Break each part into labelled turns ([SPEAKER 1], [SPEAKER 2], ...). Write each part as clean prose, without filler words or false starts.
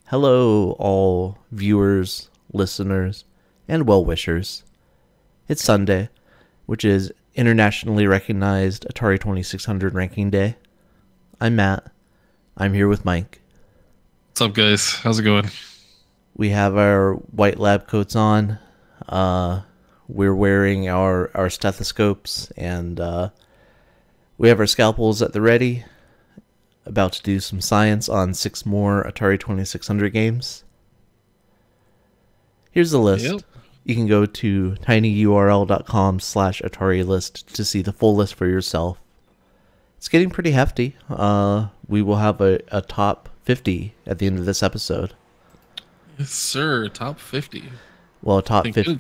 [SPEAKER 1] Hello, all viewers, listeners, and well-wishers. It's Sunday, which is internationally recognized Atari 2600 ranking day. I'm Matt. I'm here with Mike.
[SPEAKER 2] What's up, guys? How's it going?
[SPEAKER 1] We have our white lab coats on. We're wearing our stethoscopes, and we have our scalpels at the ready. About to do some science on 6 more Atari 2600 games. Here's the list.
[SPEAKER 2] Yep.
[SPEAKER 1] You can go to tinyurl.com/Atari list to see the full list for yourself. It's getting pretty hefty. We will have a top 50 at the end of this episode.
[SPEAKER 2] Yes, sir. Top 50.
[SPEAKER 1] Well, top 50,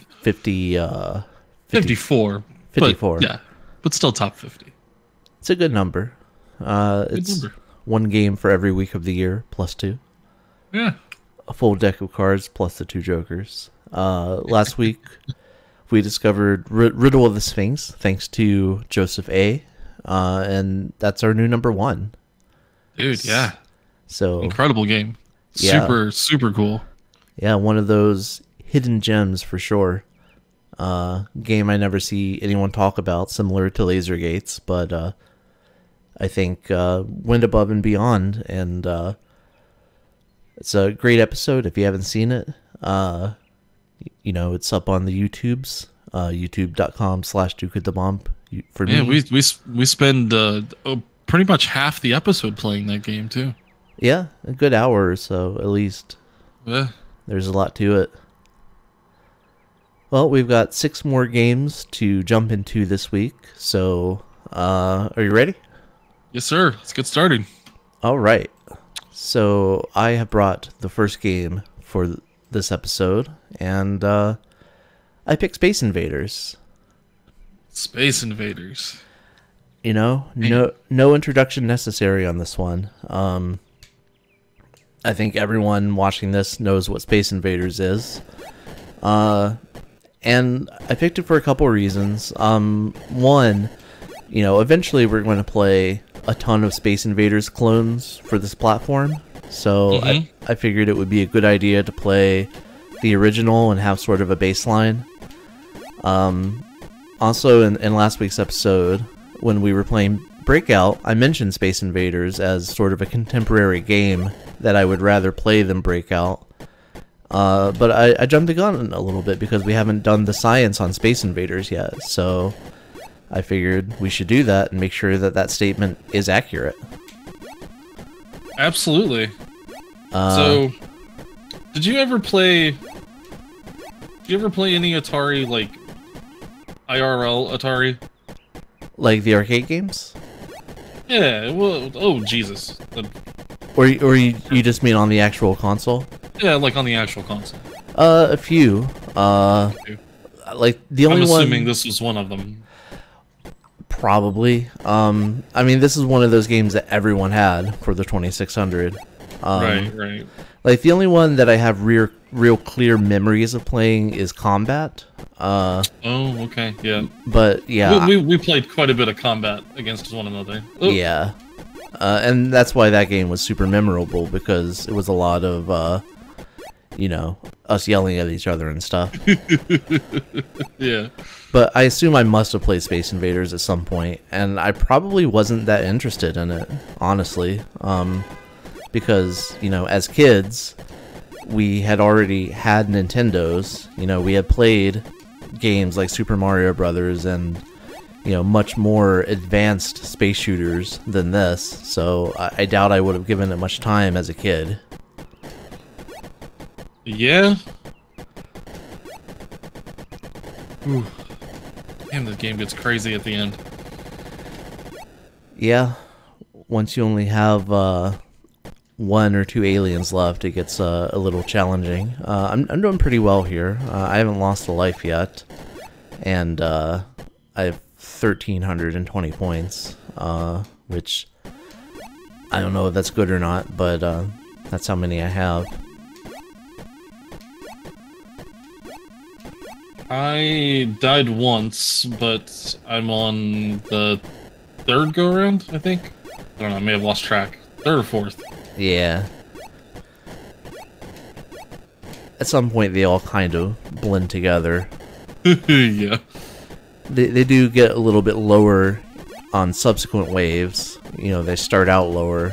[SPEAKER 2] 54.
[SPEAKER 1] 54.
[SPEAKER 2] Yeah, but still top 50.
[SPEAKER 1] It's a good number. It's
[SPEAKER 2] number.
[SPEAKER 1] one game for every week of the year, plus 2.
[SPEAKER 2] Yeah.
[SPEAKER 1] A full deck of cards, plus the 2 jokers. Last week, we discovered Riddle of the Sphinx, thanks to Joseph A. And that's our new number 1.
[SPEAKER 2] Dude, yeah.
[SPEAKER 1] So
[SPEAKER 2] incredible game.
[SPEAKER 1] Yeah.
[SPEAKER 2] Super cool.
[SPEAKER 1] Yeah, one of those hidden gems for sure. Game I never see anyone talk about, similar to Laser Gates, but I think went above and beyond, and it's a great episode. If you haven't seen it, it's up on the YouTubes, youtube.com/DukeOfTheBomb. For me,
[SPEAKER 2] Yeah, we spend pretty much half the episode playing that game too.
[SPEAKER 1] Yeah, a good hour or so at least.
[SPEAKER 2] Yeah.
[SPEAKER 1] There's a lot to it. Well, we've got 6 more games to jump into this week, so are you ready?
[SPEAKER 2] Yes, sir. Let's get started.
[SPEAKER 1] All right. So I have brought the first game for this episode, and I picked Space Invaders.
[SPEAKER 2] Space Invaders.
[SPEAKER 1] No introduction necessary on this one. I think everyone watching this knows what Space Invaders is. And I picked it for a couple reasons. One, eventually we're going to play a ton of Space Invaders clones for this platform. So I figured it would be a good idea to play the original and have sort of a baseline. Also, in last week's episode, when we were playing Breakout, I mentioned Space Invaders as sort of a contemporary game that I would rather play than Breakout. But I jumped the gun a little bit because we haven't done the science on Space Invaders yet. So I figured we should do that and make sure that that statement is accurate.
[SPEAKER 2] Absolutely. So, did you ever play any Atari, like IRL Atari?
[SPEAKER 1] Like the arcade games?
[SPEAKER 2] Yeah. Well, oh Jesus.
[SPEAKER 1] Or you just mean on the actual console?
[SPEAKER 2] Yeah, like on the actual console.
[SPEAKER 1] A few. Like the only one.
[SPEAKER 2] I'm assuming this was one of them.
[SPEAKER 1] Probably. I mean, this is one of those games that everyone had for the 2600.
[SPEAKER 2] Right.
[SPEAKER 1] Like the only one that I have real clear memories of playing is Combat.
[SPEAKER 2] Oh, okay, yeah.
[SPEAKER 1] But yeah,
[SPEAKER 2] we played quite a bit of Combat against one another. Oh.
[SPEAKER 1] Yeah. And that's why that game was super memorable, because it was a lot of, us yelling at each other and stuff.
[SPEAKER 2] Yeah.
[SPEAKER 1] But I assume I must have played Space Invaders at some point, and I probably wasn't that interested in it, honestly. Because, as kids, we had already had Nintendos. We had played games like Super Mario Brothers and much more advanced space shooters than this, so I doubt I would have given it much time as a kid.
[SPEAKER 2] Yeah. Ooh. Damn, this game gets crazy at the end.
[SPEAKER 1] Yeah, once you only have 1 or 2 aliens left, it gets a little challenging. I'm doing pretty well here. I haven't lost a life yet, and I have 1,320 points, which I don't know if that's good or not, but that's how many I have.
[SPEAKER 2] I died once, but I'm on the 3rd go-around, I think. I don't know, I may have lost track. 3rd or 4th.
[SPEAKER 1] Yeah. at some point they all kind of blend together.
[SPEAKER 2] Yeah.
[SPEAKER 1] They do get a little bit lower on subsequent waves. You know, they start out lower.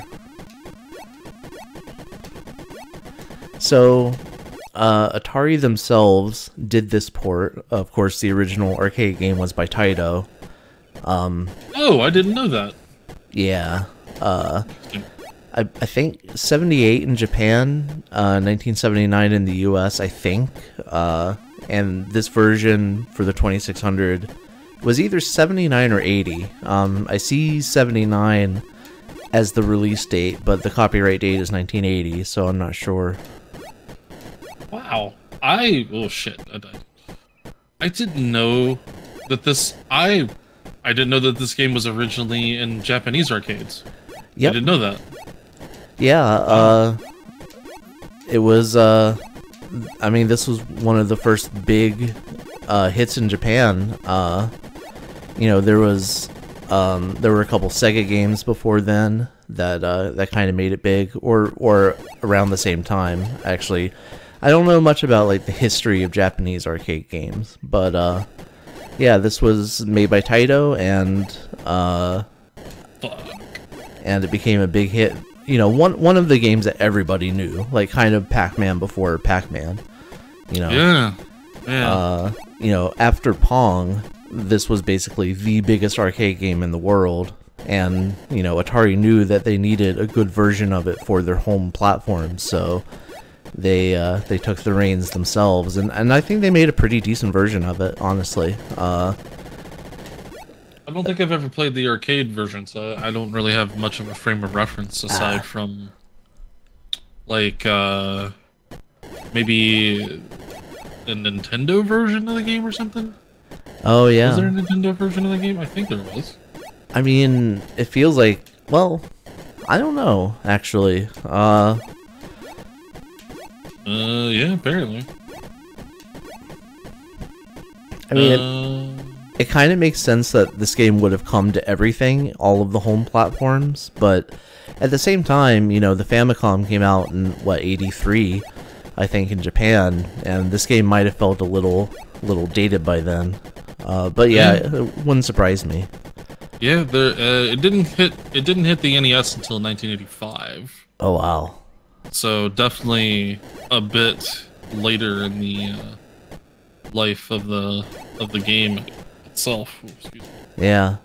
[SPEAKER 1] So, Atari themselves did this port. Of course, the original arcade game was by Taito.
[SPEAKER 2] Oh, I didn't know that.
[SPEAKER 1] Yeah. I think 78 in Japan, 1979 in the US, I think. And this version for the 2600 was either 79 or 80. I see 79 as the release date, but the copyright date is 1980, so I'm not sure.
[SPEAKER 2] Wow. Oh shit, I died. I didn't know that I didn't know that this game was originally in Japanese arcades.
[SPEAKER 1] Yep.
[SPEAKER 2] I didn't know that.
[SPEAKER 1] Yeah, it was, I mean, this was one of the first big hits in Japan. You know, there were a couple Sega games before then that kind of made it big, or around the same time, actually. I don't know much about, like, the history of Japanese arcade games, but, yeah, this was made by Taito, and it became a big hit. You know, one of the games that everybody knew, like kind of Pac-Man before Pac-Man. You know.
[SPEAKER 2] Yeah.
[SPEAKER 1] You know, after Pong, this was basically the biggest arcade game in the world, and you know, Atari knew that they needed a good version of it for their home platform, so they took the reins themselves, and I think they made a pretty decent version of it, honestly.
[SPEAKER 2] I don't think I've ever played the arcade version, so I don't really have much of a frame of reference aside from, like, maybe a Nintendo version of the game or something?
[SPEAKER 1] Oh, yeah.
[SPEAKER 2] Was there a Nintendo version of the game? I think there was.
[SPEAKER 1] I mean, it feels like, well, I don't know, actually.
[SPEAKER 2] Yeah, apparently.
[SPEAKER 1] I mean, it kind of makes sense that this game would have come to everything, all of the home platforms, but at the same time, you know, the Famicom came out in, what, 83, I think, in Japan, and this game might have felt a little dated by then. But yeah, it wouldn't surprise me.
[SPEAKER 2] Yeah, it didn't hit the NES until 1985.
[SPEAKER 1] Oh, wow.
[SPEAKER 2] So definitely a bit later in the life of the game itself. Ooh, excuse me.
[SPEAKER 1] Yeah.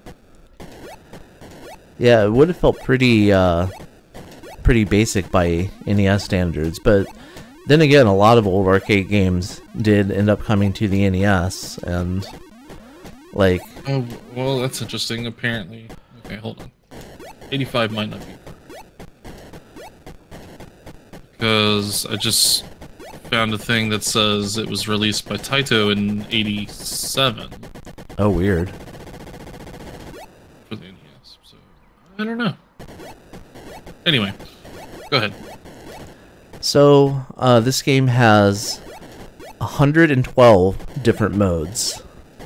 [SPEAKER 1] Yeah, it would have felt pretty basic by NES standards, but then again, a lot of old arcade games did end up coming to the NES, and like...
[SPEAKER 2] Oh, well, that's interesting, apparently. Okay, hold on. 85 might not be. Because I just found a thing that says it was released by Taito in 87.
[SPEAKER 1] Oh, weird.
[SPEAKER 2] For the NES, so I don't know. Anyway, go ahead.
[SPEAKER 1] So, this game has 112 different modes.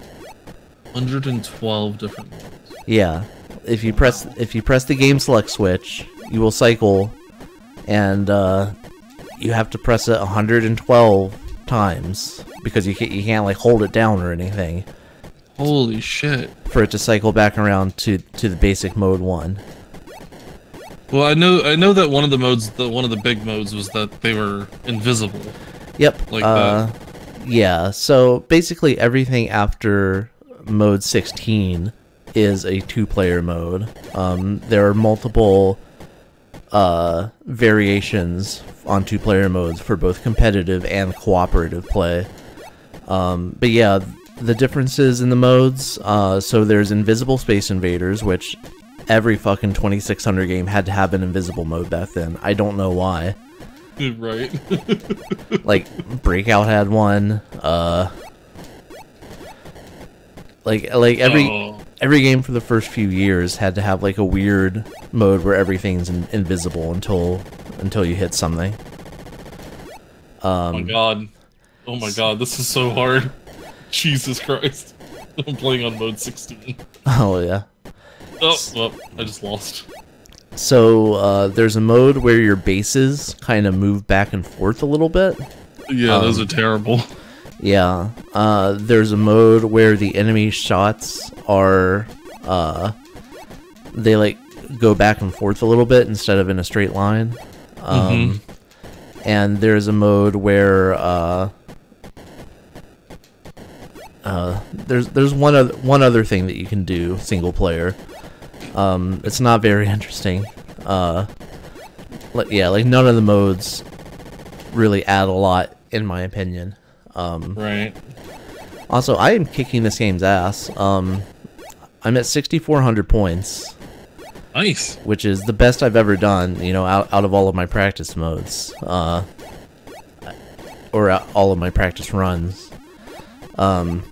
[SPEAKER 2] 112 different modes.
[SPEAKER 1] Yeah. If you press the game select switch, you will cycle, and you have to press it 112 times because you can't like hold it down or anything.
[SPEAKER 2] Holy shit!
[SPEAKER 1] For it to cycle back around to the basic mode 1.
[SPEAKER 2] Well, I know that one of the big modes was that they were invisible.
[SPEAKER 1] Yep.
[SPEAKER 2] Like that.
[SPEAKER 1] Yeah. So basically, everything after mode 16 is a 2-player mode. There are multiple variations on 2-player modes for both competitive and cooperative play. But yeah, the differences in the modes, so there's Invisible Space Invaders, which every fucking 2600 game had to have an invisible mode back then. I don't know why.
[SPEAKER 2] Right.
[SPEAKER 1] Like, Breakout had one, like every game for the first few years had to have like a weird mode where everything's invisible until you hit something.
[SPEAKER 2] Oh my god. Oh my god, this is so hard. Jesus Christ. I'm playing on mode 16.
[SPEAKER 1] Oh yeah.
[SPEAKER 2] Oh, well, I just lost.
[SPEAKER 1] So there's a mode where your bases kind of move back and forth a little bit,
[SPEAKER 2] Yeah, those are terrible.
[SPEAKER 1] Yeah. There's a mode where the enemy shots are, they like go back and forth a little bit instead of in a straight line. And there's a mode where there's one other thing that you can do single player. It's not very interesting. Yeah, like none of the modes really add a lot in my opinion.
[SPEAKER 2] Right.
[SPEAKER 1] Also, I am kicking this game's ass. I'm at 6,400 points.
[SPEAKER 2] Nice.
[SPEAKER 1] Which is the best I've ever done, you know, out of all of my practice modes. Or all of my practice runs. And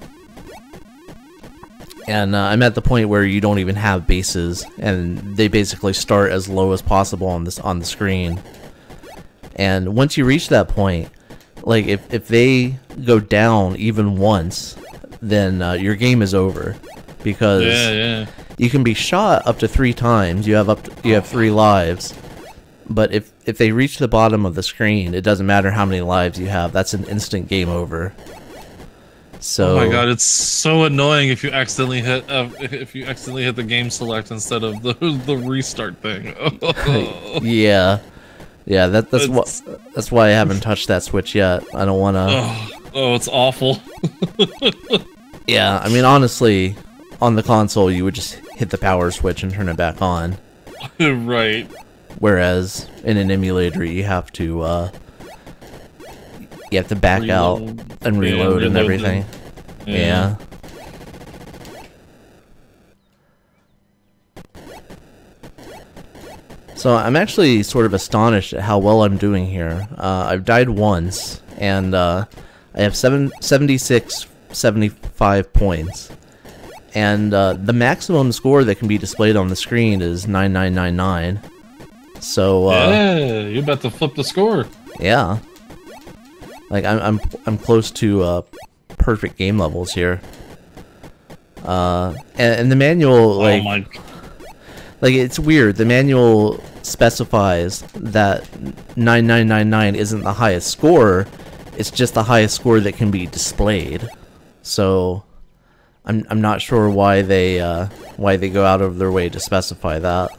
[SPEAKER 1] I'm at the point where you don't even have bases, and they basically start as low as possible on the screen. And once you reach that point, like if they go down even once, then your game is over, because you can be shot up to 3 times. You have 3 lives, but if they reach the bottom of the screen, it doesn't matter how many lives you have. That's an instant game over. So,
[SPEAKER 2] oh my god, it's so annoying if you accidentally hit the game select instead of the restart thing.
[SPEAKER 1] yeah, that's why I haven't touched that switch yet. I don't want to.
[SPEAKER 2] Oh, it's awful.
[SPEAKER 1] Yeah, I mean, honestly, on the console you would just hit the power switch and turn it back on.
[SPEAKER 2] Right.
[SPEAKER 1] Whereas in an emulator you have to back out and reload and everything. Yeah. So I'm actually sort of astonished at how well I'm doing here. I've died once, and I have 75 points. And the maximum score that can be displayed on the screen is 9999. So
[SPEAKER 2] yeah, you're about to flip the score.
[SPEAKER 1] Yeah. Like I'm close to perfect game levels here. And the manual, like, like it's weird. The manual specifies that 9999 isn't the highest score. It's just the highest score that can be displayed. So I'm not sure why they go out of their way to specify that.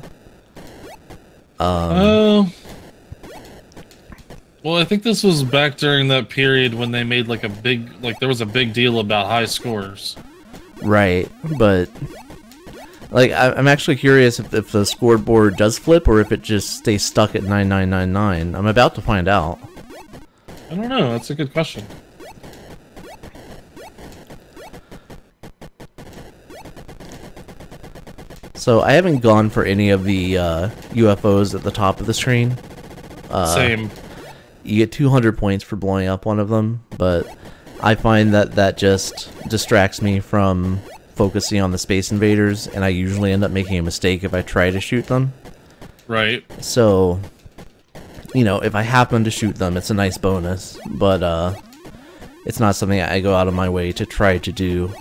[SPEAKER 2] Well, I think this was back during that period when they made like there was a big deal about high scores.
[SPEAKER 1] Right, but like I'm actually curious if the scoreboard does flip or if it just stays stuck at 9999. I'm about to find out.
[SPEAKER 2] I don't know. That's a good question.
[SPEAKER 1] So I haven't gone for any of the UFOs at the top of the screen.
[SPEAKER 2] Same.
[SPEAKER 1] You get 200 points for blowing up one of them, but I find that just distracts me from focusing on the Space Invaders, and I usually end up making a mistake if I try to shoot them.
[SPEAKER 2] Right.
[SPEAKER 1] So, you know, if I happen to shoot them, it's a nice bonus, but it's not something I go out of my way to try to do.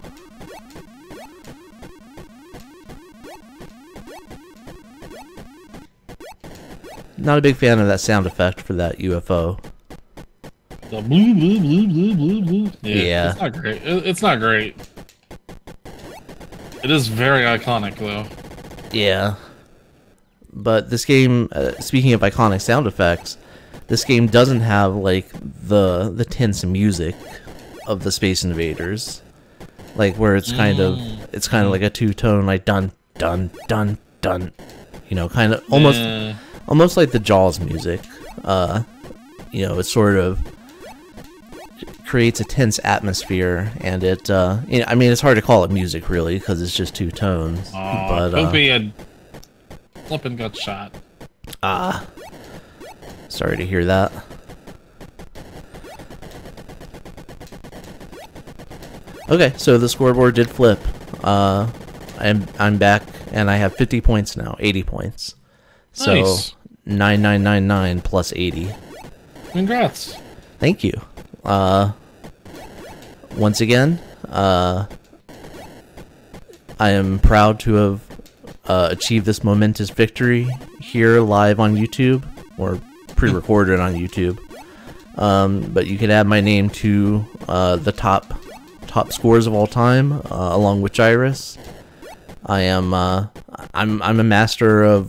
[SPEAKER 1] Not a big fan of that sound effect for that UFO.
[SPEAKER 2] The blue, blue, blue, blue, blue, blue.
[SPEAKER 1] Yeah.
[SPEAKER 2] It's not great. It's not great. It is very iconic, though.
[SPEAKER 1] Yeah. But this game, speaking of iconic sound effects, this game doesn't have, like, the tense music of the Space Invaders. Like, where it's kind of like a two-tone, like, dun, dun, dun, dun. You know, kind of almost like the Jaws music. You know, it sort of creates a tense atmosphere, and it, you know, I mean, it's hard to call it music, really, because it's just two tones. But
[SPEAKER 2] Kobe had flippin' got shot.
[SPEAKER 1] Sorry to hear that. Okay, so the scoreboard did flip. I'm back, and I have 50 points now, 80 points. So,
[SPEAKER 2] Nice.
[SPEAKER 1] 9999 plus 80.
[SPEAKER 2] Congrats.
[SPEAKER 1] Thank you. Once again, I am proud to have achieved this momentous victory here live on YouTube, or pre-recorded on YouTube. But you can add my name to the top scores of all time, along with Gyrus. I'm a master of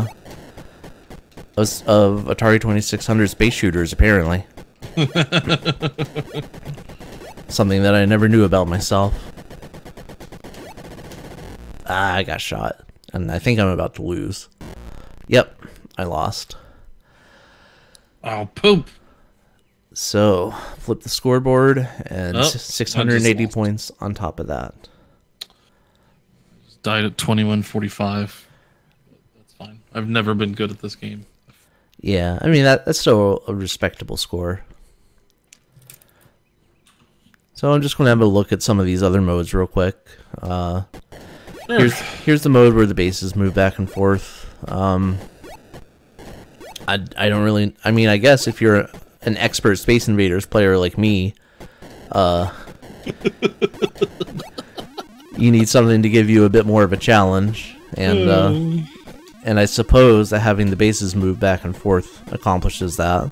[SPEAKER 1] Atari 2600 space shooters, apparently. Something that I never knew about myself. I got shot, and I think I'm about to lose. Yep, I lost.
[SPEAKER 2] Oh, poop.
[SPEAKER 1] So, flip the scoreboard, and 680
[SPEAKER 2] lost.
[SPEAKER 1] points on top of that.
[SPEAKER 2] Died at 21:45. That's fine. I've never been good at this game.
[SPEAKER 1] Yeah, I mean, that's still a respectable score. So I'm just going to have a look at some of these other modes real quick. Here's the mode where the bases move back and forth. I don't really... I mean, I guess if you're an expert Space Invaders player like me, you need something to give you a bit more of a challenge. And I suppose that having the bases move back and forth accomplishes that.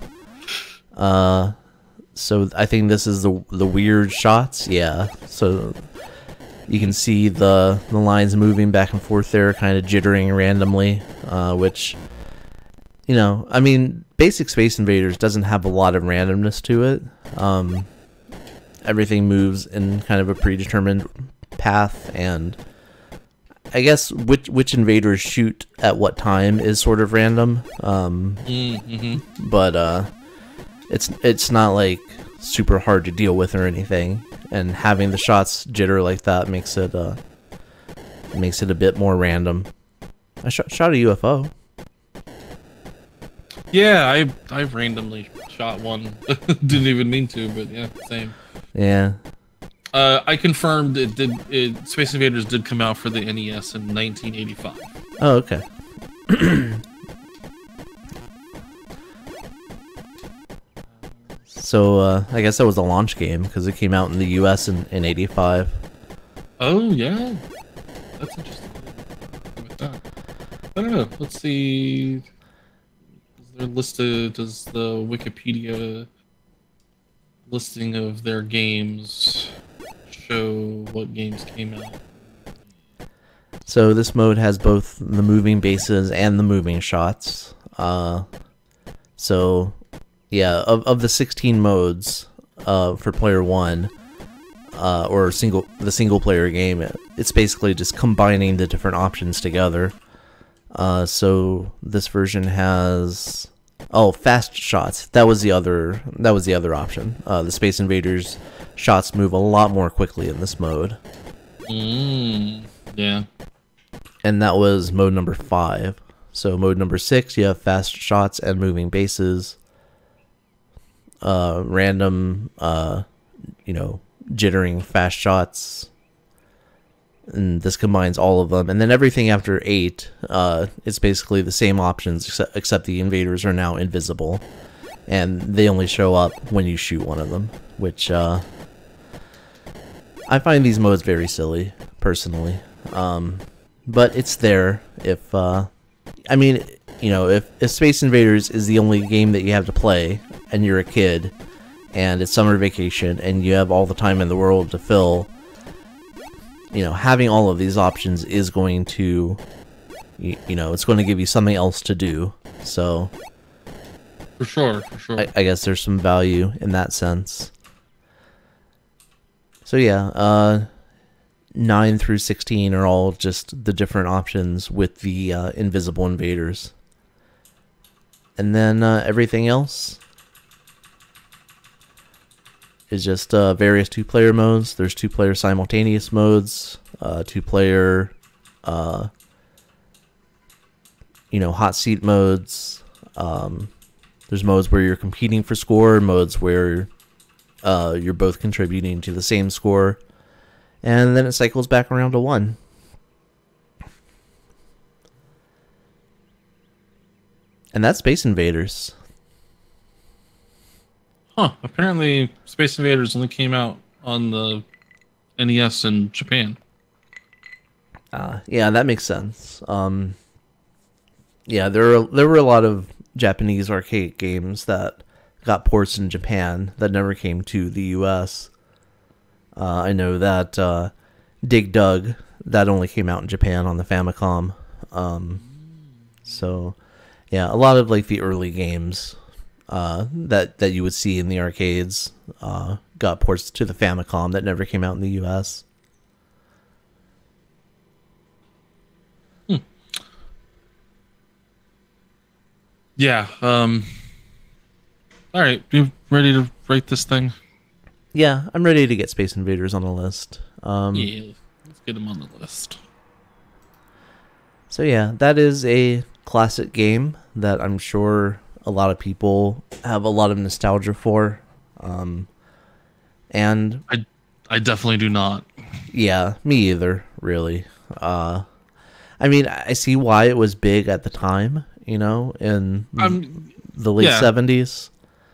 [SPEAKER 1] So I think this is the weird shots. Yeah. So you can see the lines moving back and forth there, kind of jittering randomly, which, you know, I mean, basic Space Invaders doesn't have a lot of randomness to it. Everything moves in kind of a predetermined path, and I guess which invaders shoot at what time is sort of random. But it's not like super hard to deal with or anything, and having the shots jitter like that makes it a bit more random. I shot a UFO. Yeah,
[SPEAKER 2] I randomly shot one. Didn't even mean to, but yeah, same.
[SPEAKER 1] Yeah.
[SPEAKER 2] I confirmed Space Invaders did come out for the NES in 1985.
[SPEAKER 1] Oh, okay. So, I guess that was a launch game, because it came out in the US in 85.
[SPEAKER 2] Oh, yeah? That's interesting. I don't know. Let's see. Is there listed, does the Wikipedia listing of their games show what games came out?
[SPEAKER 1] So this mode has both the moving bases and the moving shots. So yeah, of the 16 modes for player 1, or the single player game, it's basically just combining the different options together. So this version has fast shots. That was the other option. The Space Invaders shots move a lot more quickly in this mode.
[SPEAKER 2] Yeah.
[SPEAKER 1] And that was mode number 5. So mode number 6, you have fast shots and moving bases. Random, jittering fast shots. And this combines all of them. And then everything after 8, it's basically the same options, except the invaders are now invisible. And they only show up when you shoot one of them, which I find these modes very silly, personally. But it's there if Space Invaders is the only game that you have to play, and you're a kid, and it's summer vacation, and you have all the time in the world to fill, having all of these options is going to, it's going to give you something else to do. So,
[SPEAKER 2] for sure.
[SPEAKER 1] I guess there's some value in that sense. So yeah, 9 through 16 are all just the different options with the invisible invaders. And then everything else is just various 2-player modes. There's 2-player simultaneous modes, 2-player, hot seat modes. There's modes where you're competing for score, modes where you're both contributing to the same score. And then it cycles back around to 1. And that's Space Invaders.
[SPEAKER 2] Huh. Apparently, Space Invaders only came out on the NES in Japan.
[SPEAKER 1] Yeah, that makes sense. Yeah, there were a lot of Japanese arcade games that got ports in Japan that never came to the U.S. I know that Dig Dug, that only came out in Japan on the Famicom. So, yeah, a lot of like the early games that you would see in the arcades got ports to the Famicom that never came out in the U.S.
[SPEAKER 2] Yeah. All right. You ready to rate this thing?
[SPEAKER 1] Yeah, I'm ready to get Space Invaders on the list.
[SPEAKER 2] Yeah, let's get them on the list.
[SPEAKER 1] So yeah, that is a classic game that I'm sure a lot of people have a lot of nostalgia for. And
[SPEAKER 2] I definitely do not.
[SPEAKER 1] Yeah, me either, really. I mean, I see why it was big at the time, you know, in the late 70s.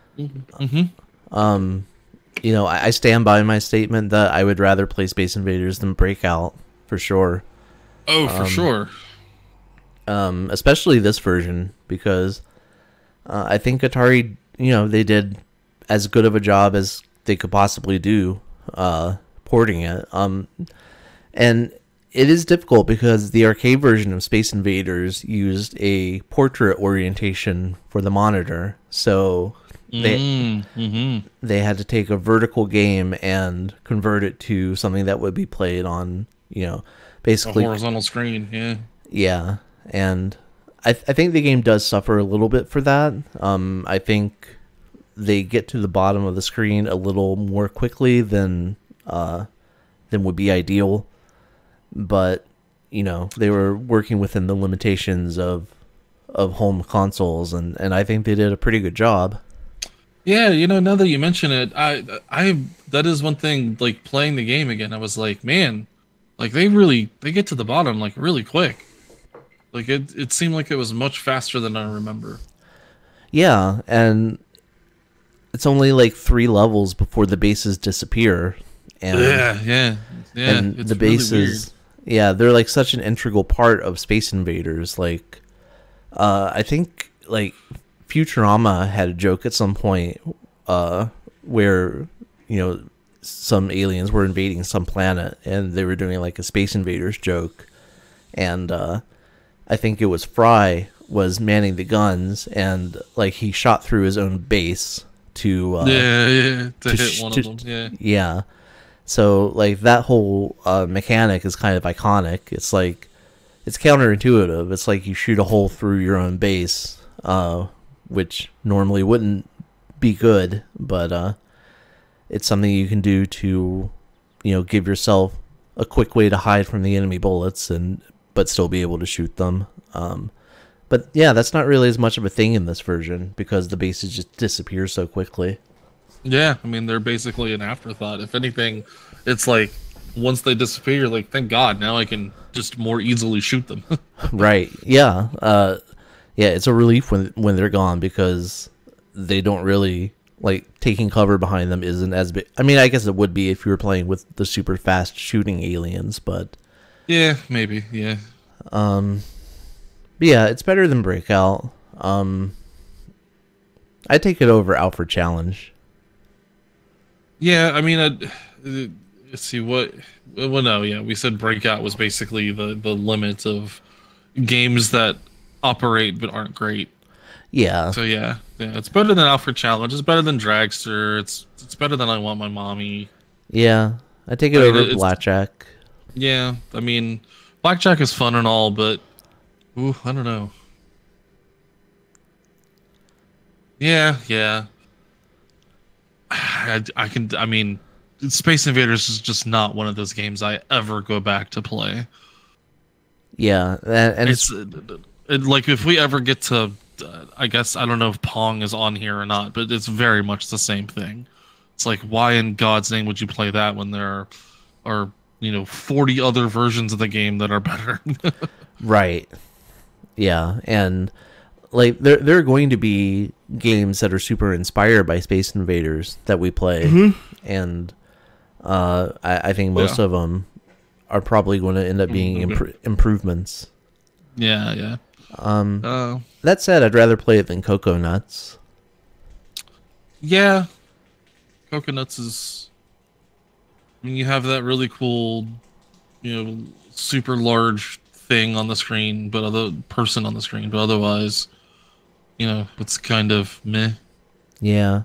[SPEAKER 2] Mm-hmm.
[SPEAKER 1] You know, I stand by my statement that I would rather play Space Invaders than Breakout, for sure.
[SPEAKER 2] Oh, for sure.
[SPEAKER 1] Especially this version, because I think Atari, you know, they did as good of a job as they could possibly do porting it. And it is difficult because the arcade version of Space Invaders used a portrait orientation for the monitor, so they had to take a vertical game and convert it to something that would be played on, you know, basically
[SPEAKER 2] a horizontal screen. Yeah.
[SPEAKER 1] Yeah, and I think the game does suffer a little bit for that. I think they get to the bottom of the screen a little more quickly than would be ideal. But, you know, they were working within the limitations of home consoles, and I think they did a pretty good job.
[SPEAKER 2] Yeah, you know, now that you mention it, I that is one thing, like playing the game again, I was like, man, like they get to the bottom like really quick. Like it seemed like it was much faster than I remember.
[SPEAKER 1] Yeah, and it's only like 3 levels before the bases disappear. And
[SPEAKER 2] yeah.
[SPEAKER 1] And
[SPEAKER 2] it's
[SPEAKER 1] the bases,
[SPEAKER 2] really
[SPEAKER 1] yeah, they're like such an integral part of Space Invaders. Like, I think like Futurama had a joke at some point where, you know, some aliens were invading some planet and they were doing like a Space Invaders joke, and I think it was Fry was manning the guns, and like he shot through his own base to
[SPEAKER 2] hit one of them.
[SPEAKER 1] Yeah. So like that whole mechanic is kind of iconic. It's like it's counterintuitive. It's like you shoot a hole through your own base, which normally wouldn't be good, but it's something you can do to, you know, give yourself a quick way to hide from the enemy bullets but still be able to shoot them. But yeah, that's not really as much of a thing in this version because the bases just disappear so quickly.
[SPEAKER 2] Yeah, I mean, they're basically an afterthought. If anything, it's like once they disappear, like, thank God, now I can just more easily shoot them.
[SPEAKER 1] Right. Yeah. Yeah, it's a relief when they're gone because they don't really, like, taking cover behind them isn't as big. I mean, I guess it would be if you were playing with the super fast shooting aliens, but...
[SPEAKER 2] Yeah, maybe, yeah.
[SPEAKER 1] But yeah, it's better than Breakout. I'd take it over Alpha Challenge.
[SPEAKER 2] Yeah, I mean, let's see what. Well, no, yeah, we said Breakout was basically the limit of games that operate but aren't great.
[SPEAKER 1] Yeah.
[SPEAKER 2] So yeah, it's better than Alpha Challenge. It's better than Dragster. It's better than I Want My Mommy.
[SPEAKER 1] Yeah, I take it over Blackjack.
[SPEAKER 2] Yeah, I mean, Blackjack is fun and all, but ooh, I don't know. Yeah. I mean, Space Invaders is just not one of those games I ever go back to play.
[SPEAKER 1] Yeah, and
[SPEAKER 2] it's like if we ever get to, I guess, I don't know if Pong is on here or not, but it's very much the same thing. It's like, why in God's name would you play that when there are 40 other versions of the game that are better?
[SPEAKER 1] Right. Yeah, and like there are going to be games that are super inspired by Space Invaders that we play, and I think most of them are probably going to end up being improvements.
[SPEAKER 2] Yeah.
[SPEAKER 1] That said, I'd rather play it than Coconuts.
[SPEAKER 2] Yeah, Coconuts is. I mean, you have that really cool, super large thing on the screen, but other person on the screen, but otherwise, it's kind of meh.
[SPEAKER 1] Yeah.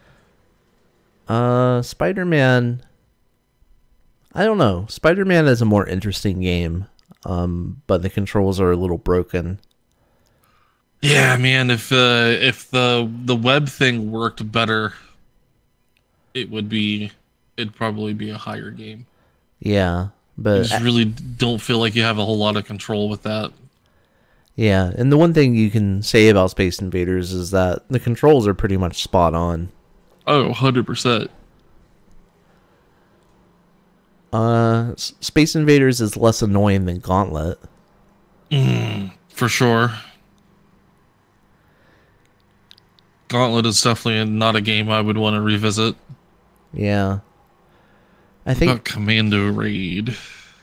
[SPEAKER 1] Spider-Man. I don't know. Spider-Man is a more interesting game, but the controls are a little broken.
[SPEAKER 2] Yeah, man. If the web thing worked better, it would be. It'd probably be a higher game.
[SPEAKER 1] Yeah,
[SPEAKER 2] I
[SPEAKER 1] but
[SPEAKER 2] just really don't feel like you have a whole lot of control with that.
[SPEAKER 1] yeah, and the one thing you can say about Space Invaders is that the controls are pretty much spot on.
[SPEAKER 2] Oh, 100%.
[SPEAKER 1] Space Invaders is less annoying than Gauntlet.
[SPEAKER 2] For sure. Gauntlet is definitely not a game I would want to revisit.
[SPEAKER 1] Yeah. I
[SPEAKER 2] What
[SPEAKER 1] think
[SPEAKER 2] about Commando Raid?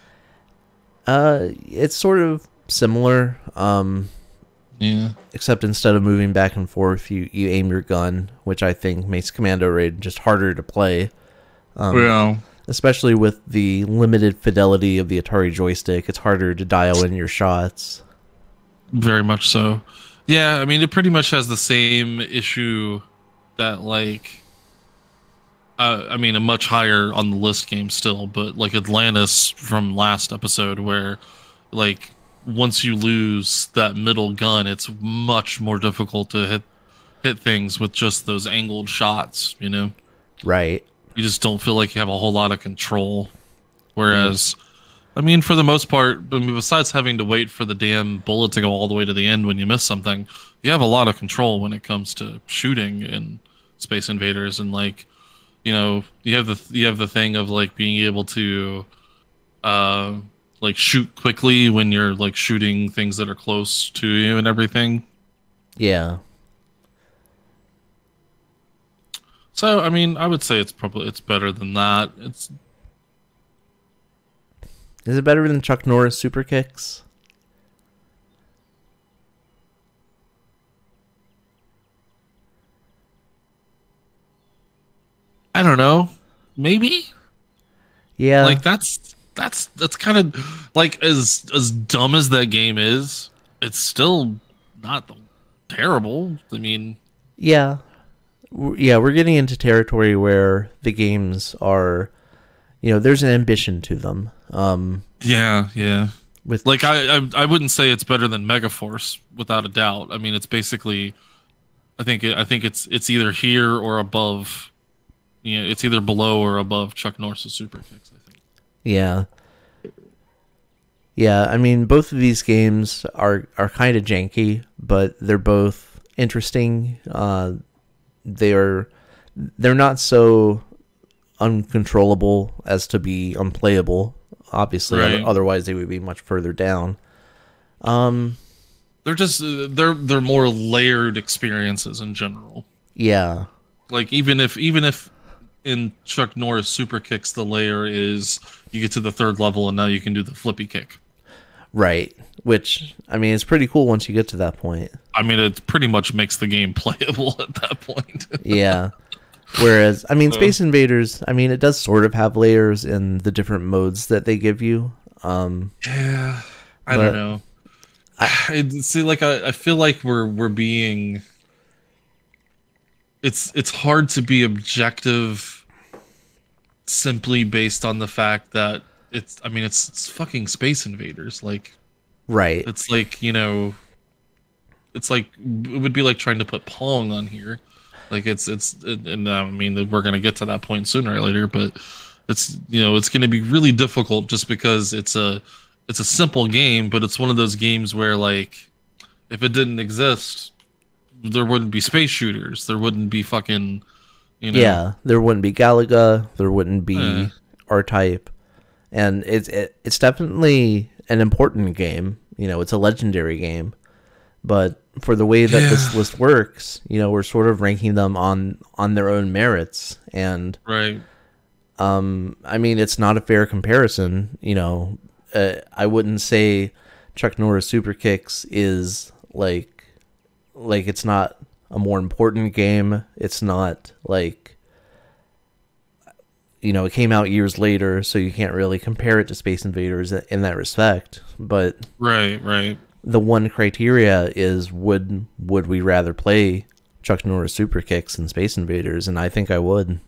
[SPEAKER 1] it's sort of similar,
[SPEAKER 2] Yeah.
[SPEAKER 1] except instead of moving back and forth, you aim your gun, which I think makes Commando Raid just harder to play.
[SPEAKER 2] Yeah.
[SPEAKER 1] Especially with the limited fidelity of the Atari joystick, it's harder to dial in your shots.
[SPEAKER 2] Very much so. Yeah, I mean, it pretty much has the same issue that, like, I mean, a much higher on the list game still, but like Atlantis from last episode, where, like, once you lose that middle gun, it's much more difficult to hit things with just those angled shots,
[SPEAKER 1] Right.
[SPEAKER 2] You just don't feel like you have a whole lot of control. Whereas, I mean, for the most part, I mean, besides having to wait for the damn bullet to go all the way to the end when you miss something, you have a lot of control when it comes to shooting in Space Invaders, and like, you have the thing of like being able to like shoot quickly when you're like shooting things that are close to you and everything.
[SPEAKER 1] Yeah.
[SPEAKER 2] So, I mean, I would say it's better than that.
[SPEAKER 1] Is it better than Chuck Norris Super Kicks?
[SPEAKER 2] I don't know. Maybe?
[SPEAKER 1] Yeah.
[SPEAKER 2] Like that's kind of like as dumb as that game is, it's still not terrible. I mean,
[SPEAKER 1] Yeah. Yeah, we're getting into territory where the games are, there's an ambition to them.
[SPEAKER 2] yeah.
[SPEAKER 1] With
[SPEAKER 2] Like I wouldn't say it's better than Megaforce without a doubt. I mean, it's basically I think it's either here or above. It's either below or above Chuck Norris's Super Kicks, I think.
[SPEAKER 1] Yeah. Yeah, I mean, both of these games are kind of janky, but they're both interesting. They're not so uncontrollable as to be unplayable. Obviously,
[SPEAKER 2] Right.
[SPEAKER 1] otherwise they would be much further down.
[SPEAKER 2] They're just they're more layered experiences in general.
[SPEAKER 1] Yeah.
[SPEAKER 2] Like even if in Chuck Norris Super Kicks the layer is you get to the third level and now you can do the flippy kick.
[SPEAKER 1] Right. Which, I mean, it's pretty cool once you get to that point.
[SPEAKER 2] I mean, it pretty much makes the game playable at that point.
[SPEAKER 1] Yeah. Whereas, I mean, Space Invaders, I mean, it does sort of have layers in the different modes that they give you.
[SPEAKER 2] Yeah, I don't know. I see. Like, I feel like we're being. It's hard to be objective simply based on the fact that it's. I mean, it's fucking Space Invaders. Like,
[SPEAKER 1] Right.
[SPEAKER 2] it's like it's like it would be like trying to put Pong on here. Like and I mean we're gonna get to that point sooner or later, but it's it's gonna be really difficult just because it's a simple game, but it's one of those games where like if it didn't exist, there wouldn't be space shooters, there wouldn't be fucking
[SPEAKER 1] Yeah, there wouldn't be Galaga, there wouldn't be R-Type, and it's definitely an important game. It's a legendary game, but for the way that this list works, we're sort of ranking them on their own merits, and
[SPEAKER 2] right.
[SPEAKER 1] I mean, it's not a fair comparison. I wouldn't say Chuck Norris Super Kicks is like it's not a more important game. It's not like, you know, it came out years later, so you can't really compare it to Space Invaders in that respect. But
[SPEAKER 2] right.
[SPEAKER 1] the one criteria is would we rather play Chuck Norris Super Kicks than Space Invaders? And I think I would.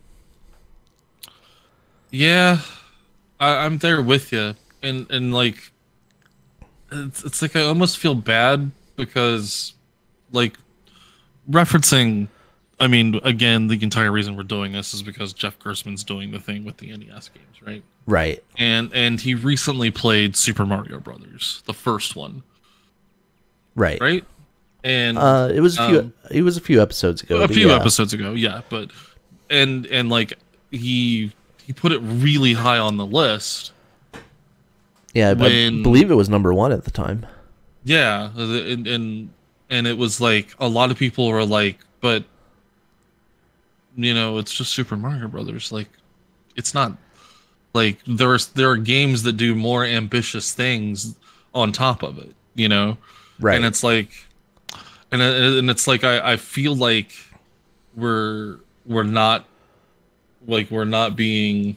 [SPEAKER 2] Yeah, I'm there with you, and like, it's like I almost feel bad because, like, referencing. I mean, again, the entire reason we're doing this is because Jeff Gerstmann's doing the thing with the NES games, right?
[SPEAKER 1] Right.
[SPEAKER 2] And he recently played Super Mario Brothers, the first one.
[SPEAKER 1] Right.
[SPEAKER 2] Right. And
[SPEAKER 1] it was a few episodes ago.
[SPEAKER 2] Episodes ago, yeah. But and like he put it really high on the list.
[SPEAKER 1] Yeah, I believe it was number 1 at the time.
[SPEAKER 2] Yeah, and it was like a lot of people were like, but you know, it's just Super Mario Brothers. Like, it's not like there are games that do more ambitious things on top of it. You know,
[SPEAKER 1] right?
[SPEAKER 2] And it's like, and it's like I feel like we're not being,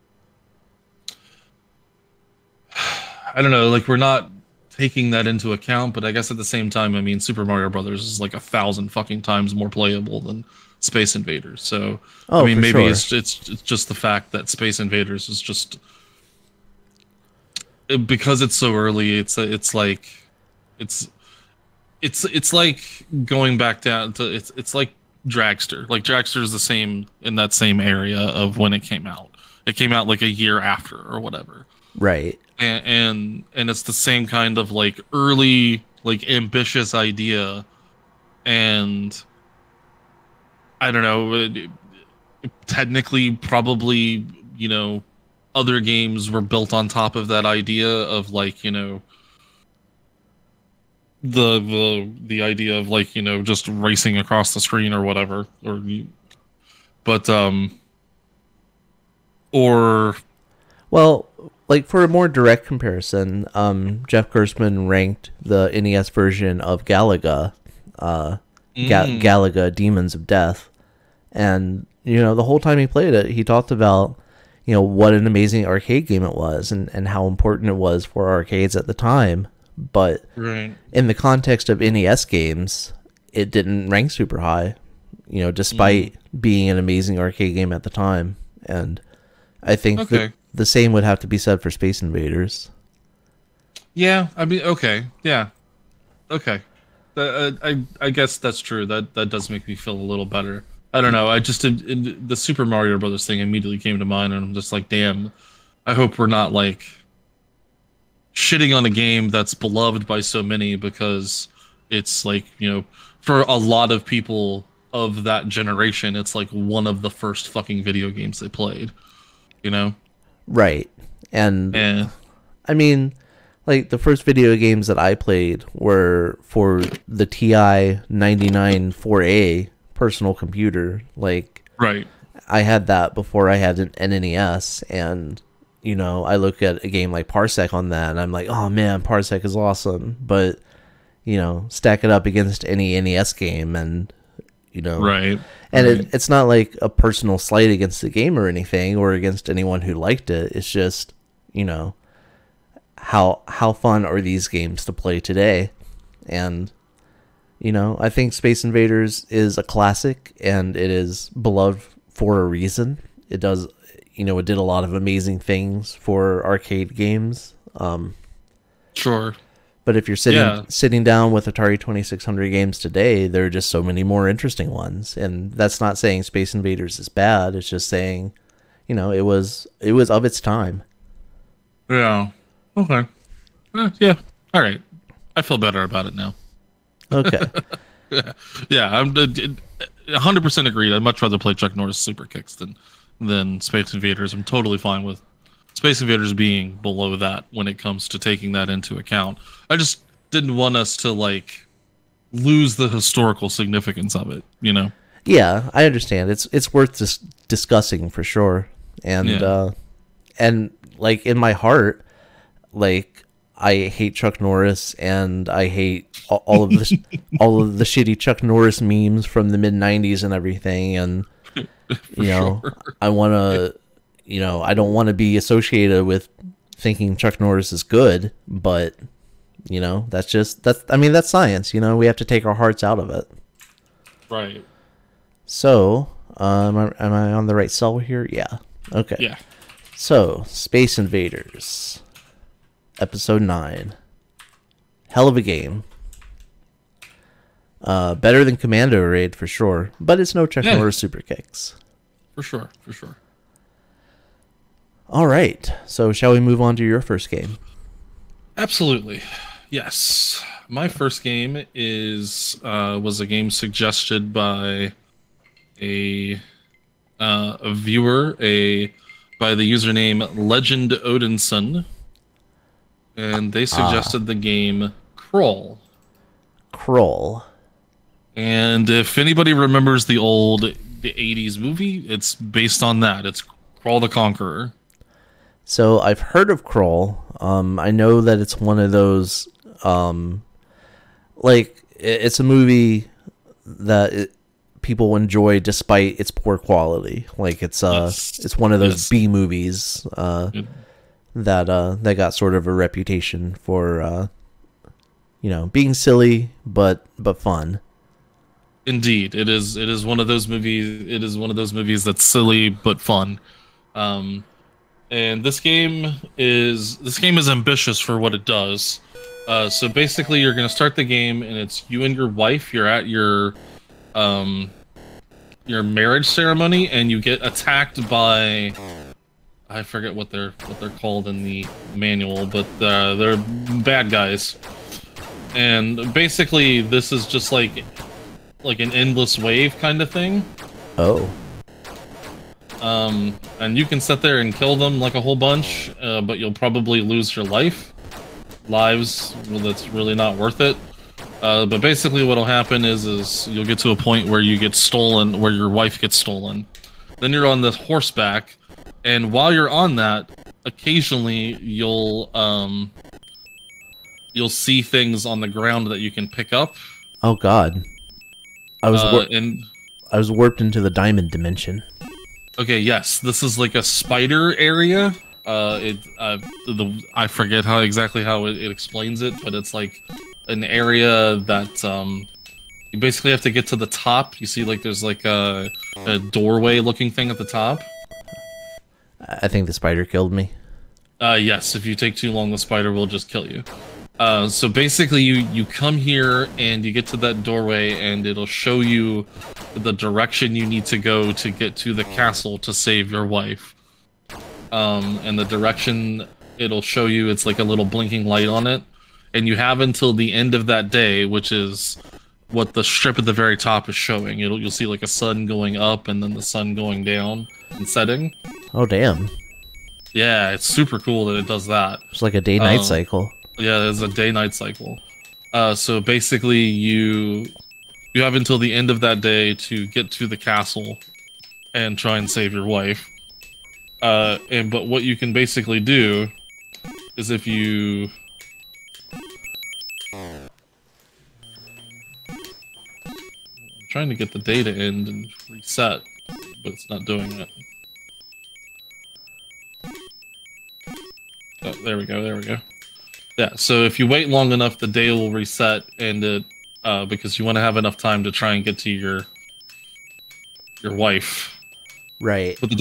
[SPEAKER 2] I don't know, like we're not taking that into account. But I guess at the same time, I mean, Super Mario Brothers is like 1,000 fucking times more playable than Space Invaders. So I mean, maybe
[SPEAKER 1] sure.
[SPEAKER 2] it's just the fact that Space Invaders is just, because it's so early. It's like going back down to it's like Dragster. Like Dragster is the same in that same area of when it came out. It came out like a year after or whatever.
[SPEAKER 1] Right.
[SPEAKER 2] And it's the same kind of like early, like ambitious idea. And I don't know, technically probably, you know, other games were built on top of that idea of like, you know, the idea of like, you know, just racing across the screen or whatever, or
[SPEAKER 1] well, like for a more direct comparison, Jeff Gerstmann ranked the NES version of Galaga, Galaga Demons of Death, and you know, the whole time he played it, he talked about, you know, what an amazing arcade game it was and how important it was for arcades at the time. But
[SPEAKER 2] right.
[SPEAKER 1] In the context of NES games, it didn't rank super high, you know, despite being an amazing arcade game at the time. And I think that the same would have to be said for Space Invaders.
[SPEAKER 2] Yeah, I mean, okay, yeah, okay. I guess that's true. That does make me feel a little better. I don't know. I just the Super Mario Brothers thing immediately came to mind, and I'm just like, damn. I hope we're not like shitting on a game that's beloved by so many because it's like, you know, for a lot of people of that generation, it's like one of the first fucking video games they played, you know?
[SPEAKER 1] Right. And I mean, like the first video games that I played were for the TI 99 4A personal computer. Like,
[SPEAKER 2] right.
[SPEAKER 1] I had that before I had an NES, and you know, I look at a game like Parsec on that, and I'm like, oh man, Parsec is awesome. But, you know, stack it up against any NES game, and, you know.
[SPEAKER 2] Right.
[SPEAKER 1] And
[SPEAKER 2] right.
[SPEAKER 1] It's not like a personal slight against the game or anything, or against anyone who liked it. It's just, you know, how fun are these games to play today? And, you know, I think Space Invaders is a classic, and it is beloved for a reason. It does... You know, it did a lot of amazing things for arcade games.
[SPEAKER 2] Sure.
[SPEAKER 1] But if you're sitting down with Atari 2600 games today, there are just so many more interesting ones. And that's not saying Space Invaders is bad. It's just saying, you know, it was of its time.
[SPEAKER 2] Yeah. Okay. Yeah. All right. I feel better about it now.
[SPEAKER 1] Okay.
[SPEAKER 2] Yeah. I'm 100% agreed. I'd much rather play Chuck Norris Super Kicks than Space Invaders. I'm totally fine with Space Invaders being below that when it comes to taking that into account. I just didn't want us to like lose the historical significance of it, you know?
[SPEAKER 1] Yeah, I understand. It's worth discussing for sure. And and like in my heart, like I hate Chuck Norris, and I hate all of the all of the shitty Chuck Norris memes from the mid '90s and everything. And
[SPEAKER 2] Sure.
[SPEAKER 1] I want to, I don't want to be associated with thinking Chuck Norris is good, but that's science. We have to take our hearts out of it.
[SPEAKER 2] Right.
[SPEAKER 1] So, am I on the right cell here? Yeah. Okay.
[SPEAKER 2] Yeah.
[SPEAKER 1] So, Space Invaders, Episode 9. Hell of a game. Better than Commando Raid for sure, but it's no Chuck Norris super kicks.
[SPEAKER 2] For sure.
[SPEAKER 1] All right. So, shall we move on to your first game?
[SPEAKER 2] Absolutely. Yes. My first game was a game suggested by a viewer, by the username Legend Odinson, and they suggested the game Krull.
[SPEAKER 1] Krull.
[SPEAKER 2] And if anybody remembers the 80s movie, it's based on that. It's Krull the Conqueror.
[SPEAKER 1] So I've heard of Krull. I know that it's one of those, it's a movie that people enjoy despite its poor quality. Like it's one of those B movies that got sort of a reputation for being silly but fun.
[SPEAKER 2] Indeed, it is one of those movies. It is one of those movies that's silly but fun. And this game is ambitious for what it does. So basically, you're going to start the game, and it's you and your wife. You're at your marriage ceremony, and you get attacked by, I forget what they're called in the manual, but they're bad guys. And basically, this is just like an endless wave kind of thing.
[SPEAKER 1] Oh.
[SPEAKER 2] And you can sit there and kill them like a whole bunch, but you'll probably lose your lives. Well, that's really not worth it. But basically what'll happen is you'll get to a point where you get stolen, where your wife gets stolen. Then you're on this horseback, and while you're on that, occasionally you'll see things on the ground that you can pick up.
[SPEAKER 1] Oh God. I was warped into the diamond dimension.
[SPEAKER 2] Okay, yes, this is like a spider area. I forget exactly how it explains it, but it's like an area that you basically have to get to the top. You see, like there's like a doorway-looking thing at the top.
[SPEAKER 1] I think the spider killed me.
[SPEAKER 2] Yes, if you take too long, the spider will just kill you. So basically, you come here and you get to that doorway, and it'll show you the direction you need to go to get to the castle to save your wife. And the direction it'll show you, it's like a little blinking light on it, and you have until the end of that day, which is what the strip at the very top is showing. You'll see like a sun going up and then the sun going down and setting.
[SPEAKER 1] Oh damn!
[SPEAKER 2] Yeah, it's super cool that it does that.
[SPEAKER 1] It's like a day-night cycle.
[SPEAKER 2] Yeah, there's a day-night cycle. So basically, you have until the end of that day to get to the castle and try and save your wife. But what you can basically do is if you... I'm trying to get the day to end and reset, but it's not doing it. Oh, there we go. Yeah, so if you wait long enough, the day will reset, and because you want to have enough time to try and get to your wife.
[SPEAKER 1] Right.
[SPEAKER 2] But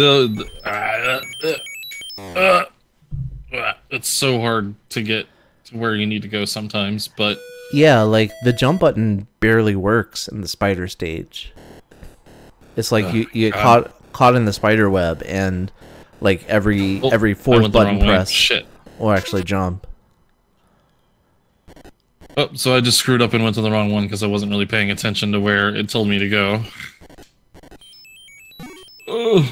[SPEAKER 2] it's so hard to get to where you need to go sometimes, but...
[SPEAKER 1] Yeah, like, the jump button barely works in the spider stage. It's like you get caught in the spider web, and, like, every fourth button press will actually jump.
[SPEAKER 2] Oh, so I just screwed up and went to the wrong one because I wasn't really paying attention to where it told me to go. Ugh.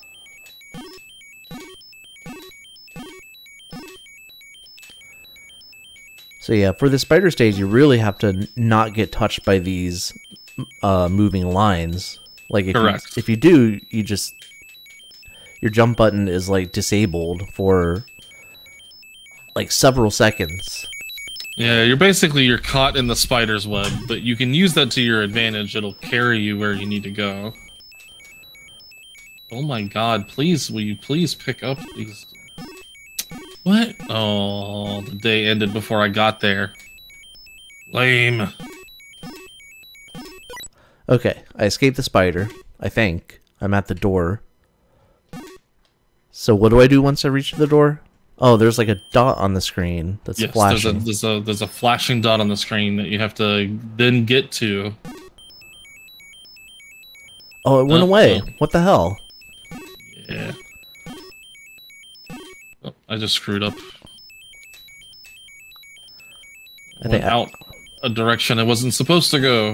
[SPEAKER 1] So yeah, for the spider stage, you really have to not get touched by these moving lines. Like if you do, your jump button is like disabled for like several seconds.
[SPEAKER 2] Yeah, you're caught in the spider's web, but you can use that to your advantage. It'll carry you where you need to go. Oh my god, please, will you please pick up these... What? Oh, the day ended before I got there. Lame.
[SPEAKER 1] Okay, I escaped the spider. I think. I'm at the door. So what do I do once I reach the door? Oh, there's like a dot on the screen that's flashing.
[SPEAKER 2] There's a flashing dot on the screen that you have to then get to.
[SPEAKER 1] Oh, it went away. What the hell?
[SPEAKER 2] Yeah. Oh, I just screwed up. I went out a direction I wasn't supposed to go.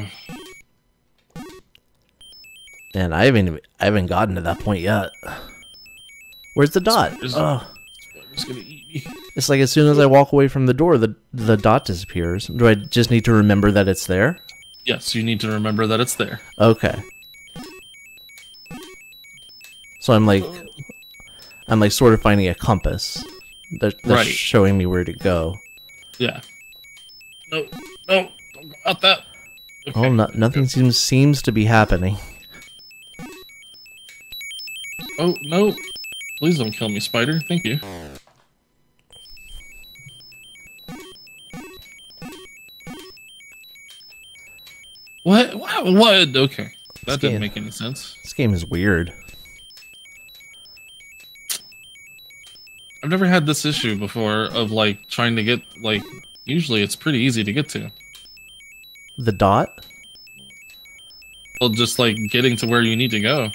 [SPEAKER 1] Man, I haven't gotten to that point yet. Where's the dot? Oh.
[SPEAKER 2] It's gonna eat me.
[SPEAKER 1] It's like as soon as I walk away from the door, the dot disappears. Do I just need to remember that it's there?
[SPEAKER 2] Yes, you need to remember that it's there.
[SPEAKER 1] Okay. So I'm like sort of finding a compass that's
[SPEAKER 2] right.
[SPEAKER 1] showing me where to go.
[SPEAKER 2] Yeah. No, don't go out that. Okay.
[SPEAKER 1] Oh, nothing seems to be happening.
[SPEAKER 2] Oh no! Please don't kill me, spider. Thank you. What? What? Okay, that didn't make any sense.
[SPEAKER 1] This game is weird.
[SPEAKER 2] I've never had this issue before of like trying to get like. Usually, it's pretty easy to get to.
[SPEAKER 1] The dot?
[SPEAKER 2] Well, just like getting to where you need to go.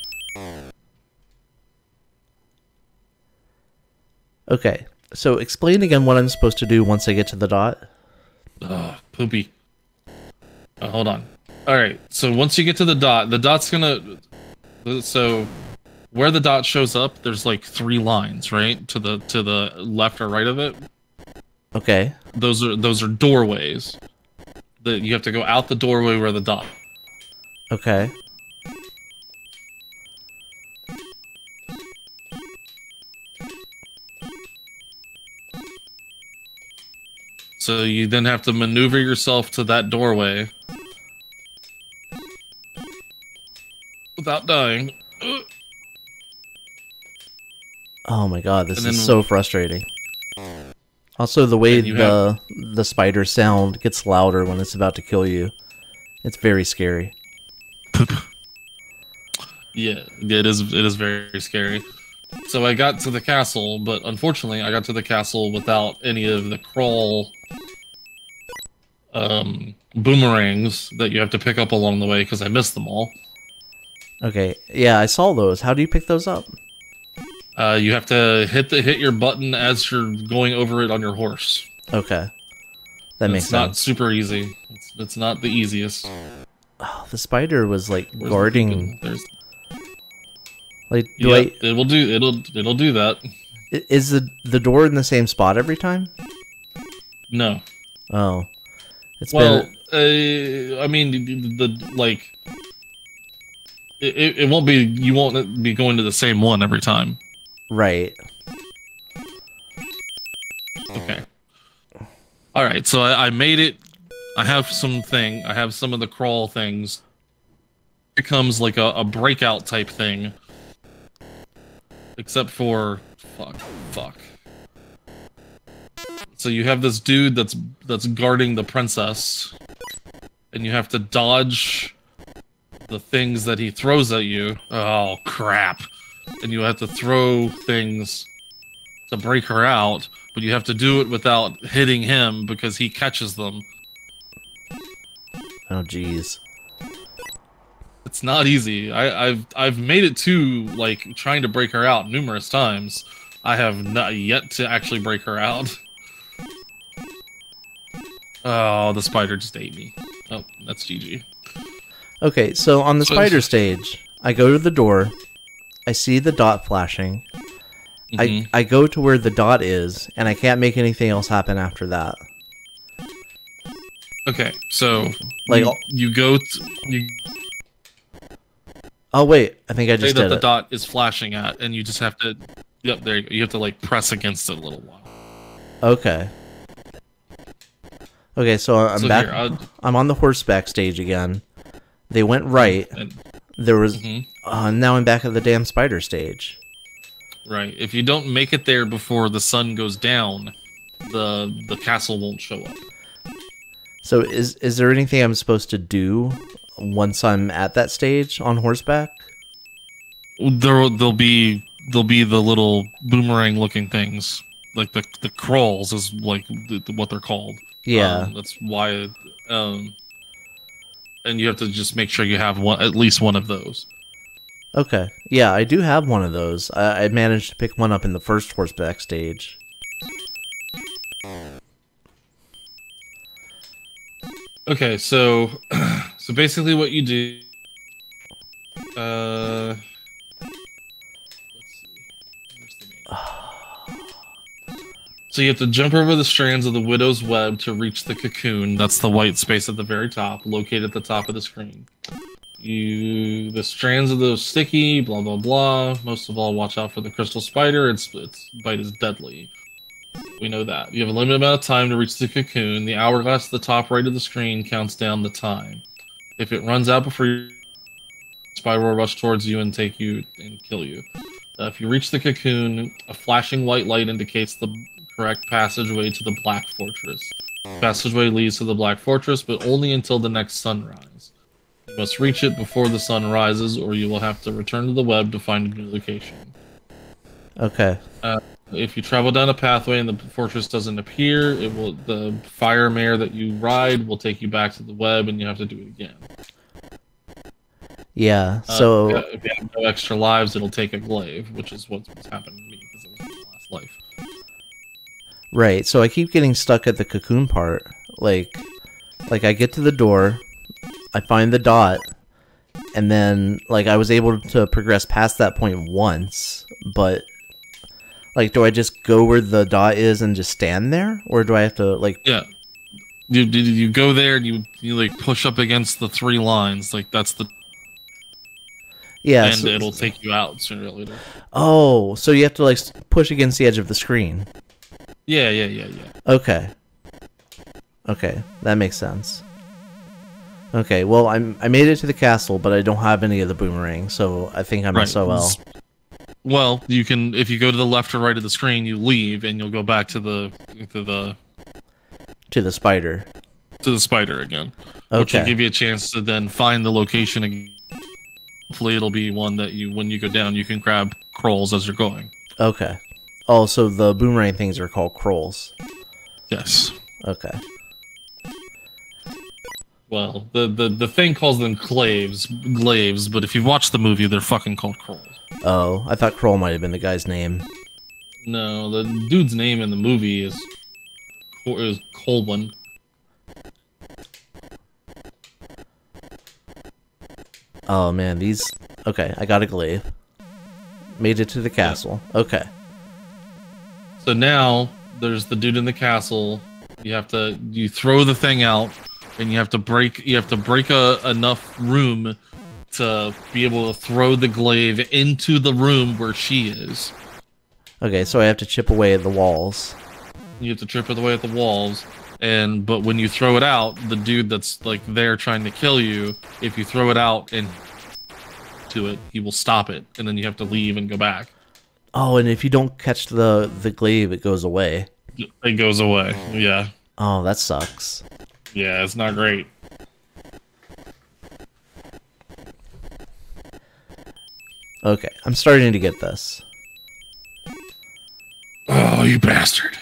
[SPEAKER 1] Okay, so explain again what I'm supposed to do once I get to the dot.
[SPEAKER 2] Ugh, poopy. Hold on. Alright, so once you get to the dot's gonna... So, where the dot shows up, there's like 3 lines, right? To the left or right of it.
[SPEAKER 1] Okay.
[SPEAKER 2] Those are doorways. That you have to go out the doorway where the dot...
[SPEAKER 1] Okay.
[SPEAKER 2] So you then have to maneuver yourself to that doorway without dying.
[SPEAKER 1] Oh my god, this is so frustrating. Also, the way the spider sound gets louder when it's about to kill you. It's very scary.
[SPEAKER 2] Yeah, it is very scary. So I got to the castle, but unfortunately I got to the castle without any of the Krull boomerangs that you have to pick up along the way because I missed them all.
[SPEAKER 1] Okay, yeah, I saw those. How do you pick those up?
[SPEAKER 2] You have to hit your button as you're going over it on your horse.
[SPEAKER 1] Okay, that makes sense.
[SPEAKER 2] It's not super easy. It's not the easiest.
[SPEAKER 1] Oh, the spider was like guarding. Like,
[SPEAKER 2] it'll do that.
[SPEAKER 1] Is the door in the same spot every time?
[SPEAKER 2] No.
[SPEAKER 1] Oh,
[SPEAKER 2] I mean, it won't be. You won't be going to the same one every time.
[SPEAKER 1] Right.
[SPEAKER 2] Okay. All right. So I made it. I have some of the Krull things. It becomes like a breakout type thing. Except for fuck. So you have this dude that's guarding the princess, and you have to dodge the things that he throws at you. Oh crap! And you have to throw things to break her out, but you have to do it without hitting him because he catches them.
[SPEAKER 1] Oh jeez.
[SPEAKER 2] It's not easy. I've made it to like trying to break her out numerous times. I have not yet to actually break her out. Oh, the spider just ate me. Oh, that's GG.
[SPEAKER 1] Okay, so on the spider stage, I go to the door. I see the dot flashing. Mm-hmm. I go to where the dot is, and I can't make anything else happen after that.
[SPEAKER 2] Okay, so
[SPEAKER 1] like
[SPEAKER 2] you go
[SPEAKER 1] Oh wait, I think I just did it.
[SPEAKER 2] The dot is flashing at, and you just have to. Yep, there you go. You have to like press against it a little while.
[SPEAKER 1] Okay. Okay, so I'm
[SPEAKER 2] So
[SPEAKER 1] back.
[SPEAKER 2] here,
[SPEAKER 1] I'm on the horseback stage again. They went right. There was. Now I'm back at the damn spider stage.
[SPEAKER 2] right. If you don't make it there before the sun goes down, the castle won't show up.
[SPEAKER 1] So is there anything I'm supposed to do once I'm at that stage on horseback?
[SPEAKER 2] There'll be the little boomerang looking things, like the Krulls is like what they're called.
[SPEAKER 1] Yeah.
[SPEAKER 2] That's why. And you have to just make sure you have at least one of those.
[SPEAKER 1] Okay. Yeah, I do have one of those. I managed to pick one up in the first horseback stage.
[SPEAKER 2] Okay, so basically what you do, let's see, where's the name? So you have to jump over the strands of the widow's web to reach the cocoon. That's the white space at the very top, located at the top of the screen. The strands of those sticky, blah blah blah. Most of all, watch out for the crystal spider. Its bite is deadly. We know that. You have a limited amount of time to reach the cocoon. The hourglass at the top right of the screen counts down the time. If it runs out before you, the spider will rush towards you and take you and kill you. If you reach the cocoon, a flashing white light indicates the correct passageway to the Black Fortress. The passageway leads to the Black Fortress, but only until the next sunrise. You must reach it before the sun rises, or you will have to return to the web to find a new location.
[SPEAKER 1] Okay.
[SPEAKER 2] If you travel down a pathway and the fortress doesn't appear, the fire mare that you ride will take you back to the web, and you have to do it again.
[SPEAKER 1] Yeah. So
[SPEAKER 2] if you have no extra lives, it'll take a glaive, which is what's happened to me because it was my last life.
[SPEAKER 1] right. So I keep getting stuck at the cocoon part. Like I get to the door, I find the dot, and then like I was able to progress past that point once, but. Like, do I just go where the dot is and just stand there? Or do I have to, like...
[SPEAKER 2] Yeah. You go there and you like, push up against the 3 lines. Like, that's the...
[SPEAKER 1] Yeah,
[SPEAKER 2] and
[SPEAKER 1] so,
[SPEAKER 2] it'll take you out sooner or later.
[SPEAKER 1] Oh, so you have to, like, push against the edge of the screen.
[SPEAKER 2] Yeah.
[SPEAKER 1] Okay. Okay, that makes sense. Okay, well, I made it to the castle, but I don't have any of the boomerang, so I think I'm SOL.
[SPEAKER 2] Well, you can, if you go to the left or right of the screen, you leave, and you'll go back to the
[SPEAKER 1] spider.
[SPEAKER 2] To the spider again.
[SPEAKER 1] Okay.
[SPEAKER 2] Which will give you a chance to then find the location again. Hopefully it'll be one that when you go down, you can grab Krulls as you're going.
[SPEAKER 1] Okay. Oh, so the boomerang things are called Krulls.
[SPEAKER 2] Yes.
[SPEAKER 1] Okay.
[SPEAKER 2] Well, the thing calls them glaives, but if you've watched the movie, they're fucking called Krulls.
[SPEAKER 1] Oh, I thought Krull might have been the guy's name.
[SPEAKER 2] No, the dude's name in the movie is Colwyn.
[SPEAKER 1] Oh man, these... Okay, I got a glaive. Made it to the castle. Yeah. Okay.
[SPEAKER 2] So now, there's the dude in the castle. You throw the thing out, and you have to break enough room to be able to throw the glaive into the room where she is.
[SPEAKER 1] Okay, so I have to chip away at the walls.
[SPEAKER 2] You have to chip away at the walls, but when you throw it out, the dude that's like there trying to kill you, if you throw it out and to it, he will stop it, and then you have to leave and go back.
[SPEAKER 1] Oh, and if you don't catch the glaive, it goes away.
[SPEAKER 2] It goes away, yeah.
[SPEAKER 1] Oh, that sucks.
[SPEAKER 2] Yeah, it's not great.
[SPEAKER 1] Okay, I'm starting to get this.
[SPEAKER 2] Oh, you bastard.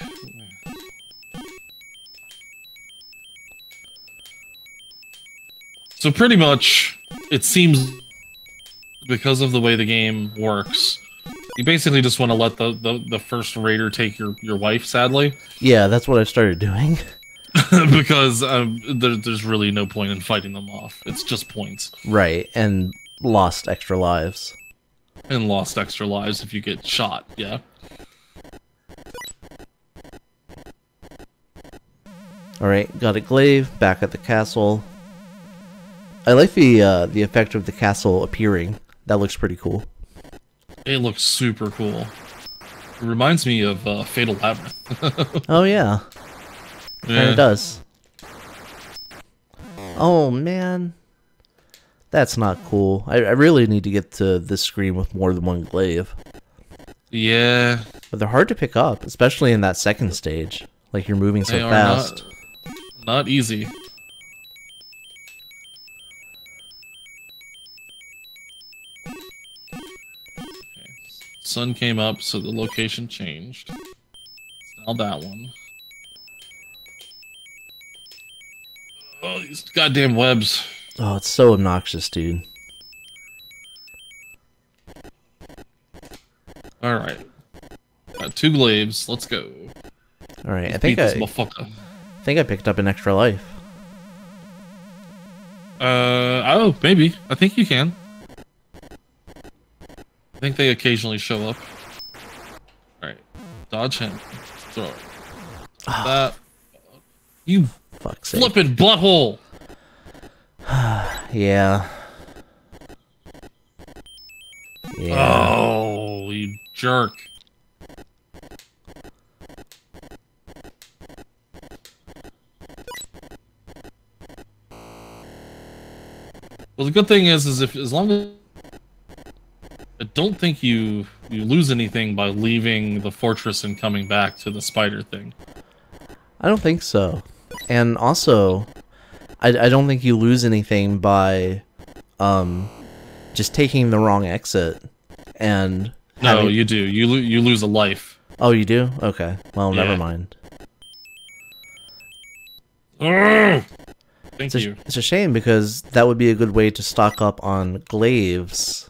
[SPEAKER 2] So pretty much, it seems, because of the way the game works, you basically just want to let the first raider take your wife, sadly.
[SPEAKER 1] Yeah, that's what I started doing.
[SPEAKER 2] Because there's really no point in fighting them off. It's just points.
[SPEAKER 1] Right, and lost extra lives.
[SPEAKER 2] And lost extra lives if you get shot, yeah.
[SPEAKER 1] Alright, got a glaive, back at the castle. I like the effect of the castle appearing. That looks pretty cool.
[SPEAKER 2] It looks super cool. It reminds me of Fatal Labyrinth.
[SPEAKER 1] Oh yeah,
[SPEAKER 2] Yeah.
[SPEAKER 1] it does. Oh man, that's not cool. I really need to get to this screen with more than one glaive.
[SPEAKER 2] Yeah.
[SPEAKER 1] But they're hard to pick up, especially in that second stage. Like you're moving so
[SPEAKER 2] They are
[SPEAKER 1] fast.
[SPEAKER 2] not easy. Okay. Sun came up, so the location changed. It's now that one. Oh, these goddamn webs.
[SPEAKER 1] Oh, it's so obnoxious, dude.
[SPEAKER 2] Alright. Got 2 glaives. Let's go.
[SPEAKER 1] All right, I
[SPEAKER 2] Beat
[SPEAKER 1] think
[SPEAKER 2] this
[SPEAKER 1] I
[SPEAKER 2] motherfucker.
[SPEAKER 1] picked up an extra life.
[SPEAKER 2] Oh, maybe. I think you can. I think they occasionally show up. Alright. Dodge him. Throw it. That. You
[SPEAKER 1] Fuck's sake.
[SPEAKER 2] flippin' butthole!
[SPEAKER 1] Yeah. Yeah.
[SPEAKER 2] Oh, you jerk. Well, the good thing is if as long as I don't think you lose anything by leaving the fortress and coming back to the spider thing.
[SPEAKER 1] I don't think so. And also, I don't think you lose anything by just taking the wrong exit and
[SPEAKER 2] No, you do. You lose a life.
[SPEAKER 1] Oh, you do? Okay. Well,
[SPEAKER 2] Yeah.
[SPEAKER 1] never mind.
[SPEAKER 2] Urgh! Thank you.
[SPEAKER 1] It's a shame because that would be a good way to stock up on glaives.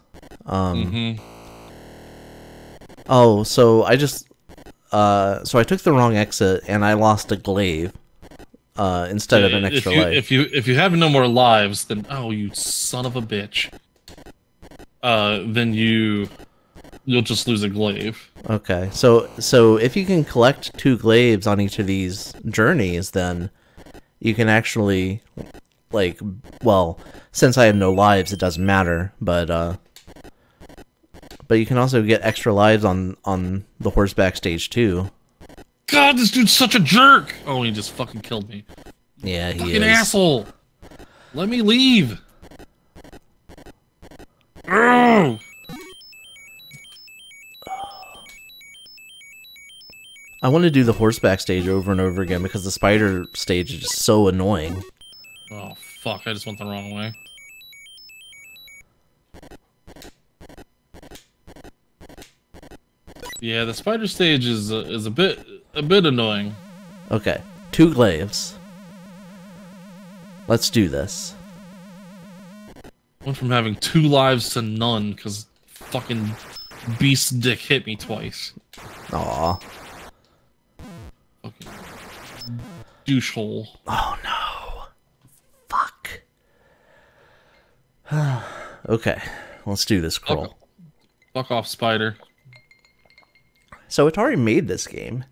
[SPEAKER 1] Oh, so I just so I took the wrong exit and I lost a glaive instead of an extra life.
[SPEAKER 2] If you have no more lives, then oh, you son of a bitch. Then you'll just lose a glaive.
[SPEAKER 1] Okay, so if you can collect 2 glaives on each of these journeys, then you can actually, like, well, since I have no lives, it doesn't matter, but you can also get extra lives on the horseback stage too.
[SPEAKER 2] God, this dude's such a jerk! Oh, he just fucking killed me.
[SPEAKER 1] Yeah, he
[SPEAKER 2] Fucking
[SPEAKER 1] is.
[SPEAKER 2] asshole! Let me leave! Urgh!
[SPEAKER 1] I want to do the horseback stage over and over again because the spider stage is just so annoying.
[SPEAKER 2] Oh, fuck, I just went the wrong way. Yeah, the spider stage is a bit annoying.
[SPEAKER 1] Okay, 2 glaives. Let's do this.
[SPEAKER 2] Went from having 2 lives to none because fucking beast dick hit me twice.
[SPEAKER 1] Aw.
[SPEAKER 2] Fucking douche hole.
[SPEAKER 1] Oh no. Fuck. Okay, let's do this, Krull.
[SPEAKER 2] Fuck off, spider.
[SPEAKER 1] So Atari made this game.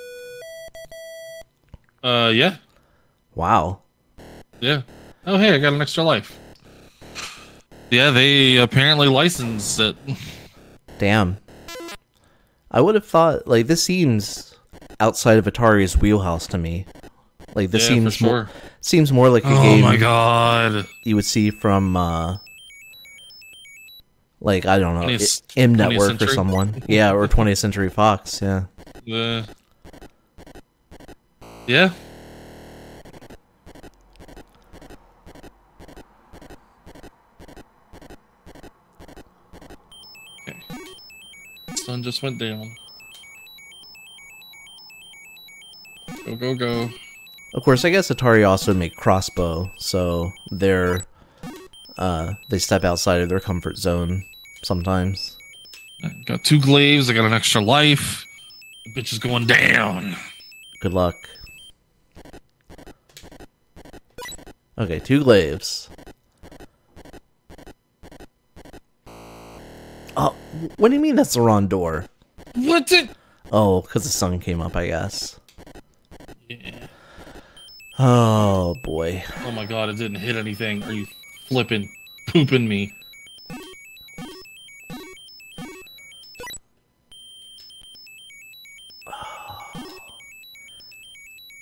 [SPEAKER 2] Yeah.
[SPEAKER 1] Wow.
[SPEAKER 2] Yeah. Oh, hey, I got an extra life. Yeah, they apparently licensed it.
[SPEAKER 1] Damn. I would have thought, like, this seems outside of Atari's wheelhouse to me. Like, this
[SPEAKER 2] Yeah,
[SPEAKER 1] seems
[SPEAKER 2] for sure.
[SPEAKER 1] more, seems more like a
[SPEAKER 2] Oh
[SPEAKER 1] game
[SPEAKER 2] my god.
[SPEAKER 1] you would see from, like, I don't know,
[SPEAKER 2] 20th
[SPEAKER 1] M Network or
[SPEAKER 2] century?
[SPEAKER 1] someone. Yeah, or 20th Century Fox, yeah.
[SPEAKER 2] Yeah. Okay. Sun just went down. Go, go, go.
[SPEAKER 1] Of course, I guess Atari also make crossbow, so they step outside of their comfort zone sometimes.
[SPEAKER 2] Got 2 glaives, I got an extra life. The bitch is going down.
[SPEAKER 1] Good luck. Okay, 2 glaives. Oh, what do you mean that's the wrong door?
[SPEAKER 2] What's it?
[SPEAKER 1] Oh, because the sun came up, I guess.
[SPEAKER 2] Yeah.
[SPEAKER 1] Oh, boy.
[SPEAKER 2] Oh my god, it didn't hit anything. Are you flipping, pooping me?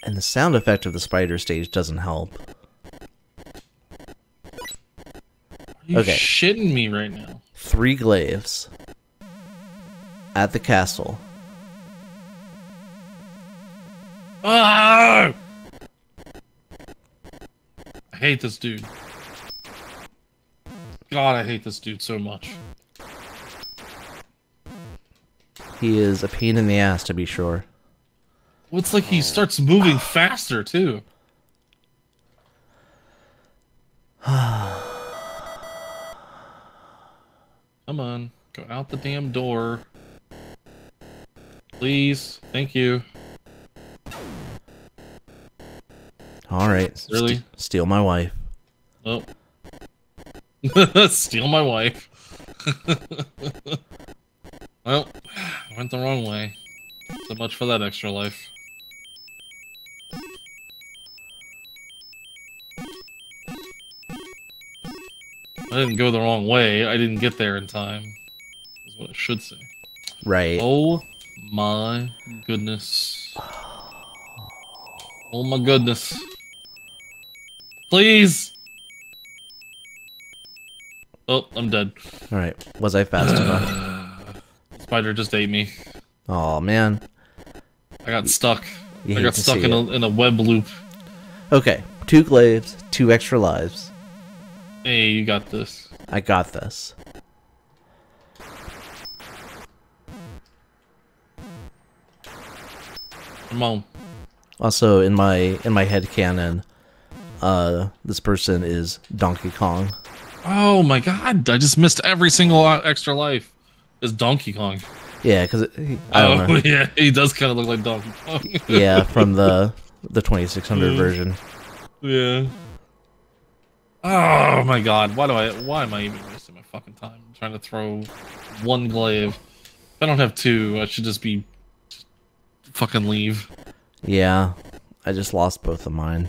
[SPEAKER 1] And the sound effect of the spider stage doesn't help.
[SPEAKER 2] Are you shitting me right now?
[SPEAKER 1] 3 glaives. At the castle.
[SPEAKER 2] Ah! I hate this dude. God, I hate this dude so much.
[SPEAKER 1] He is a pain in the ass, to be sure.
[SPEAKER 2] Well, it's like he starts moving faster, too. Come on. Go out the damn door. Please. Thank you.
[SPEAKER 1] Alright.
[SPEAKER 2] Really?
[SPEAKER 1] Steal my wife.
[SPEAKER 2] Oh. Steal my wife. Well, went the wrong way. So much for that extra life. I didn't go the wrong way. I didn't get there in time. Is what I should say.
[SPEAKER 1] Right.
[SPEAKER 2] Oh my goodness. Oh my goodness. Please! Oh, I'm dead.
[SPEAKER 1] Alright. Was I fast enough?
[SPEAKER 2] Spider just ate me.
[SPEAKER 1] Oh man.
[SPEAKER 2] I got stuck.
[SPEAKER 1] You
[SPEAKER 2] I
[SPEAKER 1] hate
[SPEAKER 2] got
[SPEAKER 1] to
[SPEAKER 2] stuck
[SPEAKER 1] see
[SPEAKER 2] in a web loop.
[SPEAKER 1] Okay. 2 glaives, 2 extra lives.
[SPEAKER 2] Hey, you got this.
[SPEAKER 1] I got this.
[SPEAKER 2] Come on.
[SPEAKER 1] Also, in my head canon, this person is Donkey Kong.
[SPEAKER 2] Oh my god, I just missed every single extra life. It's Donkey Kong.
[SPEAKER 1] Yeah, because I don't know.
[SPEAKER 2] Yeah, he does kind of look like Donkey Kong.
[SPEAKER 1] Yeah, from the 2600 version.
[SPEAKER 2] Yeah. Oh my god, why am I even wasting my fucking time trying to throw 1 glaive? If I don't have 2, I should just fucking leave.
[SPEAKER 1] Yeah, I just lost both of mine.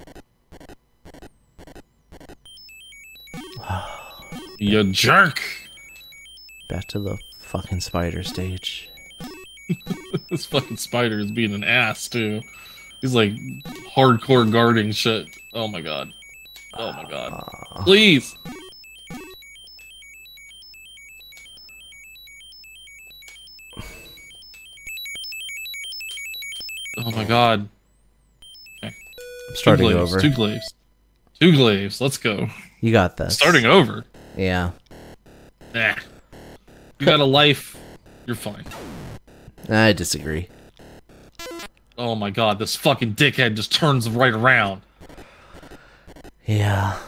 [SPEAKER 2] You jerk!
[SPEAKER 1] Back to the fucking spider stage.
[SPEAKER 2] This fucking spider is being an ass, too. He's like hardcore guarding shit. Oh my god. Oh my god. Please! Oh my god. Okay.
[SPEAKER 1] I'm starting
[SPEAKER 2] 2 glaives,
[SPEAKER 1] over.
[SPEAKER 2] 2 glaives. 2 glaives, let's go.
[SPEAKER 1] You got this.
[SPEAKER 2] Starting over?
[SPEAKER 1] Yeah.
[SPEAKER 2] Nah. You got a life, you're fine.
[SPEAKER 1] I disagree.
[SPEAKER 2] Oh my god, this fucking dickhead just turns right around.
[SPEAKER 1] Yeah.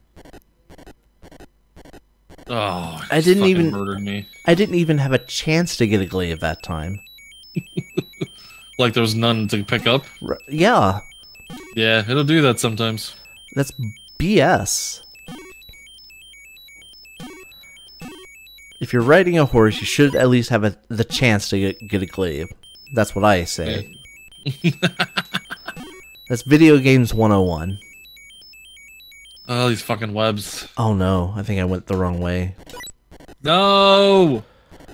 [SPEAKER 2] Oh,
[SPEAKER 1] I didn't even
[SPEAKER 2] murdered me.
[SPEAKER 1] I didn't even have a chance to get a glaive that time.
[SPEAKER 2] Like there's none to pick up?
[SPEAKER 1] Yeah.
[SPEAKER 2] Yeah, it'll do that sometimes.
[SPEAKER 1] That's BS. If you're riding a horse, you should at least have the chance to get a glaive. That's what I say.
[SPEAKER 2] Yeah.
[SPEAKER 1] That's video games 101.
[SPEAKER 2] Oh, these fucking webs.
[SPEAKER 1] Oh no, I think I went the wrong way.
[SPEAKER 2] No!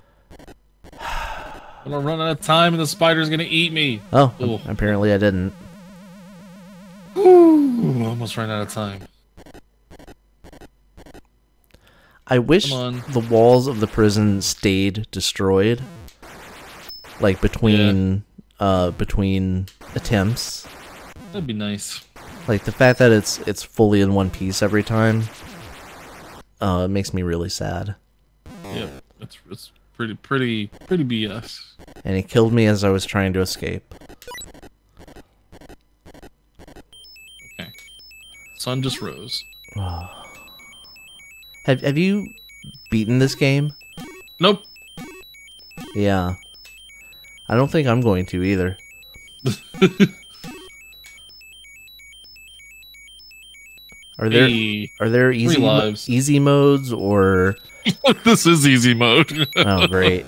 [SPEAKER 2] I'm gonna run out of time and the spider's gonna eat me.
[SPEAKER 1] Oh,
[SPEAKER 2] Ooh.
[SPEAKER 1] apparently I didn't.
[SPEAKER 2] Ooh, almost ran out of time.
[SPEAKER 1] I wish the walls of the prison stayed destroyed. Like between between attempts.
[SPEAKER 2] That'd be nice.
[SPEAKER 1] Like the fact that it's fully in one piece every time. It makes me really sad.
[SPEAKER 2] Yeah, it's pretty BS.
[SPEAKER 1] And he killed me as I was trying to escape.
[SPEAKER 2] Okay. Sun just rose.
[SPEAKER 1] Have you beaten this game?
[SPEAKER 2] Nope.
[SPEAKER 1] Yeah. I don't think I'm going to either. Are there easy modes or
[SPEAKER 2] This is easy mode.
[SPEAKER 1] Oh great.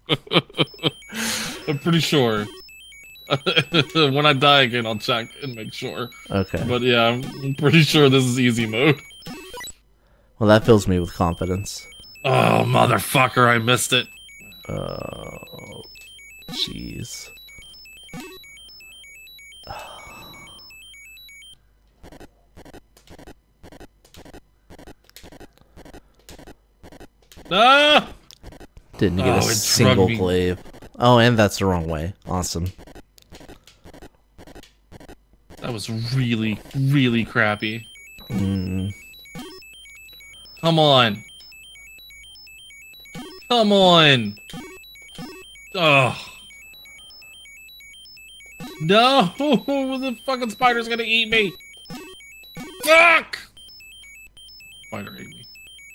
[SPEAKER 2] I'm pretty sure. When I die again I'll check and make sure.
[SPEAKER 1] Okay.
[SPEAKER 2] But yeah, I'm pretty sure this is easy mode.
[SPEAKER 1] Well, that fills me with confidence.
[SPEAKER 2] Oh, motherfucker, I missed it.
[SPEAKER 1] Oh, jeez.
[SPEAKER 2] No!
[SPEAKER 1] Didn't get a single glaive. Oh, and that's the wrong way. Awesome.
[SPEAKER 2] That was really, really crappy.
[SPEAKER 1] Mm.
[SPEAKER 2] Come on. Come on. Oh. No! The fucking spider's gonna eat me! Fuck! Spider ate me.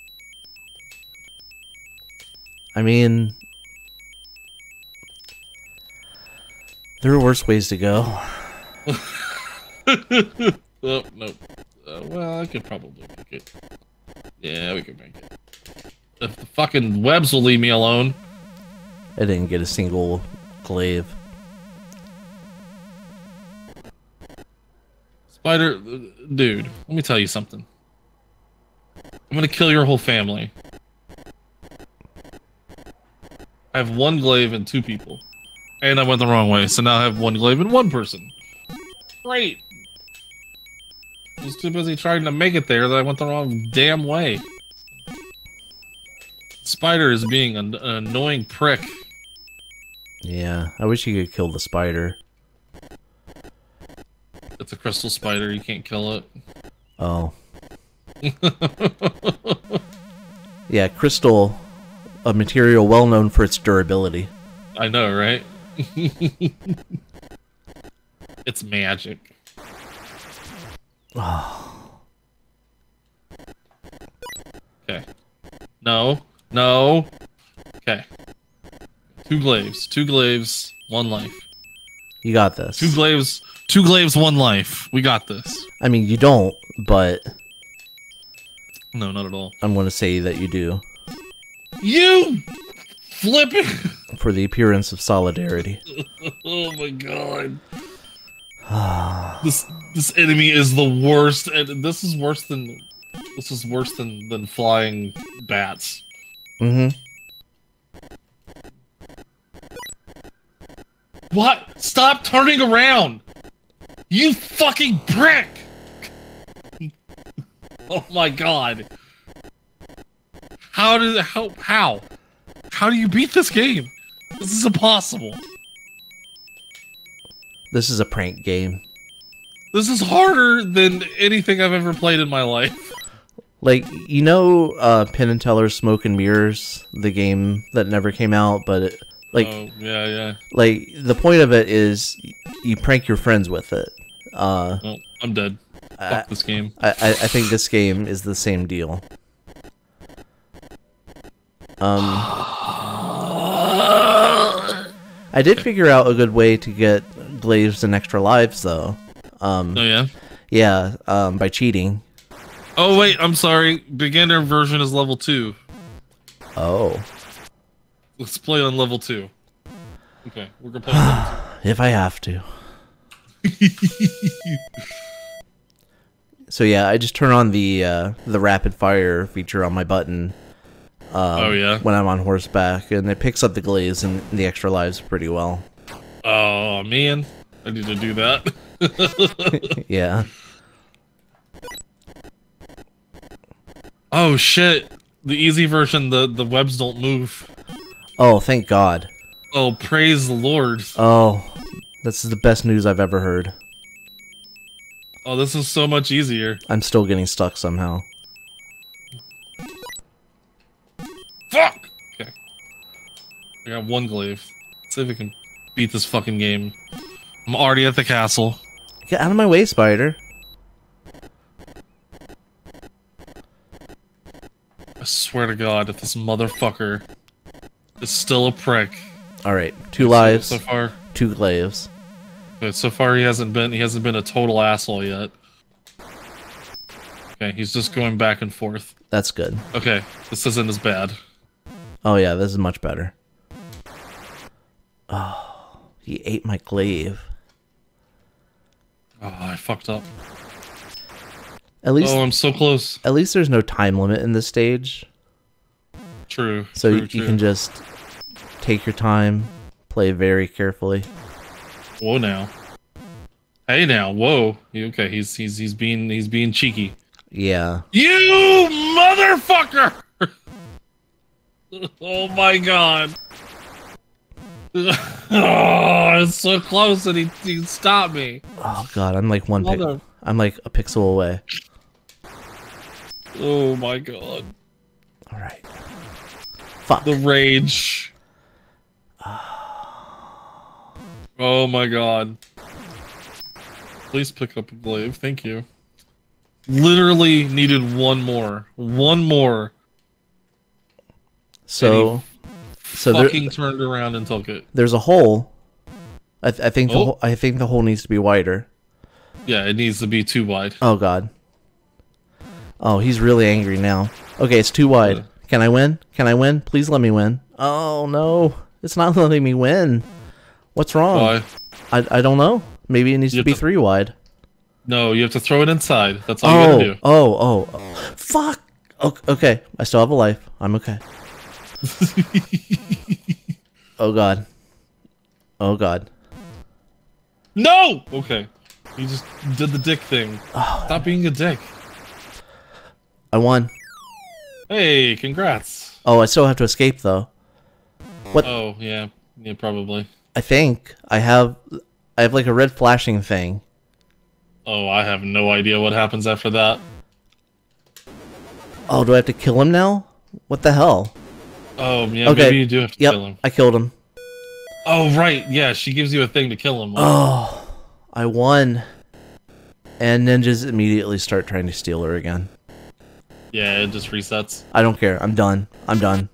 [SPEAKER 1] I mean, there are worse ways to go.
[SPEAKER 2] Oh, no. Well, I could probably make it. Yeah, we could make it. If the fucking webs will leave me alone.
[SPEAKER 1] I didn't get a single glaive.
[SPEAKER 2] Spider, dude, let me tell you something. I'm gonna kill your whole family. I have 1 glaive and 2 people. And I went the wrong way, so now I have 1 glaive and 1 person. Great! I was too busy trying to make it there that I went the wrong damn way. Spider is being an annoying prick.
[SPEAKER 1] Yeah, I wish you could kill the spider.
[SPEAKER 2] It's a crystal spider, you can't kill it.
[SPEAKER 1] Oh. Yeah, crystal, a material well known for its durability.
[SPEAKER 2] I know, right? It's magic. Okay. No. No. Okay. 2 glaives. 2 glaives, 1 life.
[SPEAKER 1] You got this.
[SPEAKER 2] 2 glaives. 2 glaives, 1 life. We got this.
[SPEAKER 1] I mean, you don't, but...
[SPEAKER 2] No, not at all.
[SPEAKER 1] I'm going to say that you do.
[SPEAKER 2] You flipping!
[SPEAKER 1] For the appearance of solidarity.
[SPEAKER 2] Oh my god. This enemy is the worst, and this is worse than flying bats.
[SPEAKER 1] Mm-hmm.
[SPEAKER 2] What? Stop turning around! You fucking prick! Oh my god. How do you beat this game? This is impossible.
[SPEAKER 1] This is a prank game.
[SPEAKER 2] This is harder than anything I've ever played in my life.
[SPEAKER 1] Like, you know, Penn and Teller's Smoke and Mirrors, the game that never came out, but it, like,
[SPEAKER 2] oh, yeah.
[SPEAKER 1] Like, the point of it is you prank your friends with it.
[SPEAKER 2] Well, I'm dead. Fuck this game.
[SPEAKER 1] I think this game is the same deal. I did figure out a good way to get glaives and extra lives, though.
[SPEAKER 2] Oh, yeah?
[SPEAKER 1] Yeah, by cheating.
[SPEAKER 2] Oh, wait, I'm sorry. Beginner version is level 2.
[SPEAKER 1] Oh.
[SPEAKER 2] Let's play on level 2. Okay, we're gonna play on level 2.
[SPEAKER 1] If I have to. So yeah, I just turn on the rapid fire feature on my button.
[SPEAKER 2] Oh yeah.
[SPEAKER 1] When I'm on horseback, and it picks up the glaives and the extra lives pretty well.
[SPEAKER 2] Oh man, I need to do that.
[SPEAKER 1] Yeah.
[SPEAKER 2] Oh shit! The easy version, the webs don't move.
[SPEAKER 1] Oh, thank God.
[SPEAKER 2] Oh, praise the Lord.
[SPEAKER 1] Oh, this is the best news I've ever heard.
[SPEAKER 2] Oh, this is so much easier.
[SPEAKER 1] I'm still getting stuck somehow.
[SPEAKER 2] Fuck! Okay. I got 1 glaive. Let's see if we can beat this fucking game. I'm already at the castle.
[SPEAKER 1] Get out of my way, spider.
[SPEAKER 2] I swear to God, if this motherfucker is still a prick.
[SPEAKER 1] Alright, 2 lives,
[SPEAKER 2] so far.
[SPEAKER 1] 2 glaives.
[SPEAKER 2] But so far he hasn't been a total asshole yet. Okay, he's just going back and forth.
[SPEAKER 1] That's good.
[SPEAKER 2] Okay, this isn't as bad.
[SPEAKER 1] Oh yeah, this is much better. Oh, he ate my glaive.
[SPEAKER 2] Oh, I fucked up.
[SPEAKER 1] At least,
[SPEAKER 2] oh, I'm so close.
[SPEAKER 1] At least there's no time limit in this stage.
[SPEAKER 2] True.
[SPEAKER 1] So
[SPEAKER 2] true,
[SPEAKER 1] you
[SPEAKER 2] true.
[SPEAKER 1] can just take your time, play very carefully.
[SPEAKER 2] Whoa now. Hey now, whoa. Okay, he's being cheeky.
[SPEAKER 1] Yeah.
[SPEAKER 2] You motherfucker! Oh my god. Oh, it's so close and he stopped me.
[SPEAKER 1] Oh god, I'm like I'm like a pixel away.
[SPEAKER 2] Oh my god.
[SPEAKER 1] Alright. Fuck.
[SPEAKER 2] The rage. Oh my god. Please pick up a glaive, thank you. Literally needed one more. One more.
[SPEAKER 1] So
[SPEAKER 2] fucking turned around and took it.
[SPEAKER 1] There's a hole. I think the hole needs to be wider.
[SPEAKER 2] Yeah, it needs to be too wide.
[SPEAKER 1] Oh god. Oh, he's really angry now. Okay, it's too wide. Can I win? Can I win? Please let me win. Oh no, it's not letting me win. What's wrong?
[SPEAKER 2] Why?
[SPEAKER 1] I don't know. Maybe it needs to be 3 wide.
[SPEAKER 2] No, you have to throw it inside. That's all you gotta do.
[SPEAKER 1] Oh. Fuck. Okay, I still have a life. I'm okay. Oh god. Oh god.
[SPEAKER 2] No! Okay. You just did the dick thing. Stop being a dick.
[SPEAKER 1] I won.
[SPEAKER 2] Hey, congrats.
[SPEAKER 1] Oh, I still have to escape though. What?
[SPEAKER 2] Oh, yeah. Yeah, probably.
[SPEAKER 1] I think I have like a red flashing thing.
[SPEAKER 2] Oh, I have no idea what happens after that.
[SPEAKER 1] Oh, do I have to kill him now? What the hell?
[SPEAKER 2] Oh, yeah,
[SPEAKER 1] okay.
[SPEAKER 2] Maybe you do have to kill him.
[SPEAKER 1] I killed him.
[SPEAKER 2] Oh, right. Yeah, she gives you a thing to kill him.
[SPEAKER 1] Oh, I won. And ninjas immediately start trying to steal her again.
[SPEAKER 2] Yeah, it just resets.
[SPEAKER 1] I don't care. I'm done. I'm done.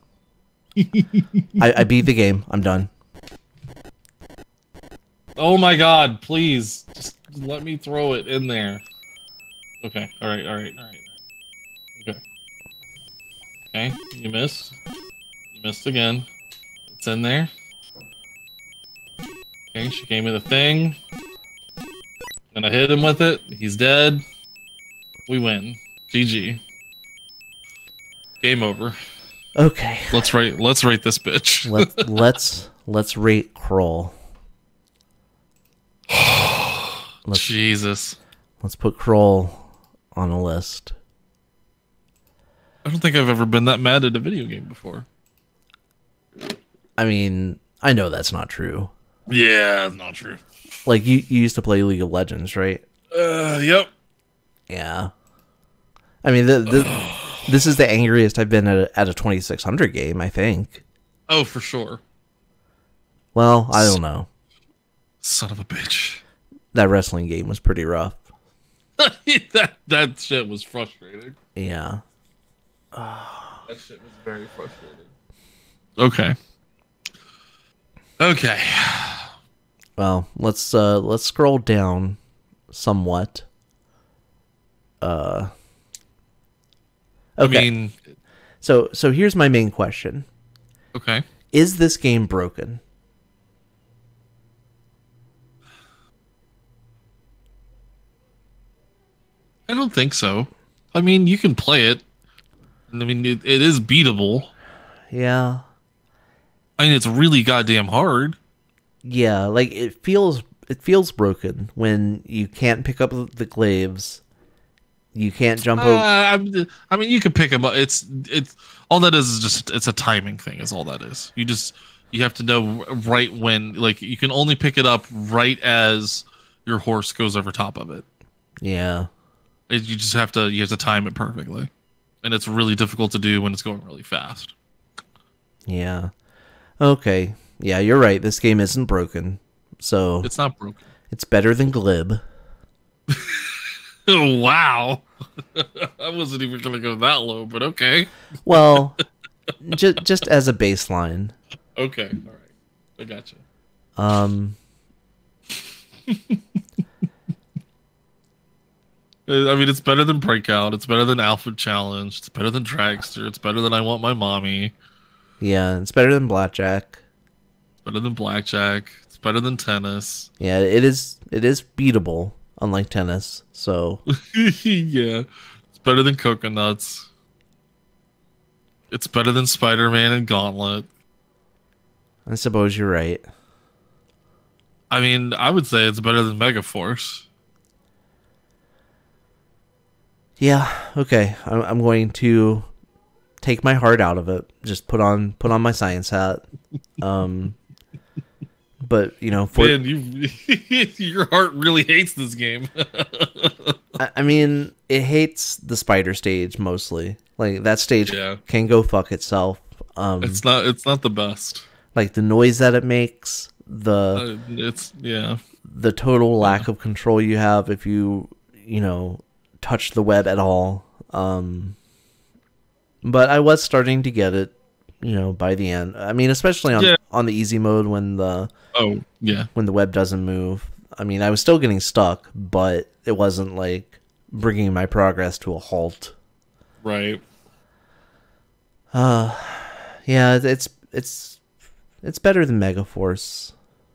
[SPEAKER 1] I beat the game. I'm done.
[SPEAKER 2] Oh my god, please. Just let me throw it in there. Okay, alright. Okay. Okay, you missed. You missed again. It's in there. Okay, she gave me the thing. And I hit him with it. He's dead. We win. GG. Game over.
[SPEAKER 1] Okay.
[SPEAKER 2] Let's rate this bitch.
[SPEAKER 1] let's rate Krull.
[SPEAKER 2] Jesus.
[SPEAKER 1] Let's put Krull on a list.
[SPEAKER 2] I don't think I've ever been that mad at a video game before.
[SPEAKER 1] I mean, I know that's not true.
[SPEAKER 2] Yeah, it's not true.
[SPEAKER 1] Like, you used to play League of Legends, right?
[SPEAKER 2] Yep.
[SPEAKER 1] Yeah. I mean, this is the angriest I've been at a 2600 game, I think.
[SPEAKER 2] Oh, for sure.
[SPEAKER 1] Well, I don't know.
[SPEAKER 2] Son of a bitch.
[SPEAKER 1] That wrestling game was pretty rough.
[SPEAKER 2] that shit was frustrating.
[SPEAKER 1] Yeah.
[SPEAKER 2] That shit was very frustrating. Okay. Okay.
[SPEAKER 1] Well, let's scroll down somewhat. Okay.
[SPEAKER 2] I mean,
[SPEAKER 1] so here's my main question.
[SPEAKER 2] Okay.
[SPEAKER 1] Is this game broken?
[SPEAKER 2] I don't think so. I mean, you can play it. I mean, it is beatable.
[SPEAKER 1] Yeah.
[SPEAKER 2] I mean, it's really goddamn hard.
[SPEAKER 1] Yeah, like it feels broken when you can't pick up the glaives. You can't jump over.
[SPEAKER 2] I mean, you can pick them up. It's all that is just it's a timing thing. Is all that is. You have to know right when. Like you can only pick it up right as your horse goes over top of it.
[SPEAKER 1] Yeah.
[SPEAKER 2] You just have to time it perfectly, and it's really difficult to do when it's going really fast.
[SPEAKER 1] Yeah. Okay. Yeah, you're right. This game isn't broken, so
[SPEAKER 2] it's not broken.
[SPEAKER 1] It's better than Glib.
[SPEAKER 2] Oh, wow. I wasn't even gonna go that low, but okay.
[SPEAKER 1] Well, just as a baseline.
[SPEAKER 2] Okay. All right. I gotcha. I mean, it's better than Breakout. It's better than Alpha Challenge. It's better than Dragster. It's better than I Want My Mommy.
[SPEAKER 1] Yeah, it's better than Blackjack.
[SPEAKER 2] Better than Blackjack. It's better than Tennis.
[SPEAKER 1] Yeah, it is beatable, unlike Tennis. So
[SPEAKER 2] yeah, it's better than Coconuts. It's better than Spider-Man and Gauntlet.
[SPEAKER 1] I suppose you're right.
[SPEAKER 2] I mean, I would say it's better than Megaforce.
[SPEAKER 1] Yeah, okay. I'm going to take my heart out of it. Just put on my science hat. But
[SPEAKER 2] Man, your heart really hates this game.
[SPEAKER 1] I mean, it hates the spider stage mostly. Like that stage can go fuck itself.
[SPEAKER 2] It's not the best.
[SPEAKER 1] Like the noise that it makes, the total lack of control you have if you touch the web at all. But I was starting to get it, by the end. I mean, especially on the easy mode when the web doesn't move. I mean, I was still getting stuck, but it wasn't like bringing my progress to a halt.
[SPEAKER 2] Right.
[SPEAKER 1] Yeah, it's better than Megaforce.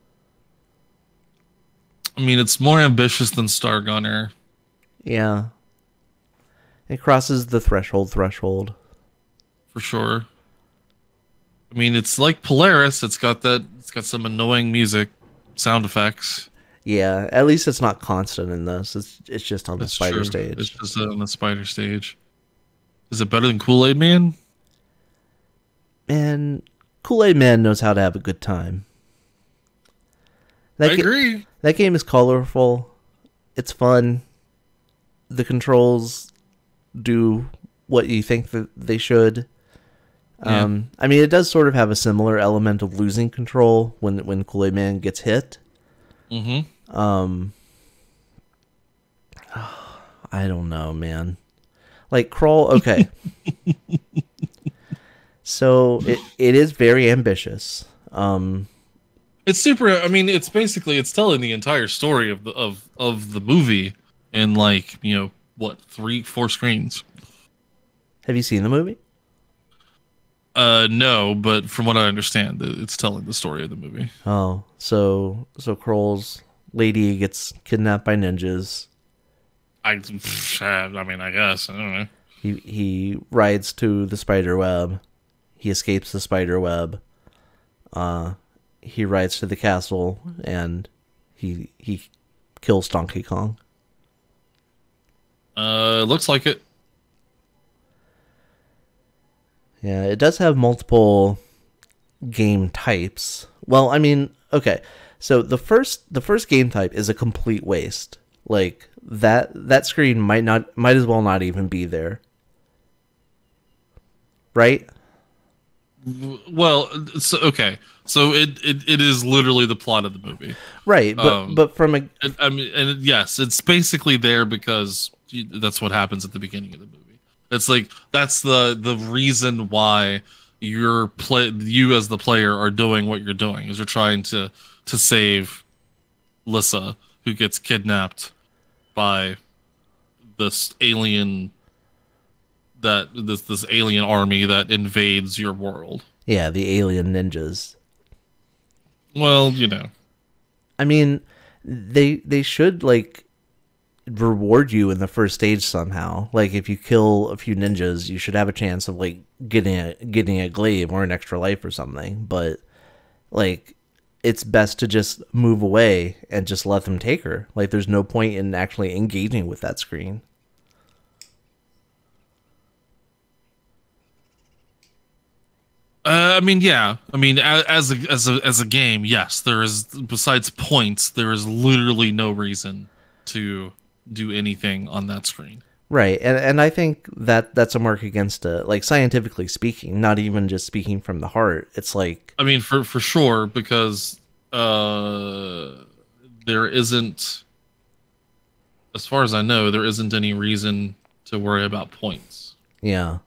[SPEAKER 2] I mean, it's more ambitious than Star Gunner.
[SPEAKER 1] Yeah. It crosses the threshold.
[SPEAKER 2] For sure. I mean, it's like Polaris. It's got some annoying music, sound effects.
[SPEAKER 1] Yeah, at least it's not constant in this. It's just on the spider stage.
[SPEAKER 2] It's just on the spider stage. Is it better than Kool-Aid Man?
[SPEAKER 1] Man, Kool-Aid Man knows how to have a good time.
[SPEAKER 2] I agree.
[SPEAKER 1] That game is colorful. It's fun. The controls do what you think that they should. I mean, it does sort of have a similar element of losing control when Kool-Aid Man gets hit.
[SPEAKER 2] Mm-hmm.
[SPEAKER 1] I don't know, man. Like Krull, okay. So it is very ambitious.
[SPEAKER 2] It's super. I mean, it's telling the entire story of the movie in like 3-4 screens.
[SPEAKER 1] Have you seen the movie?
[SPEAKER 2] No, but from what I understand, it's telling the story of the movie.
[SPEAKER 1] Oh, so Krull's lady gets kidnapped by ninjas.
[SPEAKER 2] I mean, I guess I don't know.
[SPEAKER 1] He rides to the spider web. He escapes the spider web. He rides to the castle and he kills Donkey Kong.
[SPEAKER 2] Looks like it.
[SPEAKER 1] Yeah, it does have multiple game types. Well, I mean, okay. So the first game type is a complete waste. Like that screen might as well not even be there. Right?
[SPEAKER 2] Well, okay. So it is literally the plot of the movie.
[SPEAKER 1] Right, but from a
[SPEAKER 2] yes, it's basically there because that's what happens at the beginning of the movie. It's like that's the reason why you as the player are doing what you're doing is you're trying to save Lissa, who gets kidnapped by this alien this alien army that invades your world.
[SPEAKER 1] Yeah, the alien ninjas.
[SPEAKER 2] Well,
[SPEAKER 1] I mean, they should like reward you in the first stage somehow. Like if you kill a few ninjas, you should have a chance of like getting a glaive or an extra life or something. But like it's best to just move away and just let them take her. Like there's no point in actually engaging with that screen.
[SPEAKER 2] I mean, yeah. I mean, as a game, yes. There is, besides points, there is literally no reason to do anything on that screen.
[SPEAKER 1] Right, and I think that's a mark against it. Like scientifically speaking, not even just speaking from the heart. It's like,
[SPEAKER 2] I mean, for sure, because there isn't, as far as I know, there isn't any reason to worry about points.
[SPEAKER 1] Yeah.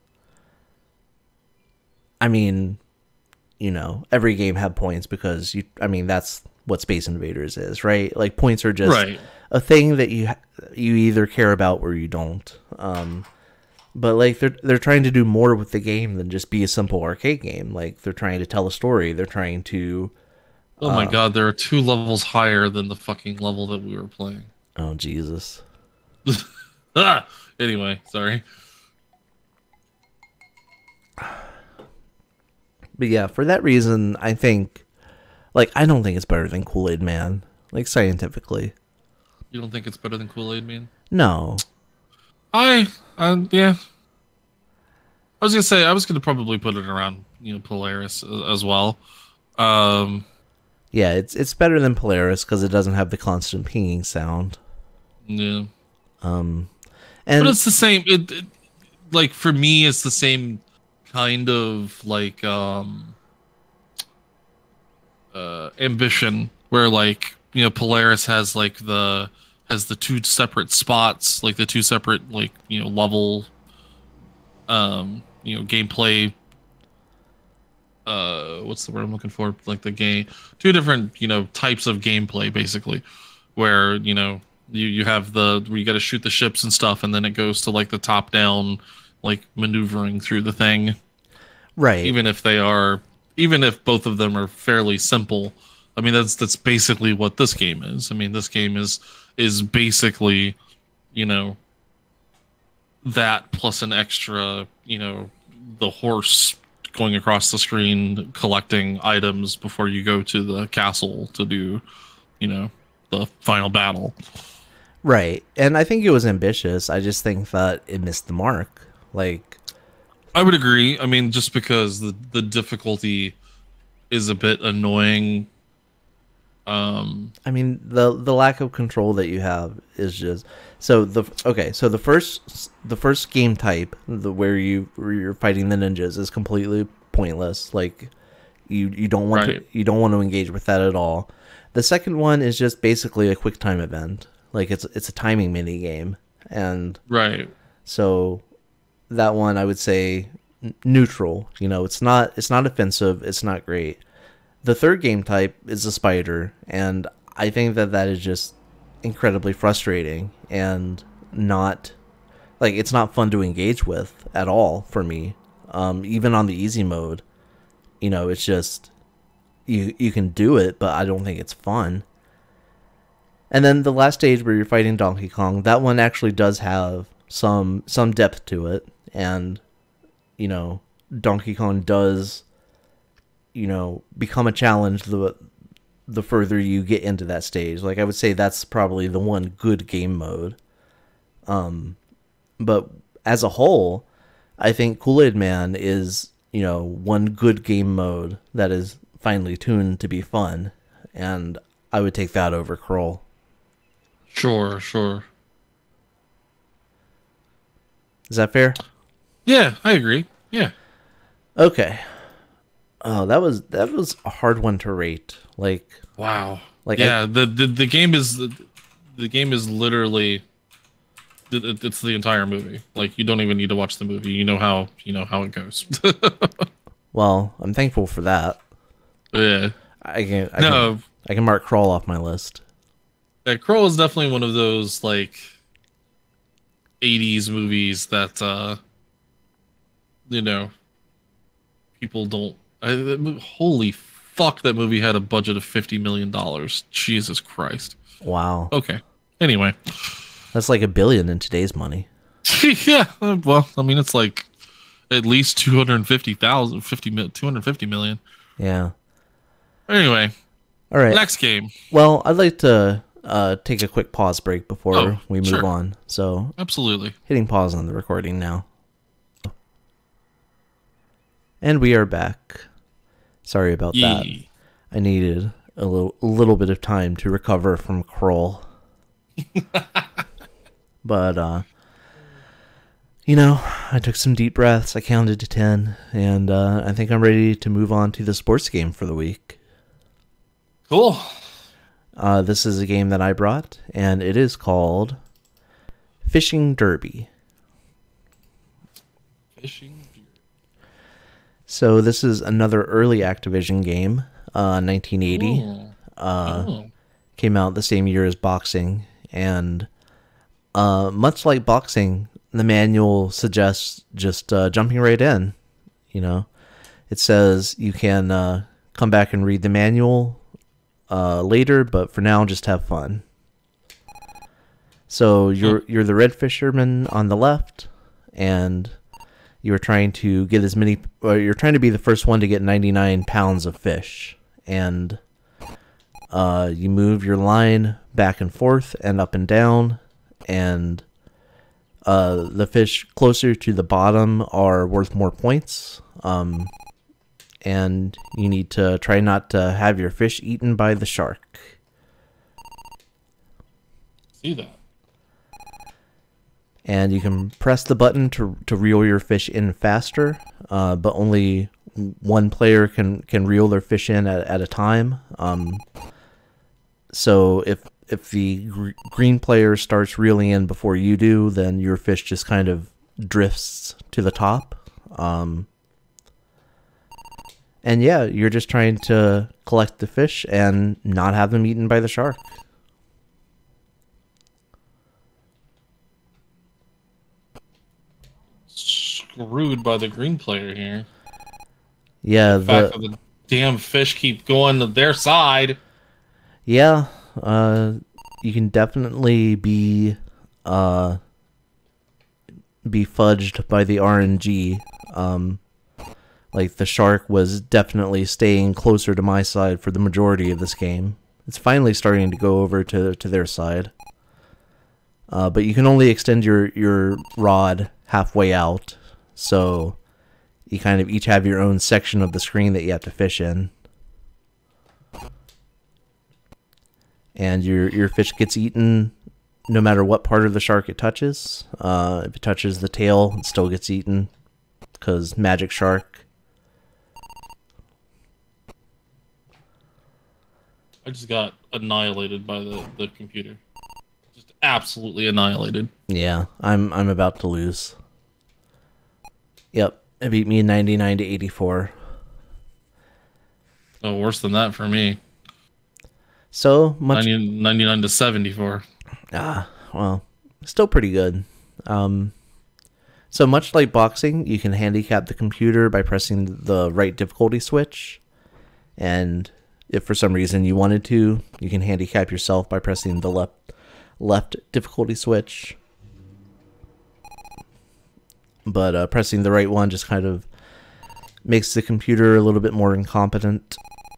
[SPEAKER 1] I mean, every game had points because that's what Space Invaders is, right? Like points are just a thing that you either care about or you don't. But like they're trying to do more with the game than just be a simple arcade game. Like they're trying to tell a story. They're trying to.
[SPEAKER 2] Oh my God! There are 2 levels higher than the fucking level that we were playing.
[SPEAKER 1] Oh Jesus.
[SPEAKER 2] Anyway, sorry.
[SPEAKER 1] But yeah, for that reason, I think, like, I don't think it's better than Kool-Aid Man, like, scientifically.
[SPEAKER 2] You don't think it's better than Kool-Aid Man?
[SPEAKER 1] No.
[SPEAKER 2] Yeah. I was gonna say I was gonna probably put it around Polaris as well. Um,
[SPEAKER 1] Yeah, it's better than Polaris because it doesn't have the constant pinging sound.
[SPEAKER 2] yeah,
[SPEAKER 1] And
[SPEAKER 2] but it's the same. Like for me, it's the same kind of like ambition where like Polaris has like the two separate spots, like the two separate like level gameplay, what's the word I'm looking for, like the game, two different types of gameplay basically, where you have where you got to shoot the ships and stuff, and then it goes to like the top down like maneuvering through the thing,
[SPEAKER 1] right.
[SPEAKER 2] even if both of them are fairly simple. I mean, that's basically what this game is. I mean, this game is basically that plus an extra the horse going across the screen collecting items before you go to the castle to do the final battle.
[SPEAKER 1] Right. And I think it was ambitious. I just think that it missed the mark. Like,
[SPEAKER 2] I would agree. I mean, just because the difficulty is a bit annoying.
[SPEAKER 1] I mean, the lack of control that you have is just so the first game type, where you're fighting the ninjas, is completely pointless. Like, you don't want to engage with that at all. The second one is just basically a quick time event. Like, it's a timing mini game, and
[SPEAKER 2] right.
[SPEAKER 1] So that one I would say neutral. It's not offensive. It's not great. The third game type is the spider, and I think that is just incredibly frustrating and not like it's not fun to engage with at all for me. Even on the easy mode, it's just you can do it, but I don't think it's fun. And then the last stage where you're fighting Donkey Kong, that one actually does have some depth to it, and Donkey Kong does become a challenge the further you get into that stage. Like, I would say that's probably the one good game mode. But as a whole, I think Kool-Aid Man is one good game mode that is finely tuned to be fun, and I would take that over Krull.
[SPEAKER 2] Sure.
[SPEAKER 1] Is that fair?
[SPEAKER 2] Yeah, I agree. Yeah.
[SPEAKER 1] Okay. Oh, that was a hard one to rate. Like,
[SPEAKER 2] wow.
[SPEAKER 1] Like,
[SPEAKER 2] yeah, the game is literally it's the entire movie. Like, you don't even need to watch the movie. You know how it goes.
[SPEAKER 1] Well, I'm thankful for that.
[SPEAKER 2] Yeah.
[SPEAKER 1] I can mark Krull off my list.
[SPEAKER 2] Yeah, Krull is definitely one of those like 80s movies that people don't. Holy fuck, that movie had a budget of $50 million. Jesus Christ.
[SPEAKER 1] Wow.
[SPEAKER 2] Okay. Anyway.
[SPEAKER 1] That's like $1 billion in today's money.
[SPEAKER 2] Yeah. Well, I mean, it's like at least 250 million.
[SPEAKER 1] Yeah.
[SPEAKER 2] Anyway.
[SPEAKER 1] All right.
[SPEAKER 2] Next game.
[SPEAKER 1] Well, I'd like to take a quick pause break before we move on. So,
[SPEAKER 2] absolutely.
[SPEAKER 1] Hitting pause on the recording now. And we are back. Sorry about that. I needed a little bit of time to recover from Krull. But I took some deep breaths. I counted to 10, and I think I'm ready to move on to the sports game for the week.
[SPEAKER 2] Cool.
[SPEAKER 1] This is a game that I brought, and it is called Fishing Derby. So this is another early Activision game, 1980. Came out the same year as boxing, and much like boxing, the manual suggests just jumping right in. It says you can come back and read the manual later, but for now, just have fun. So you're the red fisherman on the left, and you're trying to get you're trying to be the first one to get 99 pounds of fish, and you move your line back and forth and up and down, and The fish closer to the bottom are worth more points. And you need to try not to have your fish eaten by the shark.
[SPEAKER 2] See that.
[SPEAKER 1] And you can press the button to reel your fish in faster, but only one player can reel their fish in at a time. So if the green player starts reeling in before you do, then your fish just kind of drifts to the top. And yeah, you're just trying to collect the fish and not have them eaten by the shark.
[SPEAKER 2] Screwed by the green player here.
[SPEAKER 1] Yeah,
[SPEAKER 2] the fact that the damn fish keep going to their side.
[SPEAKER 1] Yeah, you can definitely be fudged by the RNG. Like, the shark was definitely staying closer to my side for the majority of this game. It's finally starting to go over to their side. But you can only extend your rod halfway out, so you kind of each have your own section of the screen that you have to fish in. And your fish gets eaten no matter what part of the shark it touches. If it touches the tail, it still gets eaten, because magic shark.
[SPEAKER 2] I just got annihilated by the computer. Just absolutely annihilated.
[SPEAKER 1] Yeah, I'm about to lose. Yep, it beat me 99 to 84.
[SPEAKER 2] Oh, worse than that for me.
[SPEAKER 1] So much
[SPEAKER 2] 99 to 74.
[SPEAKER 1] Well, still pretty good. So much like boxing, you can handicap the computer by pressing the right difficulty switch, and if for some reason you wanted to, you can handicap yourself by pressing the left difficulty switch. But pressing the right one just kind of makes the computer a little bit more incompetent.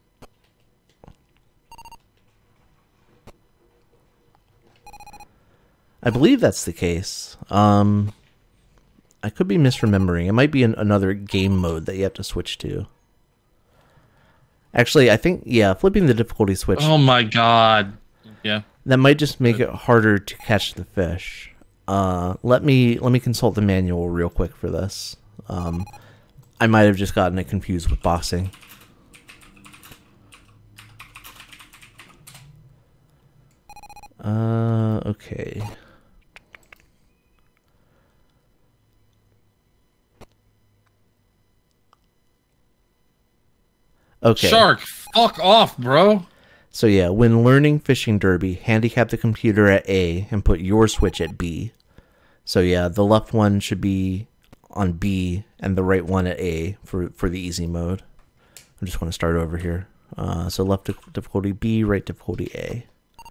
[SPEAKER 1] I believe that's the case. I could be misremembering. It might be another game mode that you have to switch to. Actually, I think, yeah, flipping the difficulty switch.
[SPEAKER 2] Oh my god. Yeah.
[SPEAKER 1] That might just make it harder to catch the fish. Let me consult the manual real quick for this. I might have just gotten it confused with boxing. Okay. Okay.
[SPEAKER 2] Shark, fuck off, bro.
[SPEAKER 1] So yeah, when learning Fishing Derby, handicap the computer at A and put your switch at B. So yeah, the left one should be on B and the right one at A for the easy mode. I'm just going to start over here. So left difficulty B, right difficulty A.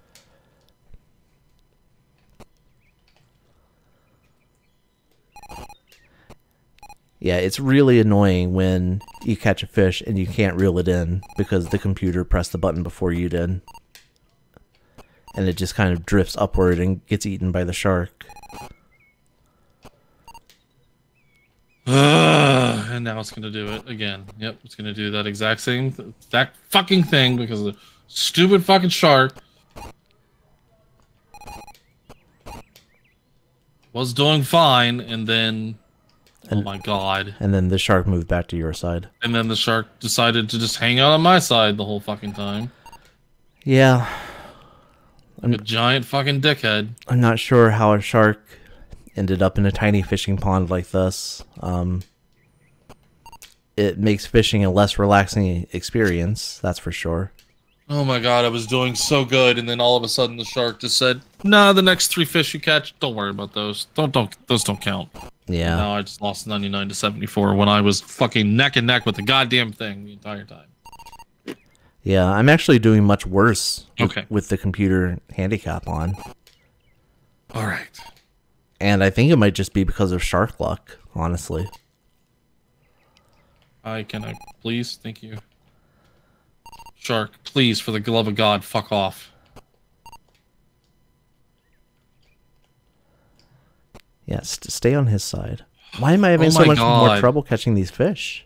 [SPEAKER 1] Yeah, it's really annoying when you catch a fish and you can't reel it in because the computer pressed the button before you did. And it just kind of drifts upward and gets eaten by the shark.
[SPEAKER 2] And now it's going to do it again. Yep, it's going to do that exact fucking thing because of the stupid fucking shark was doing fine, and then... oh my god.
[SPEAKER 1] And then the shark moved back to your side.
[SPEAKER 2] And then the shark decided to just hang out on my side the whole fucking time.
[SPEAKER 1] Yeah.
[SPEAKER 2] Like a giant fucking dickhead.
[SPEAKER 1] I'm not sure how a shark ended up in a tiny fishing pond like this. It makes fishing a less relaxing experience, that's for sure.
[SPEAKER 2] Oh my god, I was doing so good, and then all of a sudden the shark just said, "Nah, the next 3 fish you catch, don't worry about those. Those don't count."
[SPEAKER 1] Yeah.
[SPEAKER 2] Now I just lost 99 to 74 when I was fucking neck and neck with the goddamn thing the entire time.
[SPEAKER 1] Yeah, I'm actually doing much worse
[SPEAKER 2] okay.
[SPEAKER 1] with the computer handicap on.
[SPEAKER 2] Alright.
[SPEAKER 1] And I think it might just be because of shark luck, honestly.
[SPEAKER 2] Can I please? Thank you. Shark, please, for the love of God, fuck off.
[SPEAKER 1] Yeah, stay on his side. Why am I having
[SPEAKER 2] Oh
[SPEAKER 1] so
[SPEAKER 2] my
[SPEAKER 1] much more
[SPEAKER 2] God.
[SPEAKER 1] trouble catching these fish?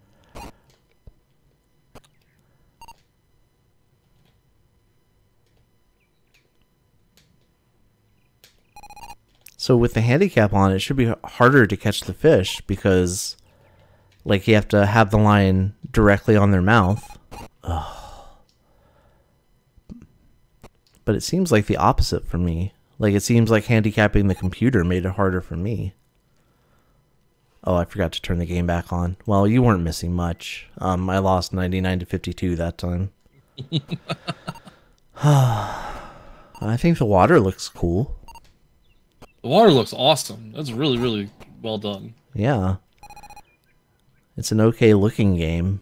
[SPEAKER 1] So with the handicap on, it should be harder to catch the fish because, like, you have to have the line directly on their mouth. Ugh. But it seems like the opposite for me. Like, it seems like handicapping the computer made it harder for me. Oh, I forgot to turn the game back on. Well, you weren't missing much. I lost 99 to 52 that time. I think the water looks cool.
[SPEAKER 2] The water looks awesome. That's really, really well done.
[SPEAKER 1] Yeah. It's an okay looking game.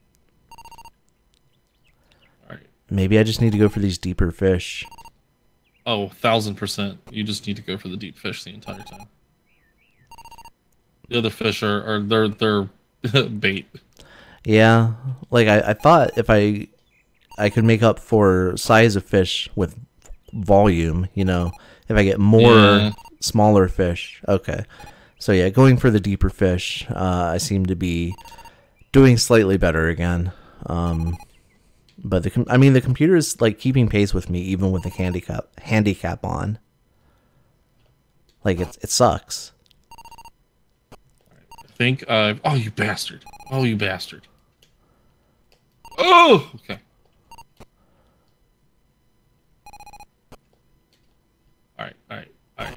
[SPEAKER 2] Alright.
[SPEAKER 1] Maybe I just need to go for these deeper fish.
[SPEAKER 2] Oh, 1000%. You just need to go for the deep fish the entire time. The other fish are they're bait.
[SPEAKER 1] Yeah. Like I thought if I could make up for size of fish with volume, you know, if I get more smaller fish. Okay. So yeah, going for the deeper fish, I seem to be doing slightly better again. But the computer is like keeping pace with me even with the handicap on. Like it sucks.
[SPEAKER 2] I think oh, you bastard. Oh, you bastard. Oh, okay. All right.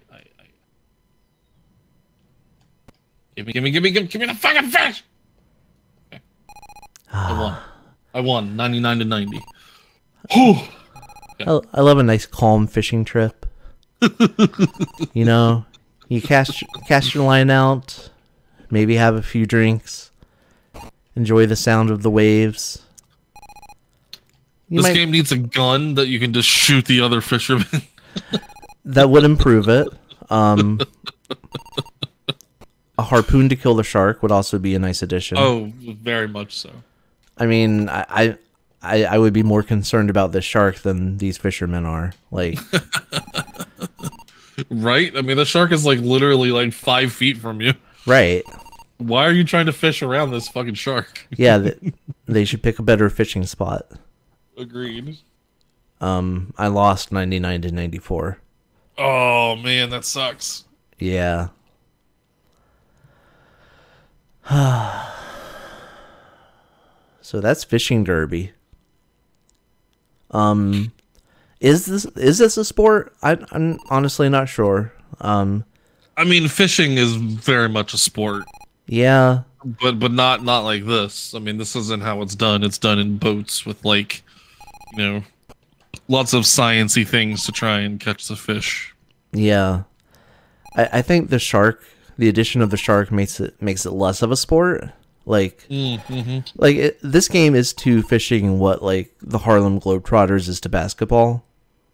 [SPEAKER 2] Give me the fucking fish. Okay. I won 99 to 90. Okay.
[SPEAKER 1] I love a nice calm fishing trip. You know, you cast your line out, maybe have a few drinks, enjoy the sound of the waves.
[SPEAKER 2] This game needs a gun that you can just shoot the other fishermen.
[SPEAKER 1] That would improve it. A harpoon to kill the shark would also be a nice addition.
[SPEAKER 2] Oh, very much so.
[SPEAKER 1] I mean, I would be more concerned about this shark than these fishermen are. Like,
[SPEAKER 2] right? I mean, the shark is like literally like 5 feet from you.
[SPEAKER 1] Right.
[SPEAKER 2] Why are you trying to fish around this fucking shark?
[SPEAKER 1] Yeah, they should pick a better fishing spot.
[SPEAKER 2] Agreed.
[SPEAKER 1] I lost 99 to 94.
[SPEAKER 2] Oh man, that sucks.
[SPEAKER 1] Yeah. So that's fishing derby. Is this a sport? I'm honestly not sure.
[SPEAKER 2] I mean, fishing is very much a sport.
[SPEAKER 1] Yeah.
[SPEAKER 2] But not like this. I mean, this isn't how it's done. It's done in boats with like, you know, lots of sciencey things to try and catch the fish.
[SPEAKER 1] Yeah. I think the addition of the shark makes it less of a sport. Like, this game is to fishing what like the Harlem Globetrotters is to basketball.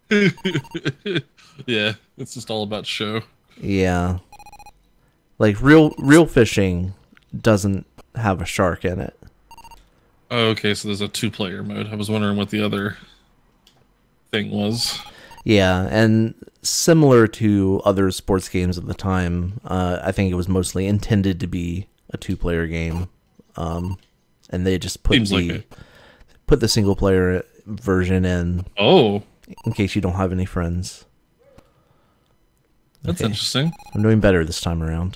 [SPEAKER 2] Yeah, it's just all about show.
[SPEAKER 1] Yeah. Like real fishing doesn't have a shark in it.
[SPEAKER 2] Oh, okay, so there's a 2-player mode. I was wondering what the other thing was.
[SPEAKER 1] Yeah, and similar to other sports games at the time, I think it was mostly intended to be a 2-player game. And they just put the single player version in.
[SPEAKER 2] Oh,
[SPEAKER 1] in case you don't have any friends.
[SPEAKER 2] That's interesting.
[SPEAKER 1] I'm doing better this time around.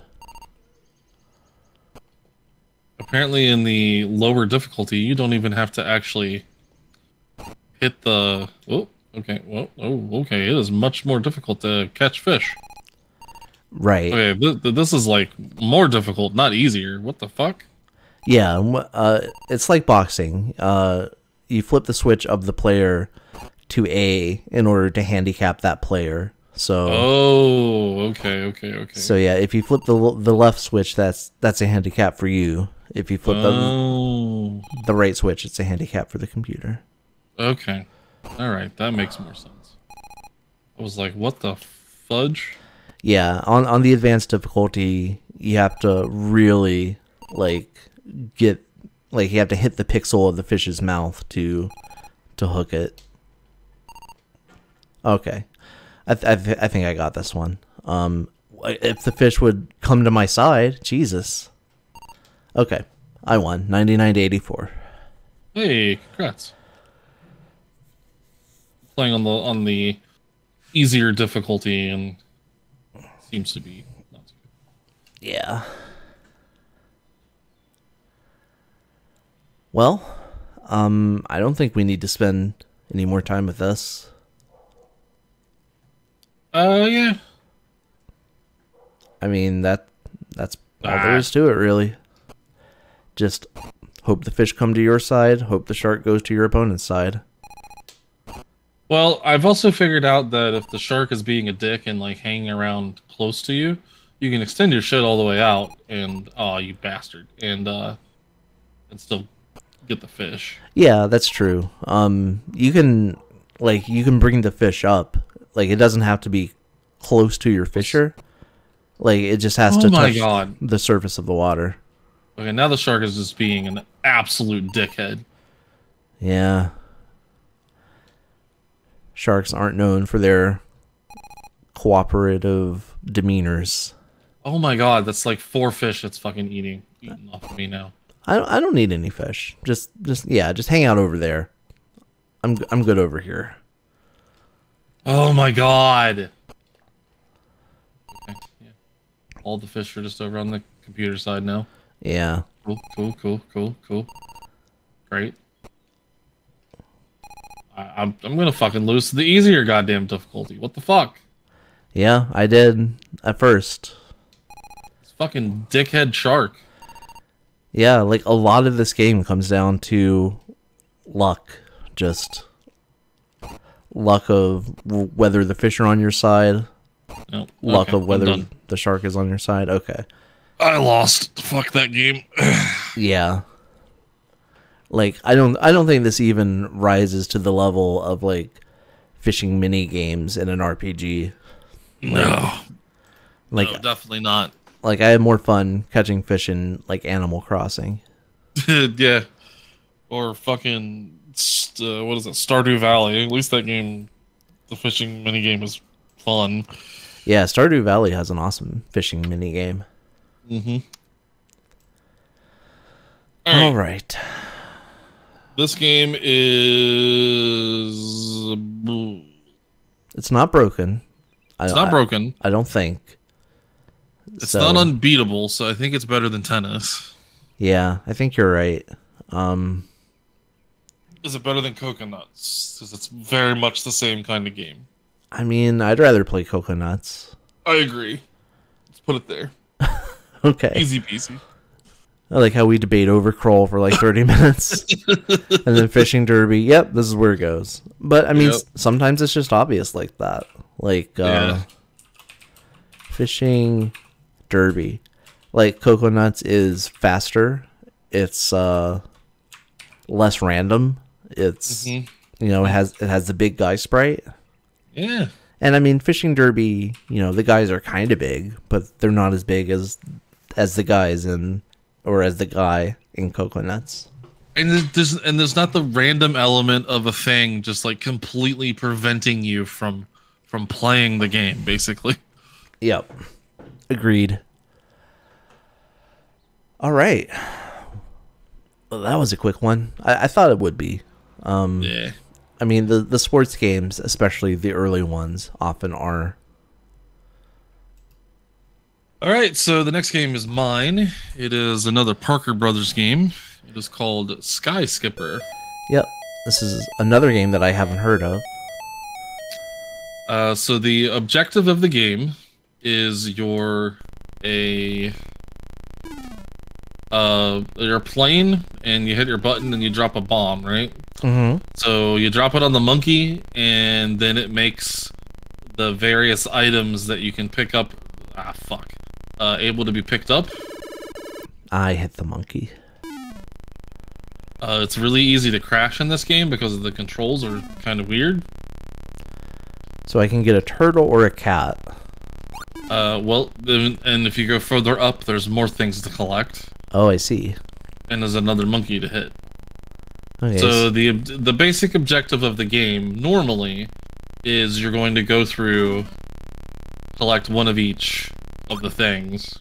[SPEAKER 2] Apparently in the lower difficulty, you don't even have to actually hit the... Oh, okay. Well, oh, okay. It is much more difficult to catch fish.
[SPEAKER 1] Right.
[SPEAKER 2] Okay, this is like more difficult, not easier. What the fuck?
[SPEAKER 1] Yeah, it's like boxing. You flip the switch of the player to A in order to handicap that player. So.
[SPEAKER 2] Oh, okay.
[SPEAKER 1] So yeah, if you flip the left switch, that's a handicap for you. If you flip the right switch, it's a handicap for the computer.
[SPEAKER 2] Okay, all right, that makes more sense. I was like, what the fudge?
[SPEAKER 1] Yeah, on the advanced difficulty, you have to really you have to hit the pixel of the fish's mouth to hook it. Okay, I think I got this one. if the fish would come to my side, Jesus. Okay, I won 99 to 84.
[SPEAKER 2] Hey, congrats. Playing on the easier difficulty and seems to be not too good.
[SPEAKER 1] Yeah. Well, I don't think we need to spend any more time with this.
[SPEAKER 2] Yeah.
[SPEAKER 1] I mean, that's all there is to it, really. Just hope the fish come to your side, hope the shark goes to your opponent's side.
[SPEAKER 2] Well, I've also figured out that if the shark is being a dick and like hanging around close to you, you can extend your shit all the way out and you bastard, and still get the fish.
[SPEAKER 1] Yeah, that's true. You can bring the fish up. Like, it doesn't have to be close to your fisher. Like, it just has to touch the surface of the water.
[SPEAKER 2] Okay, now the shark is just being an absolute dickhead.
[SPEAKER 1] Yeah. Sharks aren't known for their cooperative demeanors.
[SPEAKER 2] Oh my god, that's like 4 fish that's fucking eating off of me now.
[SPEAKER 1] I don't need any fish. Just hang out over there. I'm good over here.
[SPEAKER 2] Oh my god. Okay, yeah. All the fish are just over on the computer side now.
[SPEAKER 1] Yeah.
[SPEAKER 2] Cool. Great. I'm gonna fucking lose to the easier goddamn difficulty. What the fuck?
[SPEAKER 1] Yeah, I did at first.
[SPEAKER 2] It's fucking dickhead shark.
[SPEAKER 1] Yeah, like a lot of this game comes down to luck. Just luck of whether the fish are on your side.
[SPEAKER 2] No.
[SPEAKER 1] Luck
[SPEAKER 2] Okay,
[SPEAKER 1] of whether the shark is on your side. Okay.
[SPEAKER 2] I lost. Fuck that game.
[SPEAKER 1] Yeah. Like, I don't think this even rises to the level of like fishing mini games in an RPG.
[SPEAKER 2] No.
[SPEAKER 1] Like,
[SPEAKER 2] no, definitely not.
[SPEAKER 1] Like, I had more fun catching fish in like Animal Crossing.
[SPEAKER 2] Yeah. Or fucking what is it? Stardew Valley. At least that game, the fishing mini game, is fun.
[SPEAKER 1] Yeah, Stardew Valley has an awesome fishing mini game.
[SPEAKER 2] Mm-hmm.
[SPEAKER 1] All right.
[SPEAKER 2] This game is...
[SPEAKER 1] It's not broken.
[SPEAKER 2] It's not broken.
[SPEAKER 1] I don't think.
[SPEAKER 2] It's not unbeatable, so I think it's better than tennis.
[SPEAKER 1] Yeah, I think you're right.
[SPEAKER 2] Is it better than Coconuts? Because it's very much the same kind of game.
[SPEAKER 1] I mean, I'd rather play Coconuts.
[SPEAKER 2] I agree. Let's put it there.
[SPEAKER 1] Okay.
[SPEAKER 2] Easy peasy.
[SPEAKER 1] I like how we debate over Krull for like 30 minutes. And then Fishing Derby, yep, this is where it goes. But, I mean, sometimes it's just obvious like that. Like, Fishing Derby. Like, Coconuts is faster. It's less random. It's, you know, it has the big guy sprite.
[SPEAKER 2] Yeah.
[SPEAKER 1] And, I mean, Fishing Derby, you know, the guys are kind of big, but they're not as big as the guys in... Or as the guy in Coconuts.
[SPEAKER 2] And there's not the random element of a thing just like completely preventing you from playing the game, basically.
[SPEAKER 1] Yep. Agreed. All right. Well, that was a quick one. I thought it would be.
[SPEAKER 2] Yeah.
[SPEAKER 1] I mean, the sports games, especially the early ones, often are.
[SPEAKER 2] All right, so the next game is mine. It is another Parker Brothers game. It is called Sky Skipper.
[SPEAKER 1] Yep, this is another game that I haven't heard of.
[SPEAKER 2] So the objective of the game is you're a plane and you hit your button and you drop a bomb, right?
[SPEAKER 1] Mm-hmm.
[SPEAKER 2] So you drop it on the monkey and then it makes the various items that you can pick up. Able to be picked up.
[SPEAKER 1] I hit the monkey.
[SPEAKER 2] It's really easy to crash in this game because the controls are kind of weird.
[SPEAKER 1] So I can get a turtle or a cat.
[SPEAKER 2] Well, and if you go further up, there's more things to collect.
[SPEAKER 1] Oh, I see.
[SPEAKER 2] And there's another monkey to hit.
[SPEAKER 1] Okay.
[SPEAKER 2] So the basic objective of the game normally is you're going to go through, collect one of each, of the things,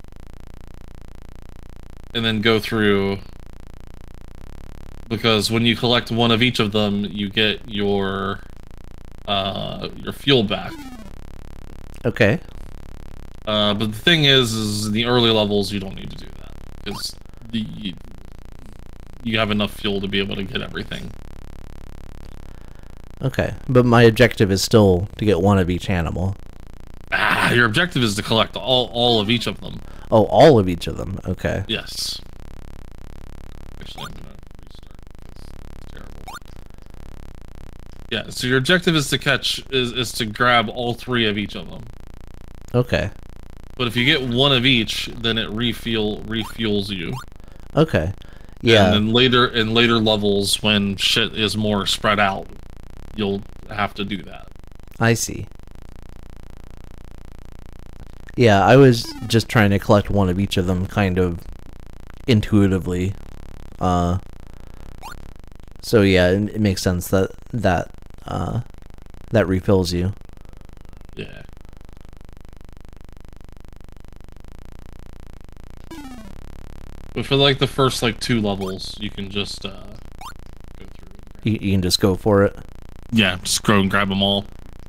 [SPEAKER 2] and then go through, because when you collect one of each of them, you get your fuel back.
[SPEAKER 1] Okay.
[SPEAKER 2] But the thing is in the early levels you don't need to do that, because you have enough fuel to be able to get everything.
[SPEAKER 1] Okay, but my objective is still to get one of each animal.
[SPEAKER 2] Your objective is to collect all of each of them.
[SPEAKER 1] Oh, all of each of them. Okay.
[SPEAKER 2] Yes. Actually, I'm gonna restart because it's terrible. Yeah, so your objective is to grab all 3 of each of them.
[SPEAKER 1] Okay.
[SPEAKER 2] But if you get one of each, then it refuels you.
[SPEAKER 1] Okay. Yeah.
[SPEAKER 2] And then in later levels, when shit is more spread out, you'll have to do that.
[SPEAKER 1] I see. Yeah, I was just trying to collect one of each of them kind of intuitively. So yeah, it makes sense that refills you.
[SPEAKER 2] Yeah. But for like the first like 2 levels, you can just go through.
[SPEAKER 1] You can just go for it.
[SPEAKER 2] Yeah, just go and grab them all.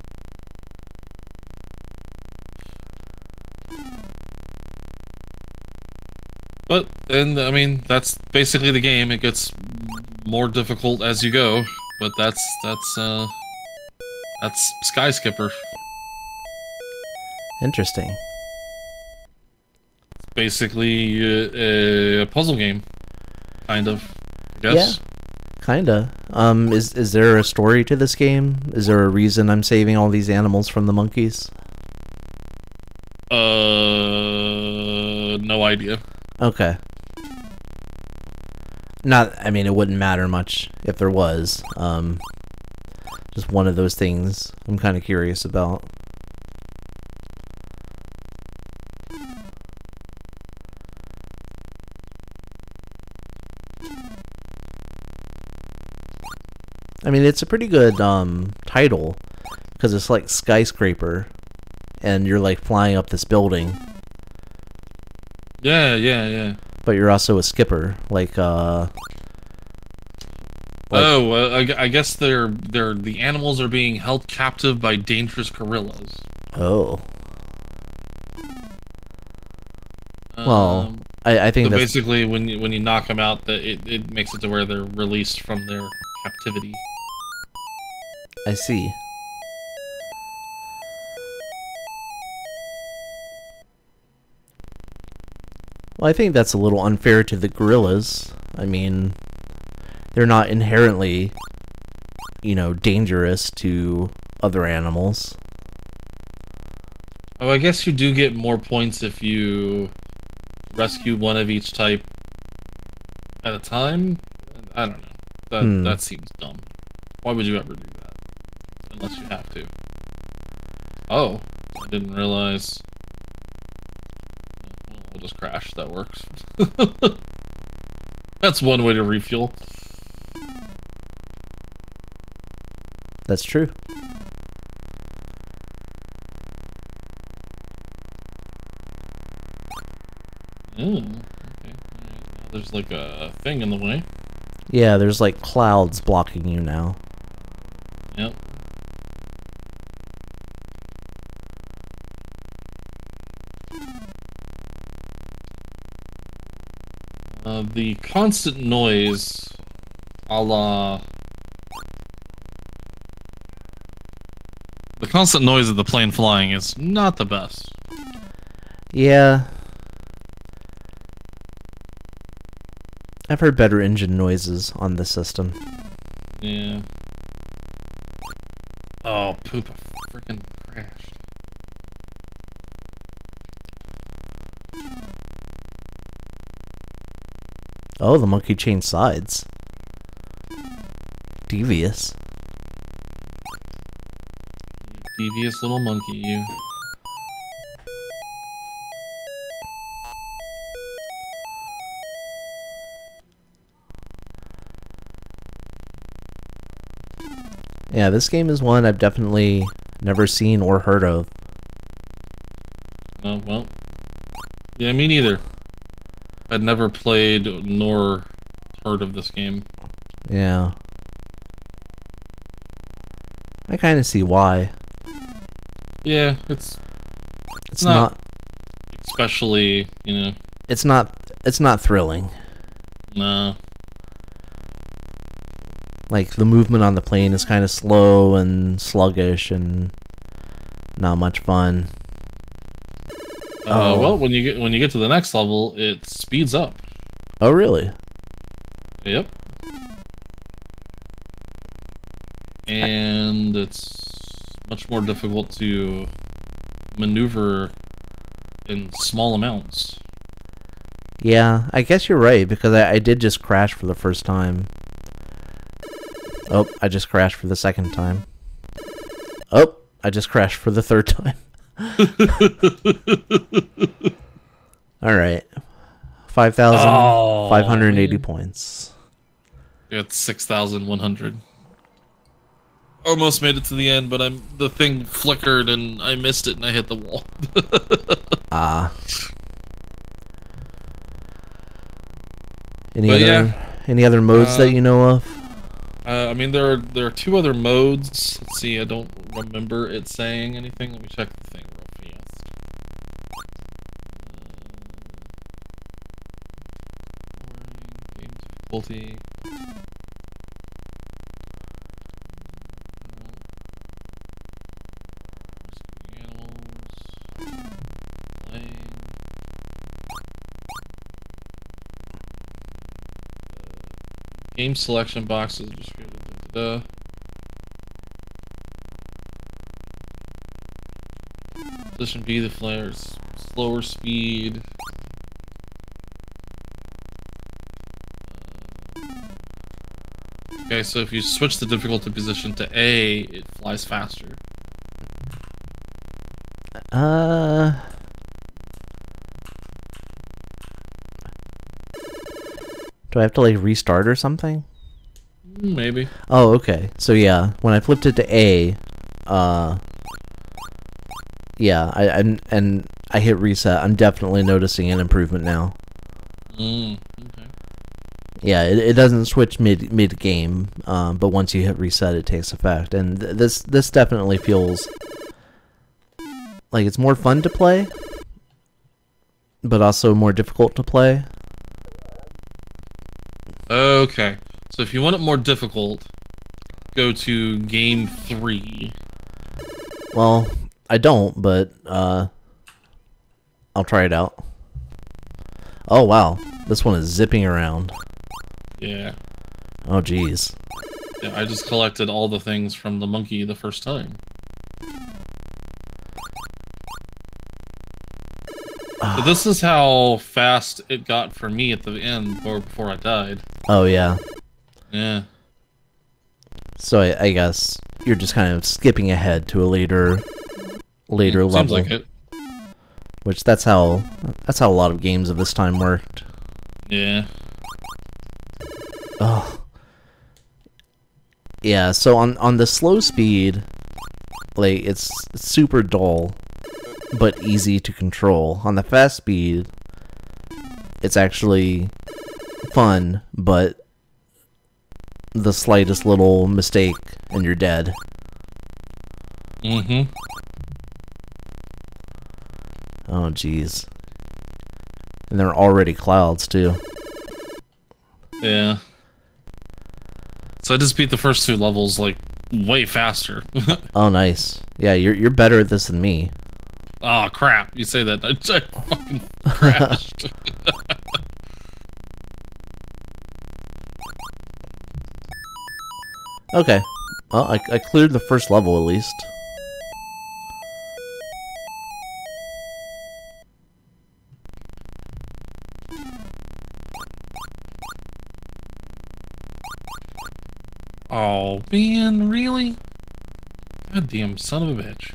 [SPEAKER 2] But, and I mean, that's basically the game. It gets more difficult as you go, but that's Sky Skipper.
[SPEAKER 1] Interesting.
[SPEAKER 2] It's basically a puzzle game, kind of. I guess.
[SPEAKER 1] Yeah, kinda. Is there a story to this game? Is there a reason I'm saving all these animals from the monkeys?
[SPEAKER 2] No idea.
[SPEAKER 1] Okay. I mean, it wouldn't matter much if there was. Just one of those things I'm kind of curious about. I mean, it's a pretty good title, because it's like skyscraper, and you're like flying up this building.
[SPEAKER 2] Yeah.
[SPEAKER 1] But you're also a skipper, like
[SPEAKER 2] I guess the animals are being held captive by dangerous gorillas.
[SPEAKER 1] Oh. Well, I think
[SPEAKER 2] so
[SPEAKER 1] that's
[SPEAKER 2] basically when you knock them out, it makes it to where they're released from their captivity.
[SPEAKER 1] I see. Well, I think that's a little unfair to the gorillas. I mean, they're not inherently, dangerous to other animals.
[SPEAKER 2] Oh, I guess you do get more points if you rescue one of each type at a time. I don't know. That seems dumb. Why would you ever do that? Unless you have to. Oh, I didn't realize. We'll just crash. That works. That's one way to refuel.
[SPEAKER 1] That's true.
[SPEAKER 2] Oh, okay. Now there's like a thing in the way.
[SPEAKER 1] Yeah, there's like clouds blocking you now.
[SPEAKER 2] Yep. The constant noise, a la... The constant noise of the plane flying is not the best.
[SPEAKER 1] Yeah. I've heard better engine noises on this system.
[SPEAKER 2] Yeah. Oh, poop, I freaking crashed.
[SPEAKER 1] Oh, the monkey changed sides. Devious.
[SPEAKER 2] Devious little monkey, you.
[SPEAKER 1] Yeah, this game is one I've definitely never seen or heard of.
[SPEAKER 2] Well, yeah, me neither. I'd never played nor heard of this game.
[SPEAKER 1] Yeah. I kind of see why.
[SPEAKER 2] Yeah, it's
[SPEAKER 1] not
[SPEAKER 2] especially, you know.
[SPEAKER 1] It's not thrilling.
[SPEAKER 2] No.
[SPEAKER 1] Like, the movement on the plane is kind of slow and sluggish and not much fun.
[SPEAKER 2] Well, when you get to the next level, it speeds up.
[SPEAKER 1] Oh, really?
[SPEAKER 2] Yep. And it's much more difficult to maneuver in small amounts.
[SPEAKER 1] Yeah, I guess you're right, because I did just crash for the first time. Oh, I just crashed for the second time. Oh, I just crashed for the third time. Alright. 5,580 points.
[SPEAKER 2] It's 6,100. Almost made it to the end, but the thing flickered and I missed it and I hit the wall.
[SPEAKER 1] Any other modes that you know of?
[SPEAKER 2] I mean, there are two other modes. Let's see, I don't remember it saying anything. Let me check the thing real fast. Game difficulty. Game selection boxes. Position B, the flares, slower speed. Okay, so if you switch the difficulty position to A, it flies faster.
[SPEAKER 1] Do I have to, like, restart or something?
[SPEAKER 2] Maybe.
[SPEAKER 1] Oh, okay. So, yeah, when I flipped it to A, yeah, I hit reset. I'm definitely noticing an improvement now.
[SPEAKER 2] Okay.
[SPEAKER 1] Yeah, it doesn't switch mid game, but once you hit reset, it takes effect. And this definitely feels like it's more fun to play, but also more difficult to play.
[SPEAKER 2] Okay, so if you want it more difficult, go to game 3.
[SPEAKER 1] Well, I don't, but I'll try it out. Oh wow, this one is zipping around.
[SPEAKER 2] Yeah.
[SPEAKER 1] Oh jeez.
[SPEAKER 2] Yeah, I just collected all the things from the monkey the first time. So this is how fast it got for me at the end, or before I died.
[SPEAKER 1] Oh yeah.
[SPEAKER 2] Yeah.
[SPEAKER 1] So I guess you're just kind of skipping ahead to a later level.
[SPEAKER 2] Seems like it.
[SPEAKER 1] Which that's how a lot of games of this time worked.
[SPEAKER 2] Yeah.
[SPEAKER 1] Oh. Yeah, so on the slow speed, like, it's super dull, but easy to control. On the fast speed, it's actually fun, but the slightest little mistake and you're dead.
[SPEAKER 2] Mm-hmm.
[SPEAKER 1] Oh, jeez. And there are already clouds, too.
[SPEAKER 2] Yeah. So I just beat the first 2 levels, like, way faster.
[SPEAKER 1] Oh, nice. Yeah, you're better at this than me.
[SPEAKER 2] Oh, crap. You say that. I fucking crashed.
[SPEAKER 1] Okay. Well, I cleared the first level, at least.
[SPEAKER 2] Oh, man, really? Goddamn son of a bitch.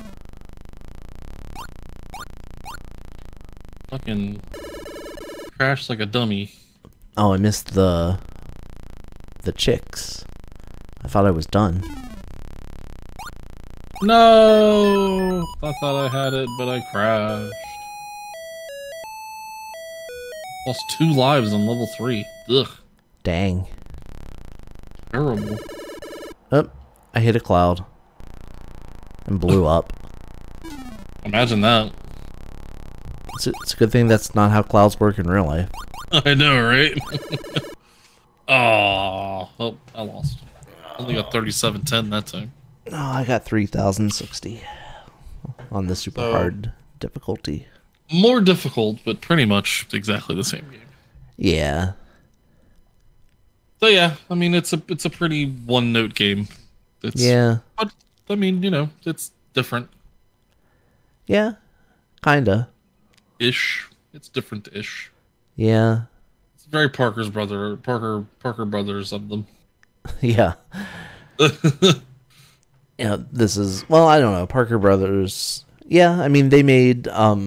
[SPEAKER 2] Fucking crashed like a dummy.
[SPEAKER 1] Oh, I missed the chicks. I thought I was done.
[SPEAKER 2] No! I thought I had it, but I crashed. Lost 2 lives on level 3. Ugh.
[SPEAKER 1] Dang.
[SPEAKER 2] Terrible.
[SPEAKER 1] Oh, I hit a cloud. And blew up.
[SPEAKER 2] Imagine that.
[SPEAKER 1] It's a good thing that's not how clouds work in real life.
[SPEAKER 2] I know, right? Oh, I lost. Only got 3710 that time.
[SPEAKER 1] Oh, I got 3060 on the super hard difficulty.
[SPEAKER 2] More difficult, but pretty much exactly the same game.
[SPEAKER 1] Yeah.
[SPEAKER 2] So yeah, I mean it's a pretty one-note game.
[SPEAKER 1] Yeah.
[SPEAKER 2] But, I mean, you know, it's different.
[SPEAKER 1] Yeah. Kinda.
[SPEAKER 2] Ish. It's different-ish.
[SPEAKER 1] Yeah.
[SPEAKER 2] It's very Parker Brothers of them.
[SPEAKER 1] Yeah. Yeah, this is, well, I don't know, Parker Brothers. Yeah, I mean they made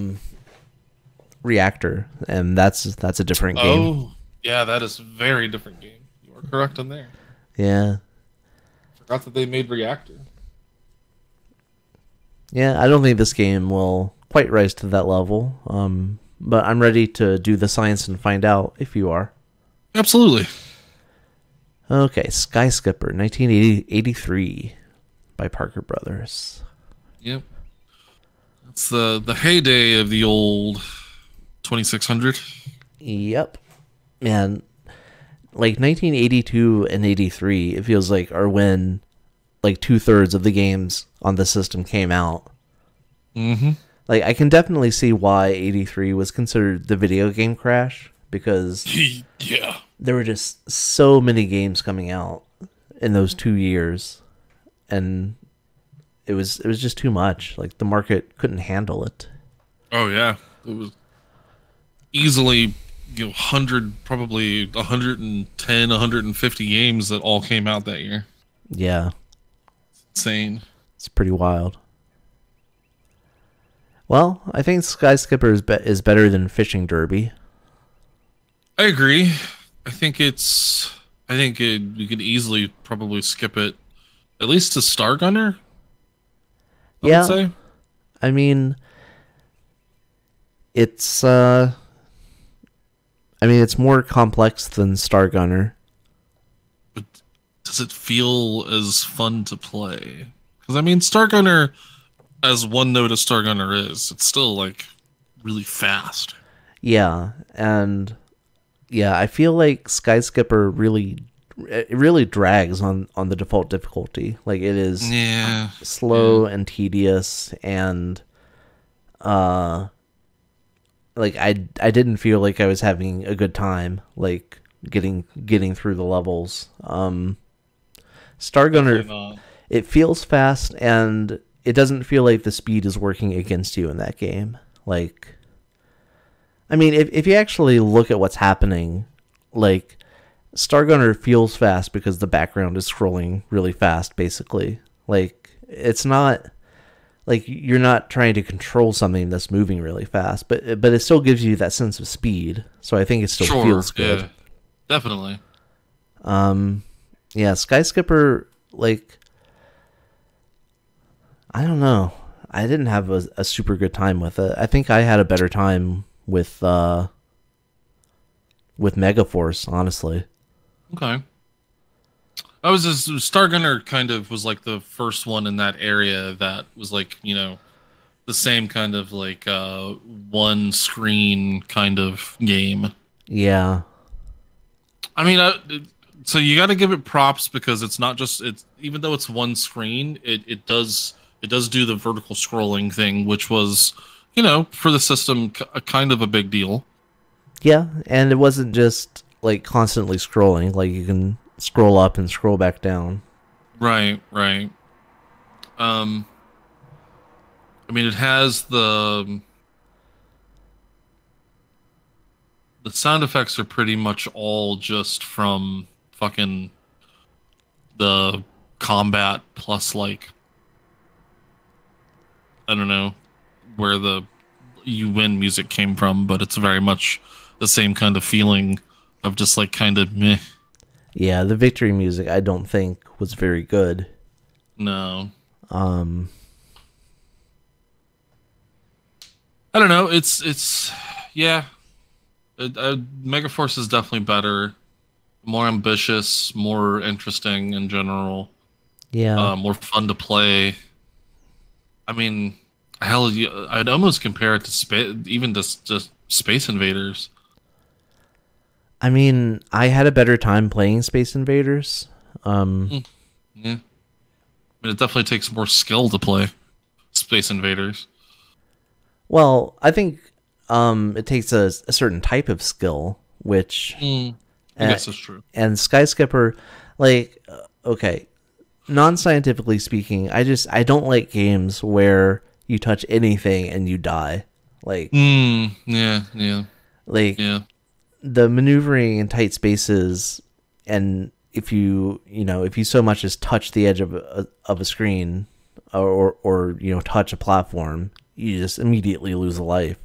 [SPEAKER 1] Reactor, and that's a different game.
[SPEAKER 2] Oh, yeah, that is a very different game. You are correct on there.
[SPEAKER 1] Yeah.
[SPEAKER 2] Forgot that they made Reactor.
[SPEAKER 1] Yeah, I don't think this game will quite rise to that level. But I'm ready to do the science and find out if you are.
[SPEAKER 2] Absolutely.
[SPEAKER 1] Okay, Sky Skipper, 1983 by Parker Brothers.
[SPEAKER 2] Yep. It's the heyday of the old 2600.
[SPEAKER 1] Yep. Man, like 1982 and 83, it feels like are when like 2/3 of the games on the system came out.
[SPEAKER 2] Mm-hmm.
[SPEAKER 1] Like I can definitely see why 83 was considered the video game crash, because
[SPEAKER 2] Yeah.
[SPEAKER 1] there were just so many games coming out in those 2 years, and it was just too much. Like the market couldn't handle it.
[SPEAKER 2] Oh yeah, it was easily, 100, probably 110, 150 games that all came out that year.
[SPEAKER 1] Yeah,
[SPEAKER 2] Insane.
[SPEAKER 1] it's pretty wild. Well, I think Sky Skipper is better than Fishing Derby.
[SPEAKER 2] I agree. I think you could easily probably skip it, at least to Star Gunner. I would say.
[SPEAKER 1] I mean, it's more complex than Star Gunner.
[SPEAKER 2] But does it feel as fun to play? Because I mean, Star Gunner, as one note as Star Gunner is, it's still like really fast.
[SPEAKER 1] Yeah, and yeah, I feel like Sky Skipper really drags on the default difficulty. Like it is slow and tedious, and like I didn't feel like I was having a good time like getting through the levels. Star Gunner, it feels fast, and it doesn't feel like the speed is working against you in that game. Like, I mean, if you actually look at what's happening, like, Star Gunner feels fast because the background is scrolling really fast, basically. Like, it's not, like, you're not trying to control something that's moving really fast, but it still gives you that sense of speed, so I think it still feels good.
[SPEAKER 2] Yeah, definitely.
[SPEAKER 1] Yeah, Sky Skipper, like, I don't know. I didn't have a super good time with it. I think I had a better time with Megaforce, honestly.
[SPEAKER 2] Okay. I was just, Star Gunner kind of was like the first one in that area that was like, the same kind of like one screen kind of game.
[SPEAKER 1] Yeah.
[SPEAKER 2] I mean, so you got to give it props because it's not just, even though it's one screen, it does do the vertical scrolling thing, which was, for the system, kind of a big deal.
[SPEAKER 1] Yeah, and it wasn't just like constantly scrolling. Like you can scroll up and scroll back down.
[SPEAKER 2] Right. I mean, it has the sound effects are pretty much all just from fucking the combat plus, like, I don't know where the you win music came from, but it's very much the same kind of feeling of just like kind of meh.
[SPEAKER 1] Yeah, the victory music I don't think was very good.
[SPEAKER 2] No. I don't know. It's yeah. Megaforce is definitely better, more ambitious, more interesting in general,
[SPEAKER 1] Yeah.
[SPEAKER 2] more fun to play. I mean, hell, I'd almost compare it to even just Space Invaders.
[SPEAKER 1] I mean, I had a better time playing Space Invaders.
[SPEAKER 2] Yeah, I mean, it definitely takes more skill to play Space Invaders.
[SPEAKER 1] Well, I think it takes a certain type of skill, which
[SPEAKER 2] I guess that's true.
[SPEAKER 1] and Skyscraper, like, okay, non-scientifically speaking, I don't like games where you touch anything and you die. Like,
[SPEAKER 2] Yeah, yeah,
[SPEAKER 1] like
[SPEAKER 2] yeah.
[SPEAKER 1] the maneuvering in tight spaces, and if if you so much as touch the edge of a screen, or touch a platform, you just immediately lose a life.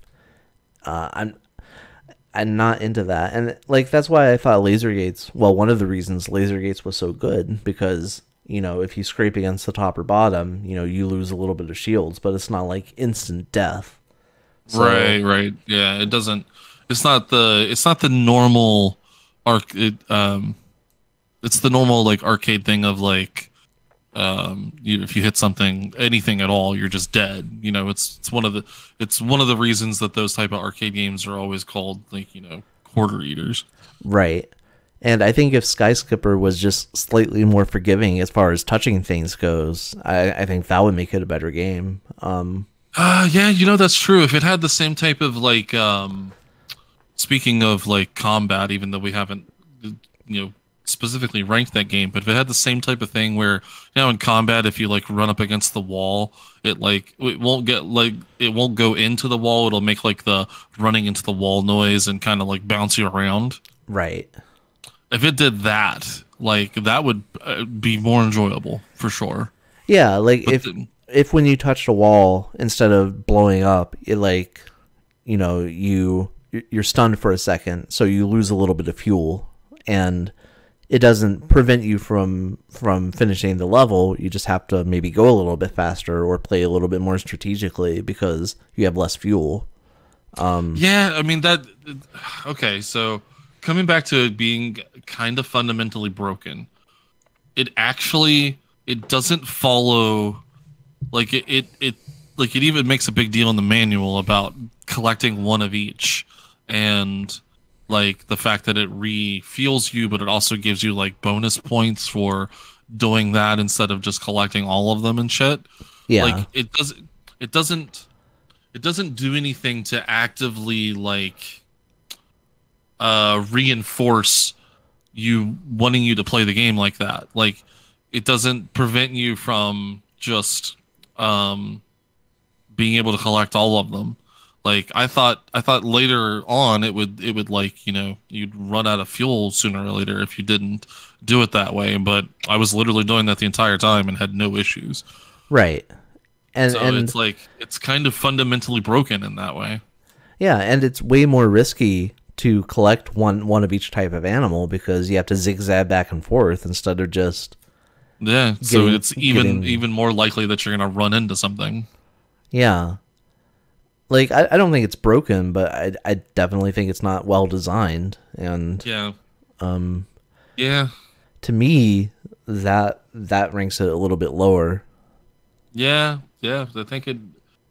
[SPEAKER 1] I'm not into that, and like that's why I thought Laser Gates. Well, one of the reasons Laser Gates was so good, because if you scrape against the top or bottom, you lose a little bit of shields, but it's not like instant death. So,
[SPEAKER 2] Right. Yeah, it doesn't. It's not the normal arc. It's the normal like arcade thing of like, if you hit anything at all, you're just dead. It's one of the reasons that those type of arcade games are always called like quarter eaters.
[SPEAKER 1] right. And I think if Skyscraper was just slightly more forgiving as far as touching things goes, I think that would make it a better game.
[SPEAKER 2] Yeah, that's true. If it had the same type of like, speaking of like combat, even though we haven't, specifically ranked that game, but if it had the same type of thing where, in combat, if you like run up against the wall, it won't go into the wall. It'll make like the running into the wall noise and kind of like bounce you around.
[SPEAKER 1] Right.
[SPEAKER 2] If it did that, like that would be more enjoyable for sure.
[SPEAKER 1] Yeah, like
[SPEAKER 2] But
[SPEAKER 1] if when you touched a wall, instead of blowing up, it like, you're stunned for a second, so you lose a little bit of fuel, and it doesn't prevent you from finishing the level. You just have to maybe go a little bit faster or play a little bit more strategically because you have less fuel.
[SPEAKER 2] Yeah, I mean that. Okay, so coming back to it being kind of fundamentally broken, it doesn't follow. Like it even makes a big deal in the manual about collecting one of each, and like the fact that it refuels you, but it also gives you like bonus points for doing that instead of just collecting all of them and shit.
[SPEAKER 1] Yeah.
[SPEAKER 2] Like it doesn't do anything to actively like reinforce you wanting you to play the game like that. Like it doesn't prevent you from just being able to collect all of them. Like I thought later on it would like, you'd run out of fuel sooner or later if you didn't do it that way, but I was literally doing that the entire time and had no issues.
[SPEAKER 1] Right. And
[SPEAKER 2] it's like it's kind of fundamentally broken in that way.
[SPEAKER 1] Yeah, and it's way more risky to collect one of each type of animal because you have to zigzag back and forth instead of just
[SPEAKER 2] so it's even more likely that you're gonna run into something.
[SPEAKER 1] Yeah. Like I don't think it's broken, but I definitely think it's not well designed, and
[SPEAKER 2] yeah.
[SPEAKER 1] To me, that ranks it a little bit lower.
[SPEAKER 2] Yeah. I think it.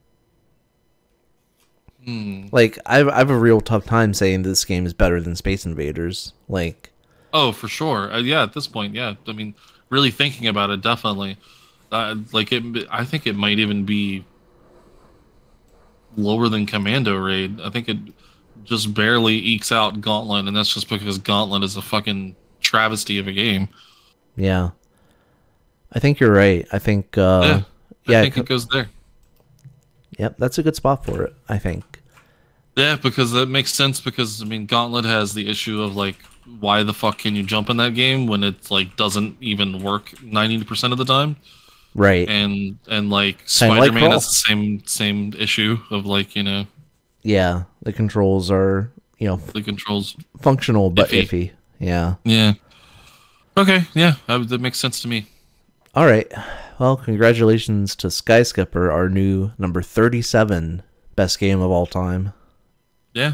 [SPEAKER 1] Like I have a real tough time saying this game is better than Space Invaders. Like,
[SPEAKER 2] oh, for sure. Yeah, at this point, yeah. I mean, really thinking about it, definitely. Like it, I think it might even be lower than Commando Raid. I think it just barely ekes out Gauntlet, and that's just because Gauntlet is a fucking travesty of a game.
[SPEAKER 1] Yeah, I think you're right. I think
[SPEAKER 2] I think it goes there.
[SPEAKER 1] Yep, that's a good spot for it, I think.
[SPEAKER 2] Yeah, because that makes sense, because I mean Gauntlet has the issue of like, why the fuck can you jump in that game when it like doesn't even work 90% of the time?
[SPEAKER 1] Right.
[SPEAKER 2] And like Spider-Man has the same issue of like,
[SPEAKER 1] yeah, the controls are,
[SPEAKER 2] the controls
[SPEAKER 1] functional but iffy. Yeah.
[SPEAKER 2] Yeah. Okay, yeah, that makes sense to me.
[SPEAKER 1] All right. Well, congratulations to Skyscraper, our new number 37 best game of all time.
[SPEAKER 2] Yeah.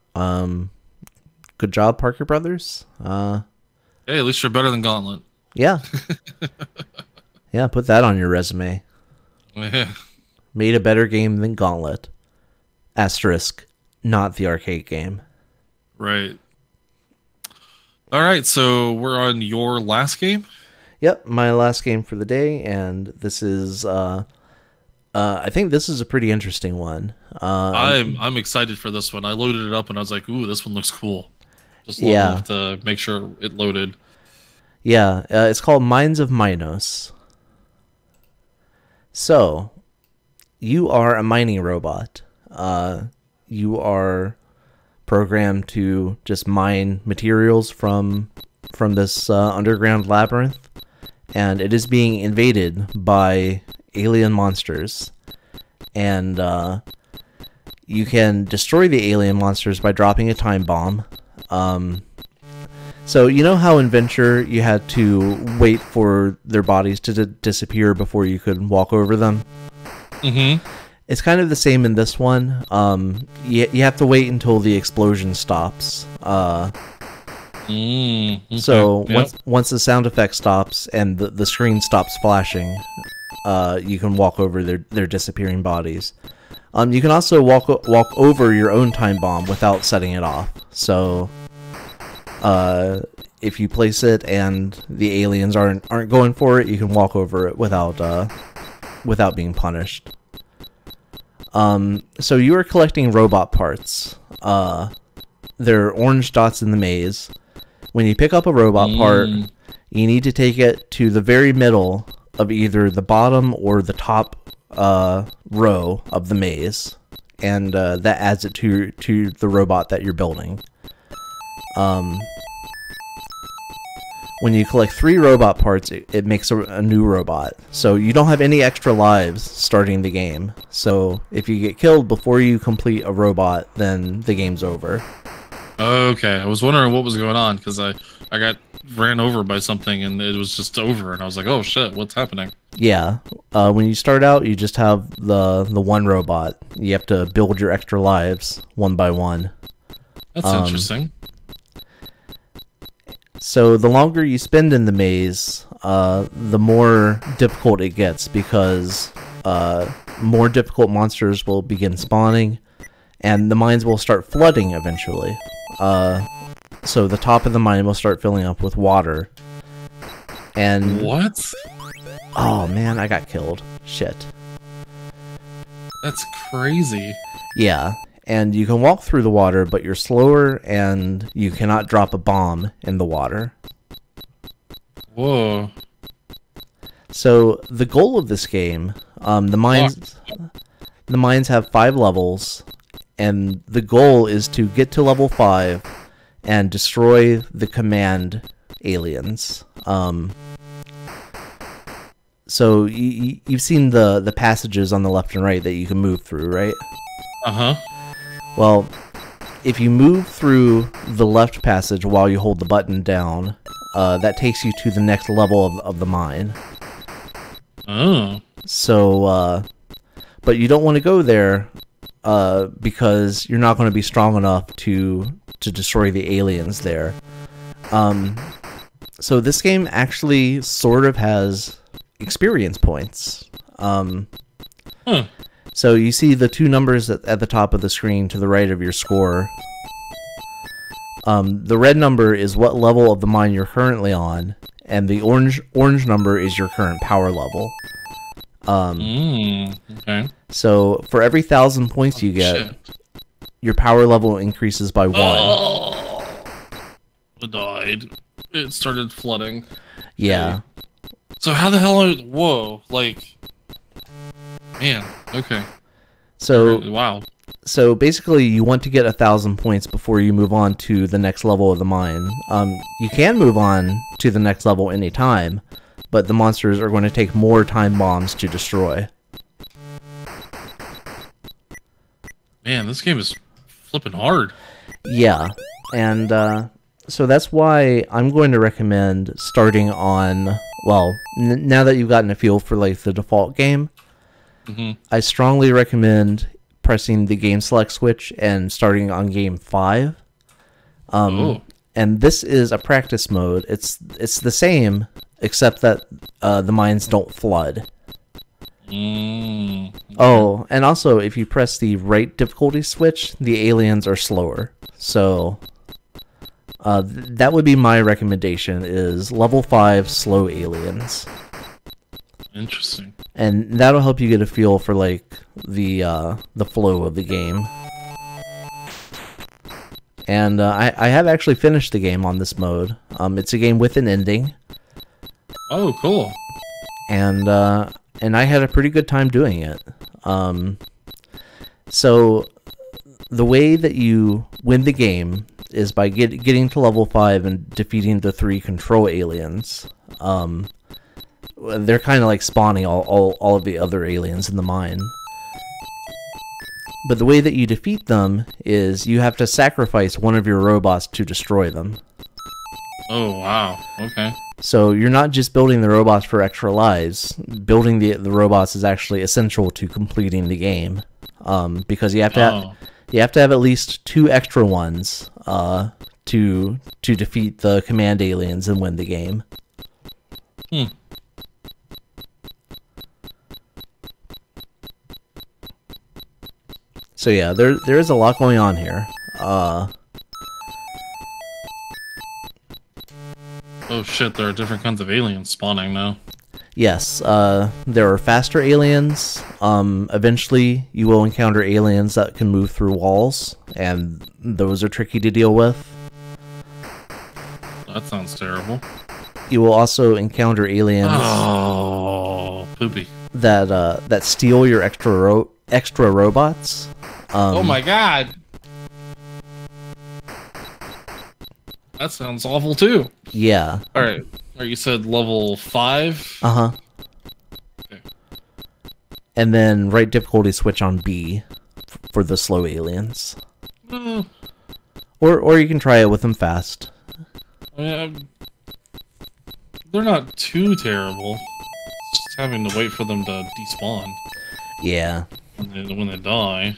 [SPEAKER 1] Good job, Parker Brothers.
[SPEAKER 2] Hey, at least you're better than Gauntlet.
[SPEAKER 1] Yeah. Yeah, put that on your resume.
[SPEAKER 2] Yeah.
[SPEAKER 1] Made a better game than Gauntlet. Asterisk, not the arcade game.
[SPEAKER 2] Right. All right, so we're on your last game?
[SPEAKER 1] Yep, my last game for the day, and this is, I think this is a pretty interesting one.
[SPEAKER 2] I'm excited for this one. I loaded it up and I was like, ooh, this one looks cool. Just long
[SPEAKER 1] Yeah.
[SPEAKER 2] enough to make sure it loaded.
[SPEAKER 1] Yeah, it's called Mines of Minos. So, you are a mining robot. You are programmed to just mine materials from this underground labyrinth, and it is being invaded by alien monsters. And you can destroy the alien monsters by dropping a time bomb. So you know how in Venture you had to wait for their bodies to disappear before you could walk over them?
[SPEAKER 2] Mm-hmm.
[SPEAKER 1] It's kind of the same in this one. You have to wait until the explosion stops.
[SPEAKER 2] Okay.
[SPEAKER 1] So
[SPEAKER 2] Yep.
[SPEAKER 1] once the sound effect stops and the screen stops flashing, you can walk over their disappearing bodies. You can also walk over your own time bomb without setting it off. So if you place it and the aliens aren't going for it, you can walk over it without being punished. So you are collecting robot parts. There are orange dots in the maze. When you pick up a robot part, you need to take it to the very middle of either the bottom or the top row of the maze, and that adds it to the robot that you're building. When you collect 3 robot parts, it makes a new robot. So you don't have any extra lives starting the game. So if you get killed before you complete a robot, then the game's over.
[SPEAKER 2] Okay, I was wondering what was going on because I got ran over by something and it was just over and I was like, oh shit, what's happening?
[SPEAKER 1] Yeah, when you start out, you just have the one robot. You have to build your extra lives one by one.
[SPEAKER 2] That's interesting.
[SPEAKER 1] So the longer you spend in the maze, the more difficult it gets because more difficult monsters will begin spawning, and the mines will start flooding eventually. So the top of the mine will start filling up with water. And
[SPEAKER 2] What?
[SPEAKER 1] oh man, I got killed. Shit.
[SPEAKER 2] That's crazy.
[SPEAKER 1] Yeah, and you can walk through the water, but you're slower, and you cannot drop a bomb in the water.
[SPEAKER 2] Whoa.
[SPEAKER 1] So the goal of this game, the mines have 5 levels, and the goal is to get to level 5 and destroy the command aliens. So you've seen the passages on the left and right that you can move through, right?
[SPEAKER 2] Uh-huh.
[SPEAKER 1] Well, if you move through the left passage while you hold the button down, that takes you to the next level of the mine.
[SPEAKER 2] Oh.
[SPEAKER 1] So, but you don't want to go there because you're not going to be strong enough to destroy the aliens there. So this game actually sort of has experience points. So you see the 2 numbers at the top of the screen to the right of your score. The red number is what level of the mine you're currently on, and the orange number is your current power level.
[SPEAKER 2] Okay.
[SPEAKER 1] So for every 1,000 points you get,
[SPEAKER 2] Shit.
[SPEAKER 1] your power level increases by 1.
[SPEAKER 2] Oh, I died. It started flooding.
[SPEAKER 1] Yeah.
[SPEAKER 2] So how the hell are... Whoa, like... Man, okay.
[SPEAKER 1] So
[SPEAKER 2] Wow.
[SPEAKER 1] So basically, you want to get 1,000 points before you move on to the next level of the mine. You can move on to the next level anytime, but the monsters are going to take more time bombs to destroy.
[SPEAKER 2] Man, this game is flipping hard.
[SPEAKER 1] Yeah, and so that's why I'm going to recommend starting on, well, now that you've gotten a feel for like the default game, I strongly recommend pressing the game select switch and starting on game 5.
[SPEAKER 2] Oh.
[SPEAKER 1] And this is a practice mode. It's the same, except that the mines don't flood. Oh, and also if you press the right difficulty switch, the aliens are slower. So that would be my recommendation, is level 5 slow aliens.
[SPEAKER 2] Interesting.
[SPEAKER 1] And that'll help you get a feel for like the flow of the game. And I have actually finished the game on this mode. It's a game with an ending.
[SPEAKER 2] Oh, cool.
[SPEAKER 1] And I had a pretty good time doing it. So the way that you win the game is by getting to level 5 and defeating the 3 control aliens. They're kind of like spawning all of the other aliens in the mine. But the way that you defeat them is you have to sacrifice one of your robots to destroy them.
[SPEAKER 2] Oh, wow. Okay.
[SPEAKER 1] So you're not just building the robots for extra lives. Building the robots is actually essential to completing the game, because you have to have at least 2 extra ones to defeat the command aliens and win the game. So yeah, there is a lot going on here.
[SPEAKER 2] Oh shit, there are different kinds of aliens spawning now.
[SPEAKER 1] Yes, there are faster aliens. Eventually, you will encounter aliens that can move through walls, and those are tricky to deal with.
[SPEAKER 2] That sounds terrible.
[SPEAKER 1] You will also encounter aliens
[SPEAKER 2] poopy.
[SPEAKER 1] that steal your extra robots.
[SPEAKER 2] Oh my god! That sounds awful too.
[SPEAKER 1] Yeah.
[SPEAKER 2] Alright. You said level 5?
[SPEAKER 1] Uh-huh.
[SPEAKER 2] Okay.
[SPEAKER 1] And then right difficulty switch on B for the slow aliens. Or you can try it with them fast.
[SPEAKER 2] I mean, they're not too terrible. Just having to wait for them to despawn.
[SPEAKER 1] Yeah.
[SPEAKER 2] When they die.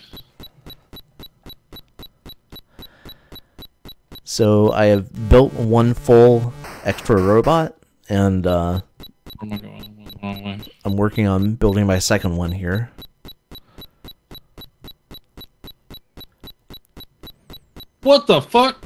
[SPEAKER 1] So I have built one full extra robot, and
[SPEAKER 2] where am I going? Wrong way.
[SPEAKER 1] I'm working on building my second one here.
[SPEAKER 2] What the fuck?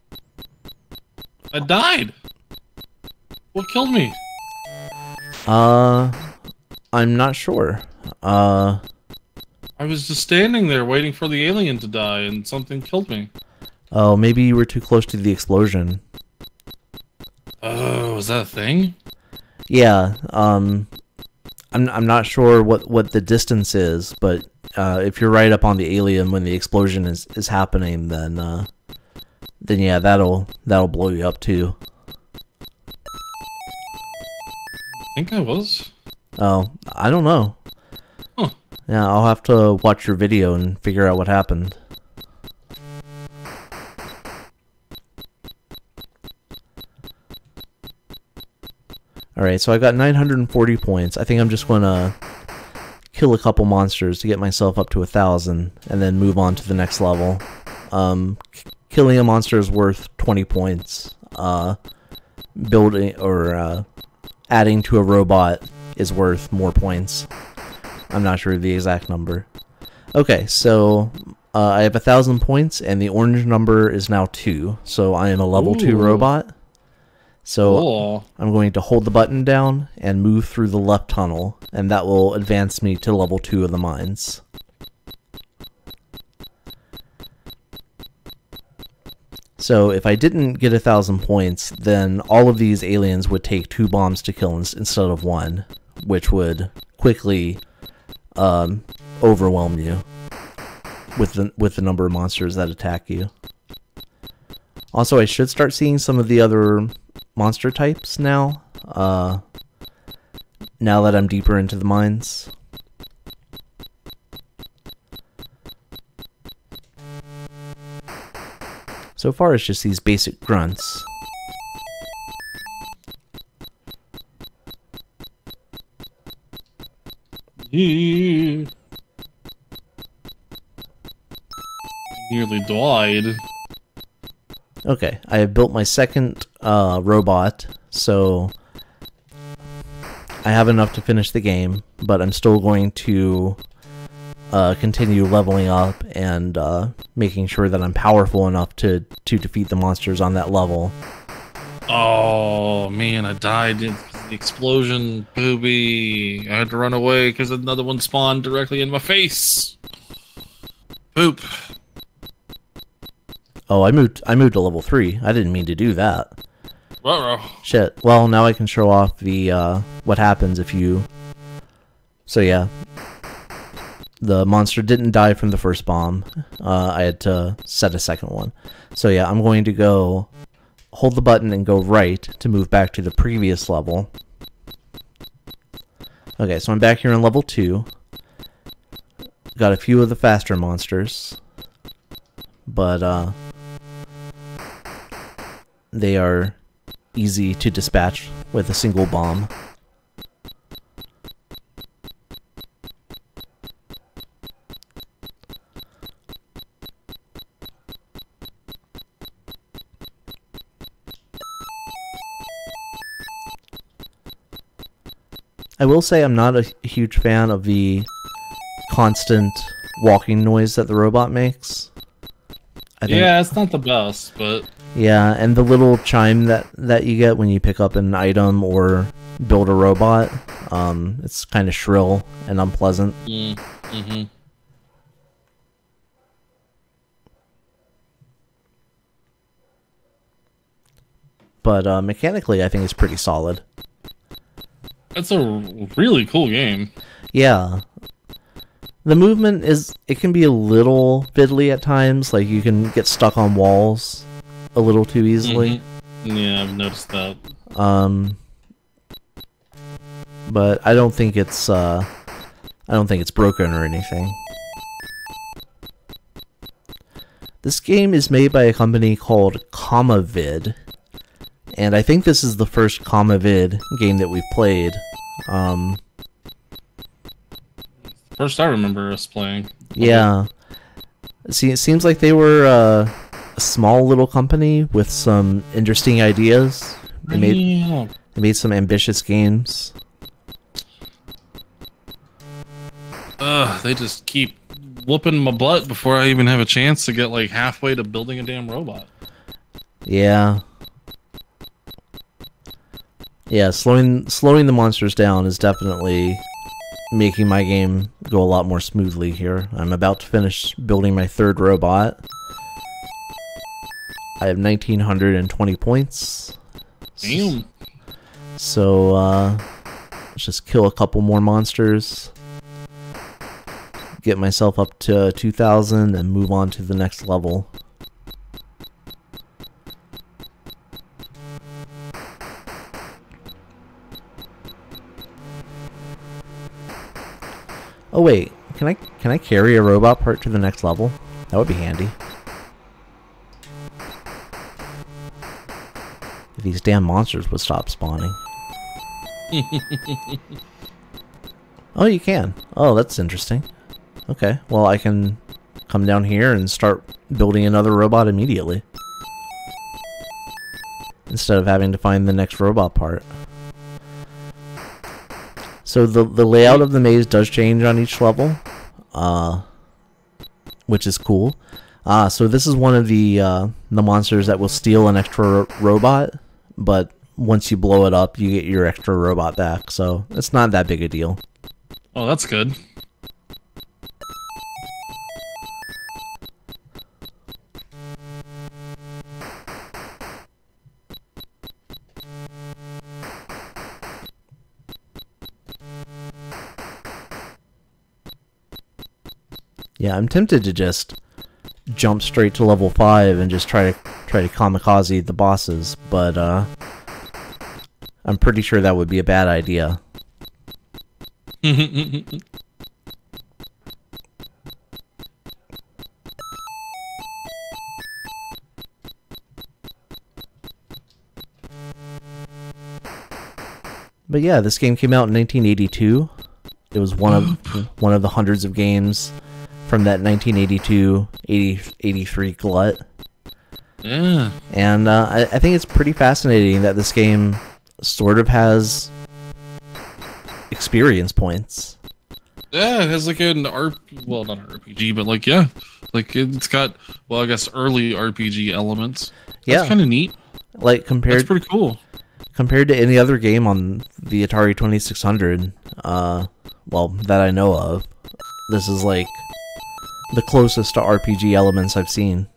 [SPEAKER 2] I died. What killed me?
[SPEAKER 1] I'm not sure.
[SPEAKER 2] I was just standing there waiting for the alien to die, and something killed me.
[SPEAKER 1] Oh, maybe you were too close to the explosion.
[SPEAKER 2] Oh, is that a thing?
[SPEAKER 1] Yeah. I'm not sure what the distance is, but if you're right up on the alien when the explosion is happening, then yeah, that'll blow you up too.
[SPEAKER 2] I think I was.
[SPEAKER 1] Oh, I don't know.
[SPEAKER 2] Huh.
[SPEAKER 1] Yeah, I'll have to watch your video and figure out what happened. Alright, so I got 940 points. I think I'm just going to kill a couple monsters to get myself up to 1,000, and then move on to the next level. Killing a monster is worth 20 points. Building or adding to a robot is worth more points. I'm not sure the exact number. Okay, so I have 1,000 points, and the orange number is now 2. So I am a level 2 robot. So
[SPEAKER 2] cool.
[SPEAKER 1] I'm going to hold the button down and move through the left tunnel, and that will advance me to level 2 of the mines. So if I didn't get 1,000 points, then all of these aliens would take 2 bombs to kill instead of 1, which would quickly overwhelm you with the number of monsters that attack you. Also, I should start seeing some of the other monster types now. Now that I'm deeper into the mines. So far, it's just these basic grunts.
[SPEAKER 2] Yeah. nearly died.
[SPEAKER 1] Okay, I have built my second robot, so I have enough to finish the game, but I'm still going to continue leveling up and making sure that I'm powerful enough to defeat the monsters on that level.
[SPEAKER 2] Oh man, I died in the explosion. Booby. I had to run away because another one spawned directly in my face. Poop.
[SPEAKER 1] Oh, I moved to level 3. I didn't mean to do that.
[SPEAKER 2] Ruh-roh.
[SPEAKER 1] Shit. Well, now I can show off the what happens if you... So yeah. The monster didn't die from the first bomb. I had to set a second one. So yeah, I'm going to go hold the button and go right to move back to the previous level. Okay, so I'm back here on level 2. Got a few of the faster monsters. But they are easy to dispatch with a single bomb. I will say I'm not a huge fan of the constant walking noise that the robot makes. I think,
[SPEAKER 2] Yeah, it's not the best, but...
[SPEAKER 1] Yeah, and the little chime that you get when you pick up an item or build a robot, it's kind of shrill and unpleasant.
[SPEAKER 2] Mm-hmm.
[SPEAKER 1] But mechanically, I think it's pretty solid.
[SPEAKER 2] It's a really cool game.
[SPEAKER 1] Yeah. The movement it can be a little fiddly at times, like you can get stuck on walls a little too easily.
[SPEAKER 2] Mm-hmm. Yeah, I've noticed that.
[SPEAKER 1] But I don't think it's broken or anything. This game is made by a company called Commavid, and I think this is the first Commavid game that we've played.
[SPEAKER 2] First I remember us playing.
[SPEAKER 1] Yeah. See, it seems like they were a small little company with some interesting ideas. They made some ambitious games.
[SPEAKER 2] They just keep whooping my butt before I even have a chance to get like halfway to building a damn robot.
[SPEAKER 1] Yeah. Yeah, slowing the monsters down is definitely making my game go a lot more smoothly here. I'm about to finish building my third robot. I have 1920 points.
[SPEAKER 2] Damn.
[SPEAKER 1] So, let's just kill a couple more monsters. Get myself up to 2,000 and move on to the next level. Oh wait, can I carry a robot part to the next level? That would be handy. If these damn monsters would stop spawning. Oh, you can. Oh, that's interesting. Okay, well I can come down here and start building another robot immediately. Instead of having to find the next robot part. So the layout of the maze does change on each level, which is cool. So this is one of the monsters that will steal an extra robot, but once you blow it up, you get your extra robot back. So it's not that big a deal.
[SPEAKER 2] Oh, that's good.
[SPEAKER 1] Yeah, I'm tempted to just jump straight to level 5 and just try to kamikaze the bosses, but I'm pretty sure that would be a bad idea. But yeah, this game came out in 1982. It was one of the hundreds of games from that 1982, 83 glut.
[SPEAKER 2] Yeah.
[SPEAKER 1] And I think it's pretty fascinating that this game sort of has experience points.
[SPEAKER 2] Yeah, it has like well, not an RPG, but like, yeah. Like, it's got, well, I guess early RPG elements. That's kind of neat.
[SPEAKER 1] Like,
[SPEAKER 2] That's pretty cool.
[SPEAKER 1] Compared to any other game on the Atari 2600, well, that I know of, this is like the closest to RPG elements I've seen.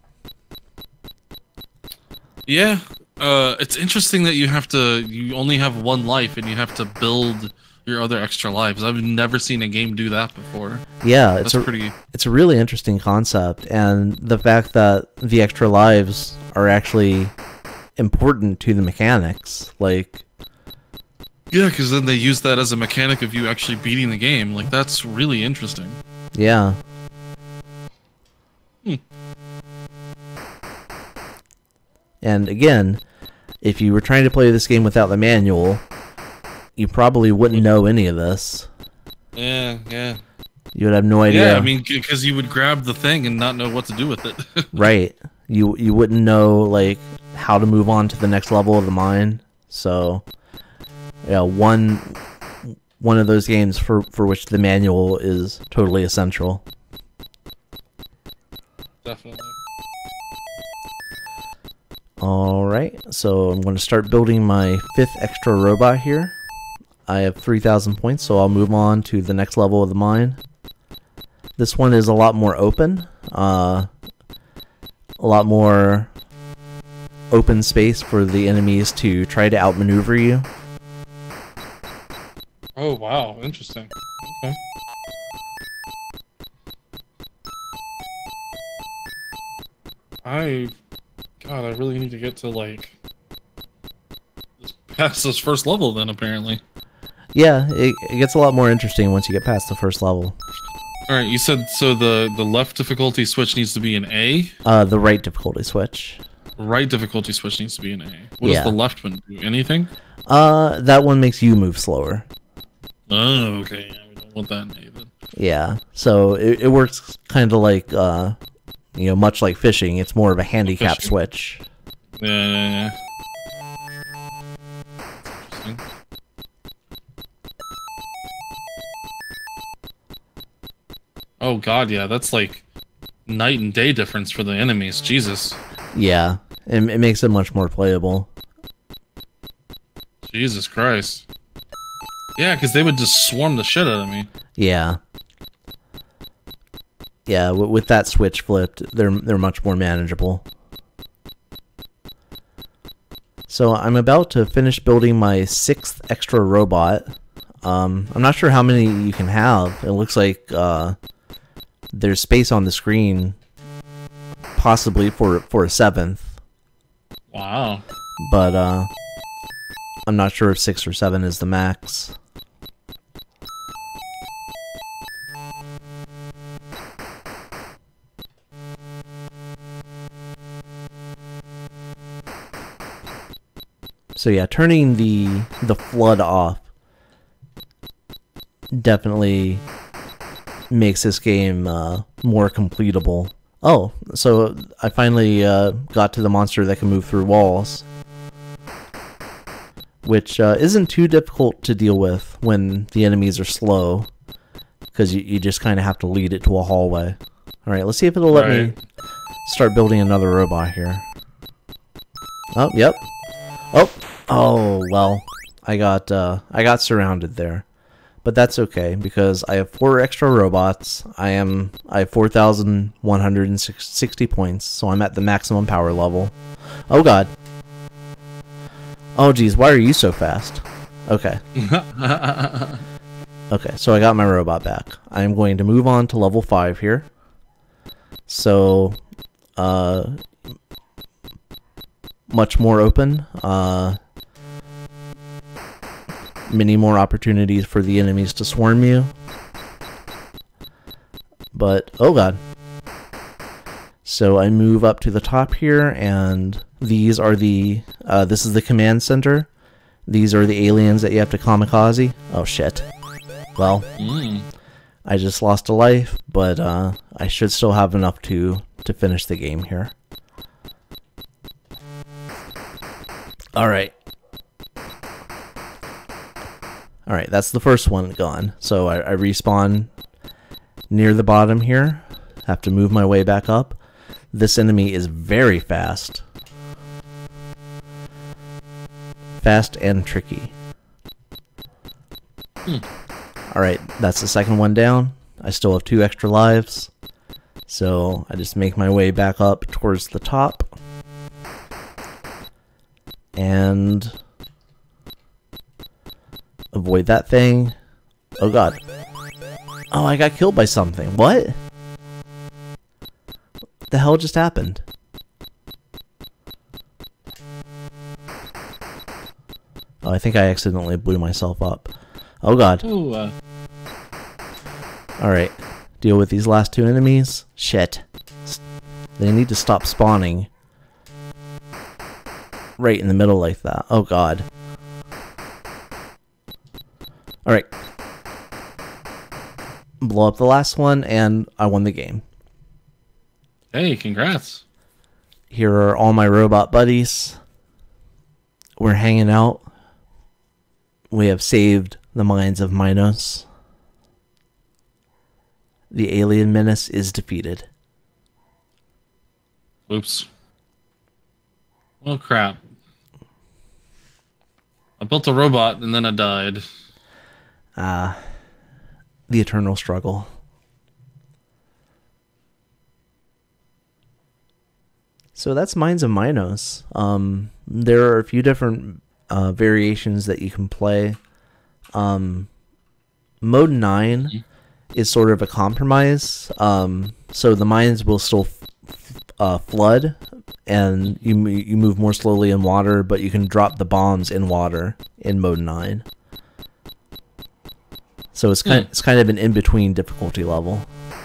[SPEAKER 2] Yeah, it's interesting that you only have one life and you have to build your other extra lives. I've never seen a game do that before.
[SPEAKER 1] Yeah, it's a really interesting concept, and the fact that the extra lives are actually important to the mechanics, like,
[SPEAKER 2] yeah, because then they use that as a mechanic of you actually beating the game. Like, that's really interesting.
[SPEAKER 1] Yeah. And again, if you were trying to play this game without the manual, you probably wouldn't know any of this.
[SPEAKER 2] Yeah.
[SPEAKER 1] You would have no idea.
[SPEAKER 2] Yeah, I mean, because you would grab the thing and not know what to do with it.
[SPEAKER 1] Right. You wouldn't know, like, how to move on to the next level of the mine. So, yeah, one of those games for which the manual is totally essential.
[SPEAKER 2] Definitely.
[SPEAKER 1] Alright, so I'm going to start building my 5th extra robot here. I have 3,000 points, so I'll move on to the next level of the mine. This one is a lot more open. A lot more open space for the enemies to try to outmaneuver you.
[SPEAKER 2] Oh, wow. Interesting. Okay. God, I really need to get to, like, past this first level then, apparently.
[SPEAKER 1] Yeah, it gets a lot more interesting once you get past the first level.
[SPEAKER 2] Alright, you said, so the left difficulty switch needs to be an A?
[SPEAKER 1] The right difficulty switch.
[SPEAKER 2] Right difficulty switch needs to be an A. What does the left one do? Anything?
[SPEAKER 1] That one makes you move slower.
[SPEAKER 2] Oh, okay. Yeah, we don't want that in A then.
[SPEAKER 1] Yeah, so it works kind of like, you know, much like fishing. It's more of a handicap switch.
[SPEAKER 2] Yeah. Oh god, yeah, that's like night and day difference for the enemies. Jesus.
[SPEAKER 1] Yeah, it makes it much more playable.
[SPEAKER 2] Jesus Christ. Yeah, because they would just swarm the shit out of me.
[SPEAKER 1] Yeah. Yeah, with that switch flipped, they're much more manageable. So I'm about to finish building my 6th extra robot. I'm not sure how many you can have. It looks like there's space on the screen, possibly for a 7th.
[SPEAKER 2] Wow.
[SPEAKER 1] But I'm not sure if 6 or 7 is the max. So yeah, turning the flood off definitely makes this game more completable. Oh, so I finally got to the monster that can move through walls, which isn't too difficult to deal with when the enemies are slow, because you just kind of have to lead it to a hallway. Alright, let's see if it'll let me start building another robot here. Oh, yep. Oh, well, I got surrounded there. But that's okay, because I have 4 extra robots. I have 4,160 points, so I'm at the maximum power level. Oh god. Oh geez, why are you so fast? Okay. Okay, so I got my robot back. I am going to move on to level 5 here. So, much more open. Many more opportunities for the enemies to swarm you. But, oh god. So I move up to the top here, and these are the, this is the command center. These are the aliens that you have to kamikaze. Oh shit. Well, I just lost a life, but I should still have enough to finish the game here. Alright. Alright, that's the first one gone. So I respawn near the bottom here. Have to move my way back up. This enemy is very fast. Fast and tricky. Alright, that's the second one down. I still have 2 extra lives. So I just make my way back up towards the top. And avoid that thing. Oh god. Oh, I got killed by something. What? The hell just happened? Oh, I think I accidentally blew myself up. Oh god.
[SPEAKER 2] Ooh,
[SPEAKER 1] Alright. Deal with these last 2 enemies. Shit. They need to stop spawning right in the middle like that. Oh god. Alright. Blow up the last one, and I won the game.
[SPEAKER 2] hey, congrats.
[SPEAKER 1] Here are all my robot buddies. We're hanging out. We have saved the mines of Minos. The alien menace is defeated.
[SPEAKER 2] Oops. Well, crap. I built a robot and then I died.
[SPEAKER 1] The eternal struggle. So that's Mines of Minos. There are a few different variations that you can play. Mode 9 is sort of a compromise. So the mines will still flood, and you move more slowly in water, but you can drop the bombs in water in Mode 9. So it's kind of an in-between difficulty level.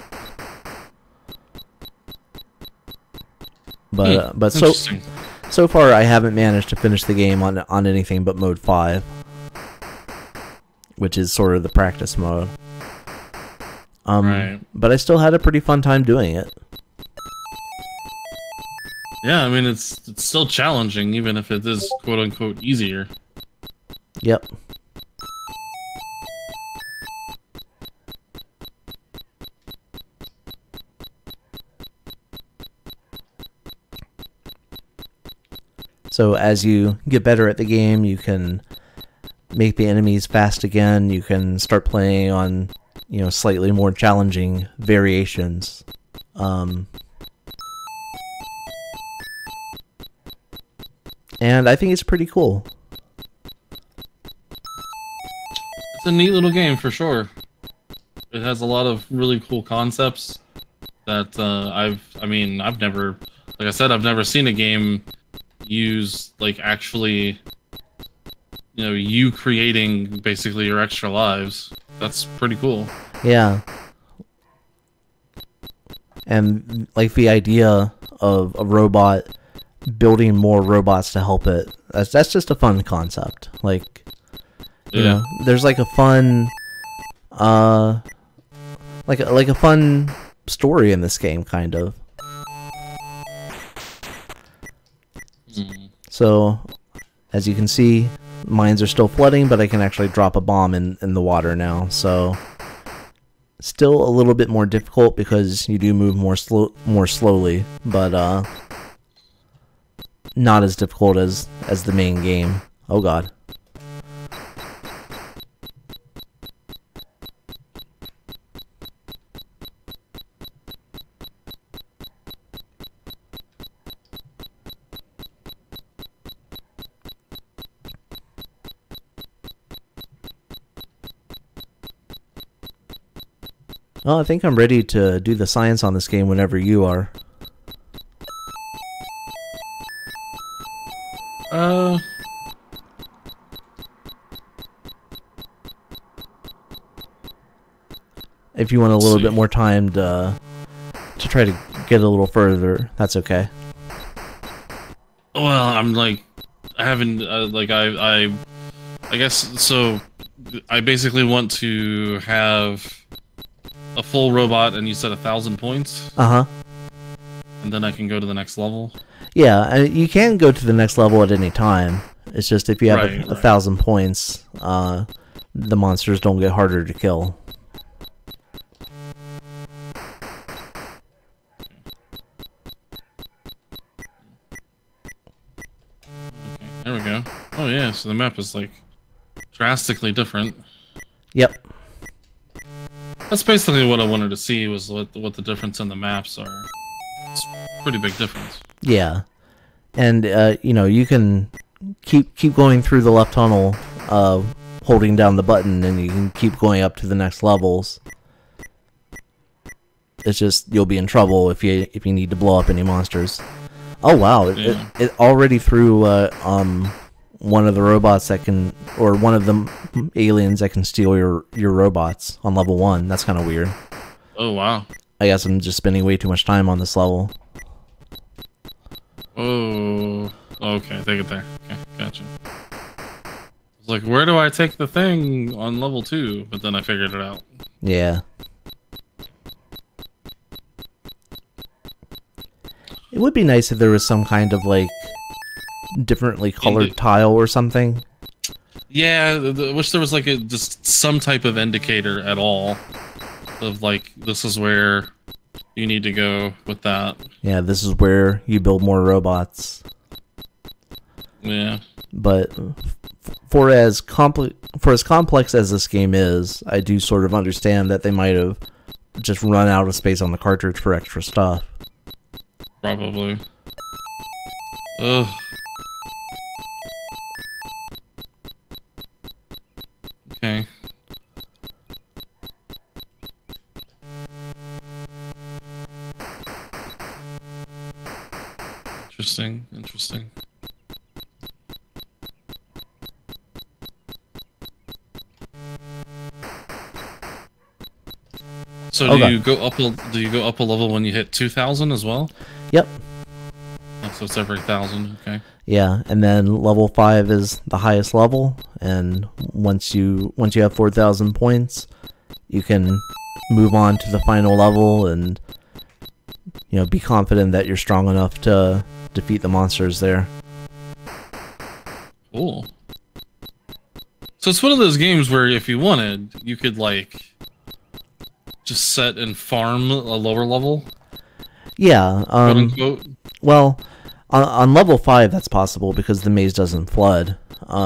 [SPEAKER 1] But so far I haven't managed to finish the game on anything but Mode 5, which is sort of the practice mode.
[SPEAKER 2] Right.
[SPEAKER 1] But I still had a pretty fun time doing it.
[SPEAKER 2] Yeah, I mean it's still challenging, even if it is quote unquote easier.
[SPEAKER 1] Yep. So as you get better at the game, you can make the enemies fast again. You can start playing on, slightly more challenging variations. And I think it's pretty cool.
[SPEAKER 2] It's a neat little game for sure. It has a lot of really cool concepts that I've never, like I said, I've never seen a game use like actually, you creating basically your extra lives. That's pretty cool.
[SPEAKER 1] Yeah. And like the idea of a robot building more robots to help it, that's just a fun concept. Like, there's like a fun like a fun story in this game, kind of. So as you can see, mines are still flooding, but I can actually drop a bomb in the water now. So still a little bit more difficult because you do move more slowly, but not as difficult as the main game. Oh god. Well, I think I'm ready to do the science on this game whenever you are. If you want a little bit more time to try to get a little further, that's okay.
[SPEAKER 2] Well, I'm like, I haven't, I guess, so I basically want to have a full robot, and you said 1,000 points,
[SPEAKER 1] Uh-huh.
[SPEAKER 2] and then I can go to the next level.
[SPEAKER 1] Yeah, you can go to the next level at any time. It's just if you have
[SPEAKER 2] Right,
[SPEAKER 1] 1,000 points, the monsters don't get harder to kill.
[SPEAKER 2] Okay, there we go. Oh yeah, so the map is like drastically different.
[SPEAKER 1] Yep.
[SPEAKER 2] That's basically what I wanted to see, was what the difference in the maps are. It's a pretty big difference.
[SPEAKER 1] Yeah. And you know, you can keep going through the left tunnel, holding down the button, and you can keep going up to the next levels. It's just you'll be in trouble if you need to blow up any monsters. Oh wow!
[SPEAKER 2] Yeah.
[SPEAKER 1] It already threw one of the robots that can, or one of the aliens that can steal your robots on level 1. That's kind of weird.
[SPEAKER 2] Oh wow.
[SPEAKER 1] I guess I'm just spending way too much time on this level.
[SPEAKER 2] Oh, okay, take it there. Okay, gotcha. It's like, where do I take the thing on level 2? But then I figured it out.
[SPEAKER 1] Yeah. It would be nice if there was some kind of, like, differently colored tile or something.
[SPEAKER 2] Yeah, I wish there was, like, just some type of indicator at all. Of, like, this is where you need to go with that.
[SPEAKER 1] Yeah, this is where you build more robots.
[SPEAKER 2] Yeah.
[SPEAKER 1] But for as complex as this game is, I do sort of understand that they might have just run out of space on the cartridge for extra stuff.
[SPEAKER 2] Probably. Ugh. Okay. Interesting. So do you go up a level when you hit 2,000 as well?
[SPEAKER 1] Yep.
[SPEAKER 2] Oh, so it's every 1,000, okay.
[SPEAKER 1] Yeah, and then level 5 is the highest level, and once you have 4,000 points, you can move on to the final level and, you know, be confident that you're strong enough to defeat the monsters there.
[SPEAKER 2] Cool. So it's one of those games where if you wanted, you could, like, just set and farm a lower level?
[SPEAKER 1] Yeah.
[SPEAKER 2] Quote unquote.
[SPEAKER 1] Well, on level 5 that's possible because the maze doesn't flood.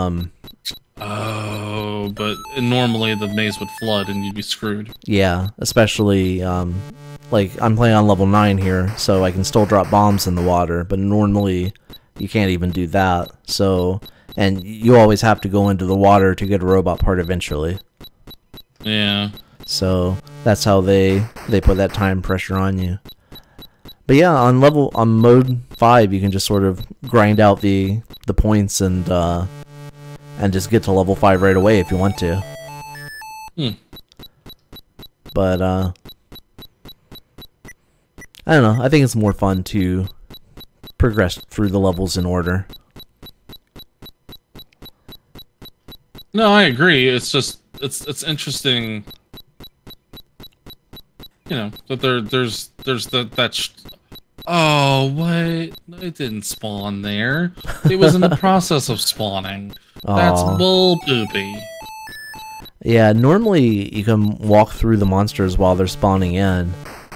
[SPEAKER 2] Oh, but normally the maze would flood and you'd be screwed.
[SPEAKER 1] Yeah, especially, like, I'm playing on level 9 here, so I can still drop bombs in the water, but normally you can't even do that. So, and you always have to go into the water to get a robot part eventually.
[SPEAKER 2] Yeah.
[SPEAKER 1] So that's how they put that time pressure on you. But yeah, on mode 5, you can just sort of grind out the points and just get to level 5 right away if you want to. But I don't know. I think it's more fun to progress through the levels in order.
[SPEAKER 2] No, I agree. It's just it's interesting. You know, that there's that. Oh, what? It didn't spawn there. It was in the process of spawning. That's bull poopy.
[SPEAKER 1] Yeah, normally you can walk through the monsters while they're spawning in.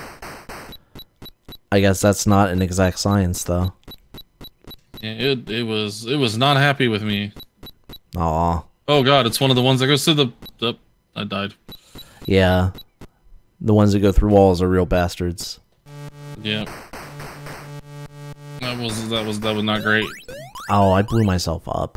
[SPEAKER 1] I guess that's not an exact science, though.
[SPEAKER 2] Yeah, it was not happy with me.
[SPEAKER 1] Aw.
[SPEAKER 2] Oh god, it's one of the ones that goes through the I died.
[SPEAKER 1] Yeah. The ones that go through walls are real bastards.
[SPEAKER 2] Yeah. That was not great.
[SPEAKER 1] Oh, I blew myself up.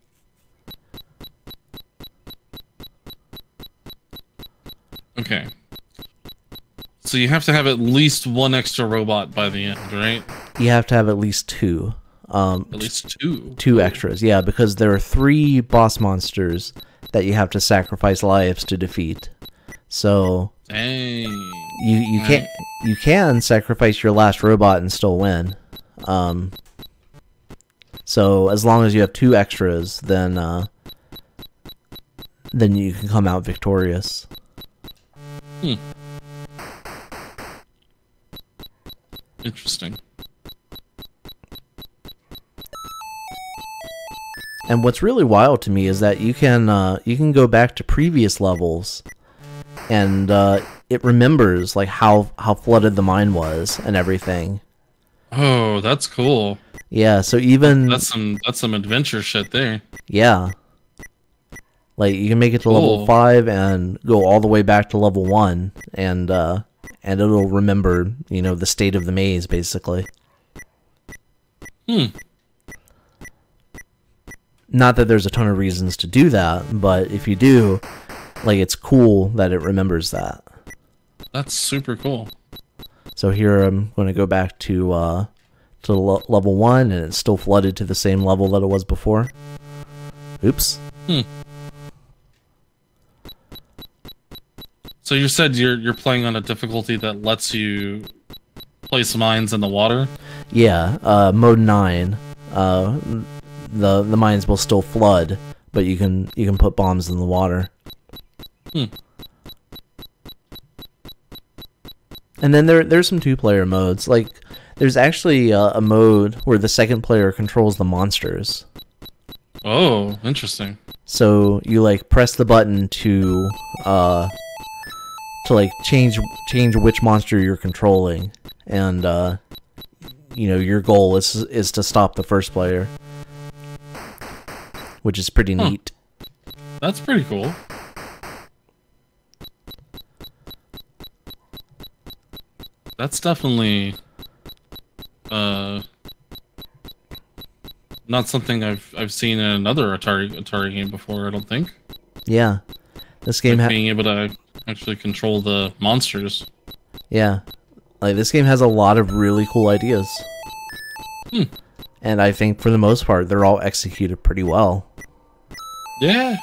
[SPEAKER 2] Okay. So you have to have at least one extra robot by the end, right?
[SPEAKER 1] You have to have at least 2.
[SPEAKER 2] At least 2?
[SPEAKER 1] 2 extras, yeah, because there are 3 boss monsters that you have to sacrifice lives to defeat. So
[SPEAKER 2] dang.
[SPEAKER 1] You can sacrifice your last robot and still win. So as long as you have 2 extras, then you can come out victorious.
[SPEAKER 2] Interesting.
[SPEAKER 1] And what's really wild to me is that you can go back to previous levels, and it remembers like how flooded the mine was and everything.
[SPEAKER 2] Oh, that's cool.
[SPEAKER 1] Yeah, so even
[SPEAKER 2] that's some adventure shit there.
[SPEAKER 1] Yeah. Like you can make it to level
[SPEAKER 2] Cool.
[SPEAKER 1] 5 and go all the way back to level 1, and it'll remember, you know, the state of the maze basically. Not that there's a ton of reasons to do that, but if you do, like, it's cool that it remembers that.
[SPEAKER 2] That's super cool.
[SPEAKER 1] So here I'm going to go back to level 1, and it's still flooded to the same level that it was before. Oops.
[SPEAKER 2] So you said you're playing on a difficulty that lets you place mines in the water?
[SPEAKER 1] Yeah, mode 9. The mines will still flood, but you can put bombs in the water. And then there's some 2-player modes. Like, there's actually a mode where the second player controls the monsters.
[SPEAKER 2] Oh, interesting.
[SPEAKER 1] So you like press the button to like change which monster you're controlling, and you know, your goal is to stop the first player, which is pretty neat.
[SPEAKER 2] That's pretty cool. That's definitely not something I've seen in another Atari game before, I don't think.
[SPEAKER 1] Yeah. This game
[SPEAKER 2] like being able to actually control the monsters.
[SPEAKER 1] Yeah. Like, this game has a lot of really cool ideas. And I think for the most part they're all executed pretty well.
[SPEAKER 2] Yeah.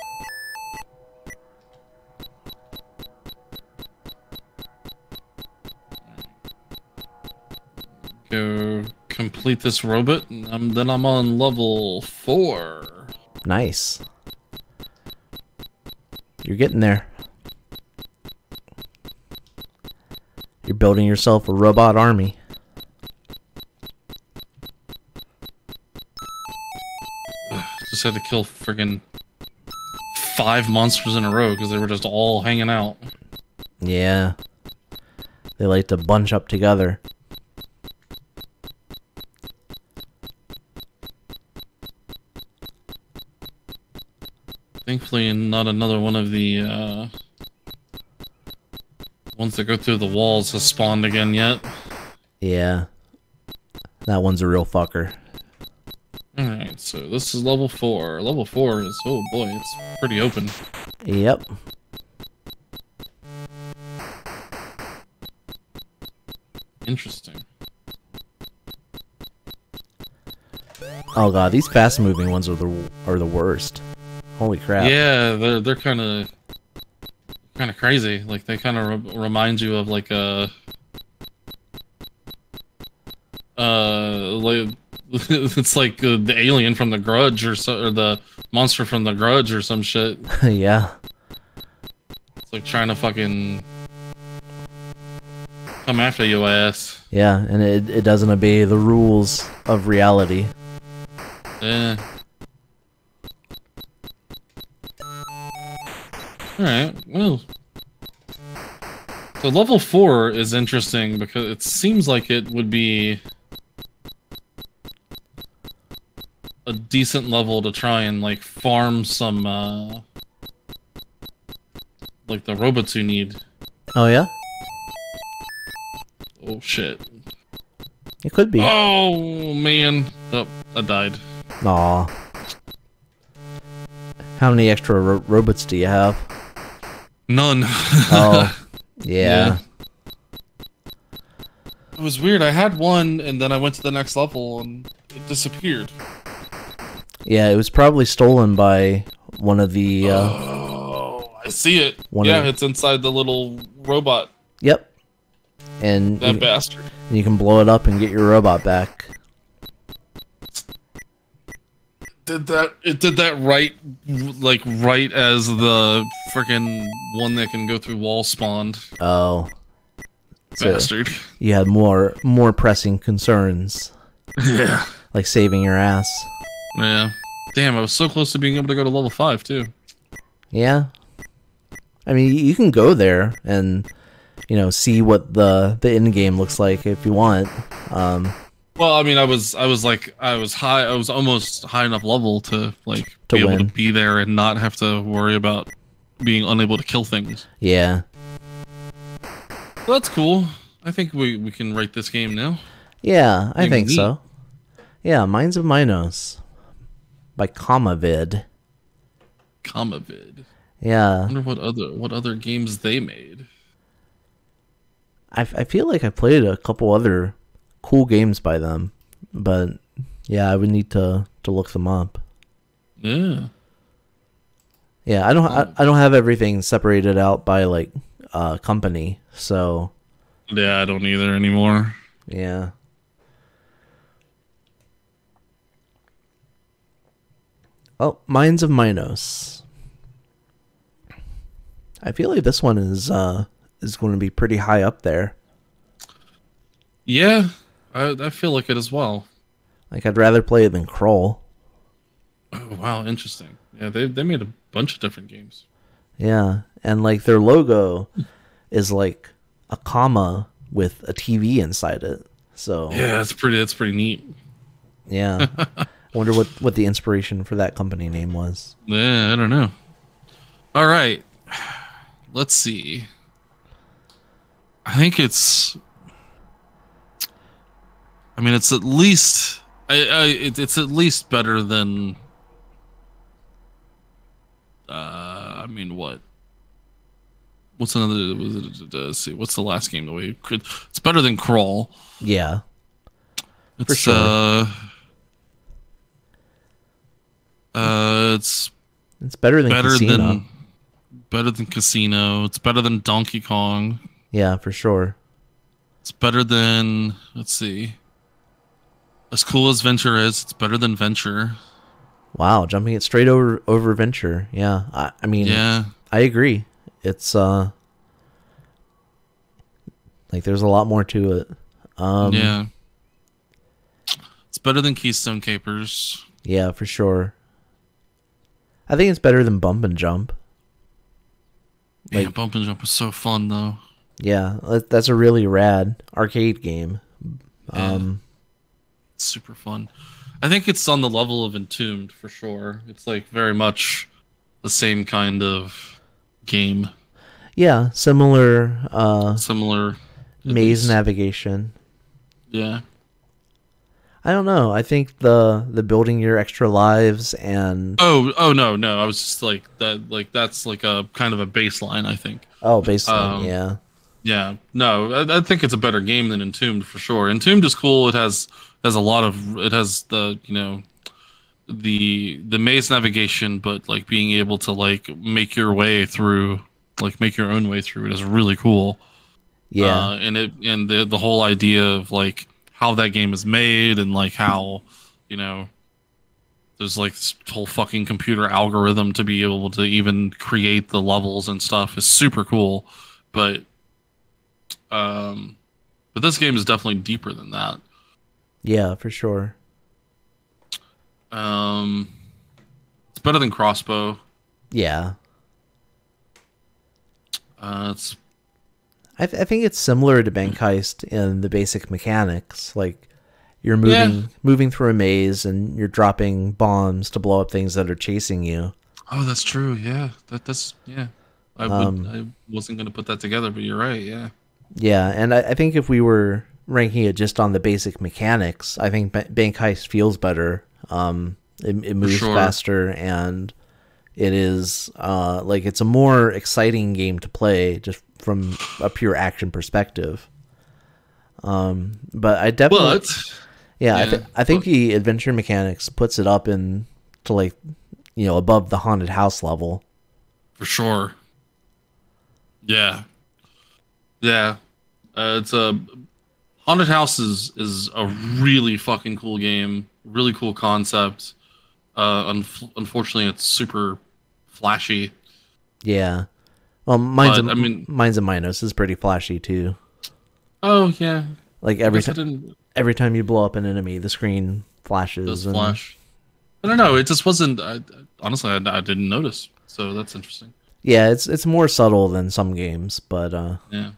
[SPEAKER 2] Go complete this robot, and then I'm on level 4.
[SPEAKER 1] Nice. You're getting there. You're building yourself a robot army.
[SPEAKER 2] Just had to kill friggin' 5 monsters in a row because they were just all hanging out.
[SPEAKER 1] Yeah. They like to bunch up together.
[SPEAKER 2] Thankfully, not another one of the ones that go through the walls has spawned again yet.
[SPEAKER 1] Yeah. That one's a real fucker.
[SPEAKER 2] Alright, so this is level 4. Level 4 is, oh boy, it's pretty open.
[SPEAKER 1] Yep.
[SPEAKER 2] Interesting.
[SPEAKER 1] Oh god, these fast-moving ones are the worst. Holy crap.
[SPEAKER 2] Yeah, they're kind of crazy. Like, they kind of remind you of like a like it's like the alien from The Grudge or the monster from The Grudge or some shit.
[SPEAKER 1] Yeah.
[SPEAKER 2] It's like trying to fucking come after your ass.
[SPEAKER 1] Yeah, and it doesn't obey the rules of reality.
[SPEAKER 2] Yeah. Alright, well. So level 4 is interesting because it seems like it would be a decent level to try and, like, farm some, like, the robots you need.
[SPEAKER 1] Oh, yeah?
[SPEAKER 2] Oh, shit.
[SPEAKER 1] It could be.
[SPEAKER 2] Oh, man. Oh, I died.
[SPEAKER 1] Aw. How many extra robots do you have?
[SPEAKER 2] None.
[SPEAKER 1] Oh, yeah.
[SPEAKER 2] It was weird. I had one, and then I went to the next level, and it disappeared.
[SPEAKER 1] Yeah, it was probably stolen by one of the...
[SPEAKER 2] oh, I see it. Yeah, it's inside the little robot.
[SPEAKER 1] Yep. And
[SPEAKER 2] that bastard.
[SPEAKER 1] You can blow it up and get your robot back.
[SPEAKER 2] It did that right, like, right as the freaking one that can go through walls spawned.
[SPEAKER 1] Oh. So
[SPEAKER 2] bastard.
[SPEAKER 1] you had more pressing concerns,
[SPEAKER 2] Yeah.
[SPEAKER 1] like saving your ass.
[SPEAKER 2] Yeah. Damn, I was so close to being able to go to level 5 too.
[SPEAKER 1] Yeah. I mean, you can go there and, see what the end game looks like if you want.
[SPEAKER 2] Well, I mean, I was almost high enough level to be able to
[SPEAKER 1] win.
[SPEAKER 2] be there and not have to worry about being unable to kill things.
[SPEAKER 1] Yeah.
[SPEAKER 2] Well, that's cool. I think we can rate this game now.
[SPEAKER 1] Yeah, I think
[SPEAKER 2] Neat.
[SPEAKER 1] so. Yeah, Mines of Minos by Comavid.
[SPEAKER 2] Comavid.
[SPEAKER 1] Yeah.
[SPEAKER 2] I wonder what other games they made.
[SPEAKER 1] I feel like I played a couple other cool games by them, but yeah, I would need to look them up.
[SPEAKER 2] Yeah.
[SPEAKER 1] Yeah, I don't have everything separated out by like company, so
[SPEAKER 2] Yeah, I don't either anymore.
[SPEAKER 1] yeah. Oh, Mines of Minos. I feel like this one is going to be pretty high up there.
[SPEAKER 2] Yeah, I feel like it as well.
[SPEAKER 1] Like I'd rather play it than Krull.
[SPEAKER 2] Oh, wow, interesting. Yeah, they made a bunch of different games.
[SPEAKER 1] Yeah, and like their logo is like a comma with a TV inside it. So
[SPEAKER 2] Yeah, it's pretty neat.
[SPEAKER 1] yeah. I wonder what the inspiration for that company name was.
[SPEAKER 2] Yeah, I don't know. All right, let's see. I think it's. I mean, it's at least. It's at least better than. I mean, what? What's another? Let's see. What's the last game that we could? It's better than Krull.
[SPEAKER 1] Yeah,
[SPEAKER 2] It's
[SPEAKER 1] for sure.
[SPEAKER 2] It's
[SPEAKER 1] better than Casino.
[SPEAKER 2] Better than Casino. It's better than Donkey Kong.
[SPEAKER 1] Yeah, for sure.
[SPEAKER 2] It's better than, let's see. As cool as Venture is, it's better than Venture.
[SPEAKER 1] Wow, jumping it straight over Venture. Yeah, I mean,
[SPEAKER 2] Yeah.
[SPEAKER 1] I agree. It's like there's a lot more to it.
[SPEAKER 2] Yeah. It's better than Keystone Capers.
[SPEAKER 1] Yeah, for sure. I think it's better than Bump and Jump.
[SPEAKER 2] Yeah, Bump and Jump was so fun though.
[SPEAKER 1] Yeah, that's a really rad arcade game.
[SPEAKER 2] Yeah. It's super fun. I think it's on the level of Entombed for sure. It's like very much the same kind of game.
[SPEAKER 1] Yeah, similar
[SPEAKER 2] Similar
[SPEAKER 1] maze
[SPEAKER 2] least.
[SPEAKER 1] navigation.
[SPEAKER 2] Yeah.
[SPEAKER 1] I don't know. I think the building your extra lives and
[SPEAKER 2] Oh no. I was just like that. Like that's like a kind of a baseline. I think.
[SPEAKER 1] baseline, yeah.
[SPEAKER 2] Yeah. No, I think it's a better game than Entombed for sure. Entombed is cool. It has a lot of. It has the the maze navigation, but like being able to like make your way through, like make your own way through it is really cool.
[SPEAKER 1] Yeah.
[SPEAKER 2] And the whole idea of like how that game is made and like how, there's like this whole fucking computer algorithm to be able to even create the levels and stuff is super cool. But this game is definitely deeper than that.
[SPEAKER 1] Yeah, for sure.
[SPEAKER 2] It's better than Crossbow.
[SPEAKER 1] Yeah.
[SPEAKER 2] It's
[SPEAKER 1] I think it's similar to Bank Heist in the basic mechanics. Like you're moving through a maze and you're dropping bombs to blow up things that are chasing you.
[SPEAKER 2] Oh, that's true. Yeah, that's yeah. I wasn't gonna put that together, but you're right. Yeah.
[SPEAKER 1] Yeah, and I think if we were ranking it just on the basic mechanics, I think Bank Heist feels better. It moves faster, and it is like it's a more exciting game to play just from a pure action perspective. But I definitely, I think the adventure mechanics puts it up in to like above the haunted house level.
[SPEAKER 2] For sure. Yeah. Yeah. It's a Haunted House is a really fucking cool game. Really cool concept. Unfortunately, it's super flashy.
[SPEAKER 1] Yeah. Well, Mines of Minos is pretty flashy too.
[SPEAKER 2] Oh yeah.
[SPEAKER 1] Like
[SPEAKER 2] I guess I didn't.
[SPEAKER 1] every time you blow up an enemy, the screen
[SPEAKER 2] Does
[SPEAKER 1] flashes and
[SPEAKER 2] flash? I don't know. It just wasn't. Honestly, I didn't notice. So that's interesting.
[SPEAKER 1] yeah, it's more subtle than some games, but
[SPEAKER 2] Yeah.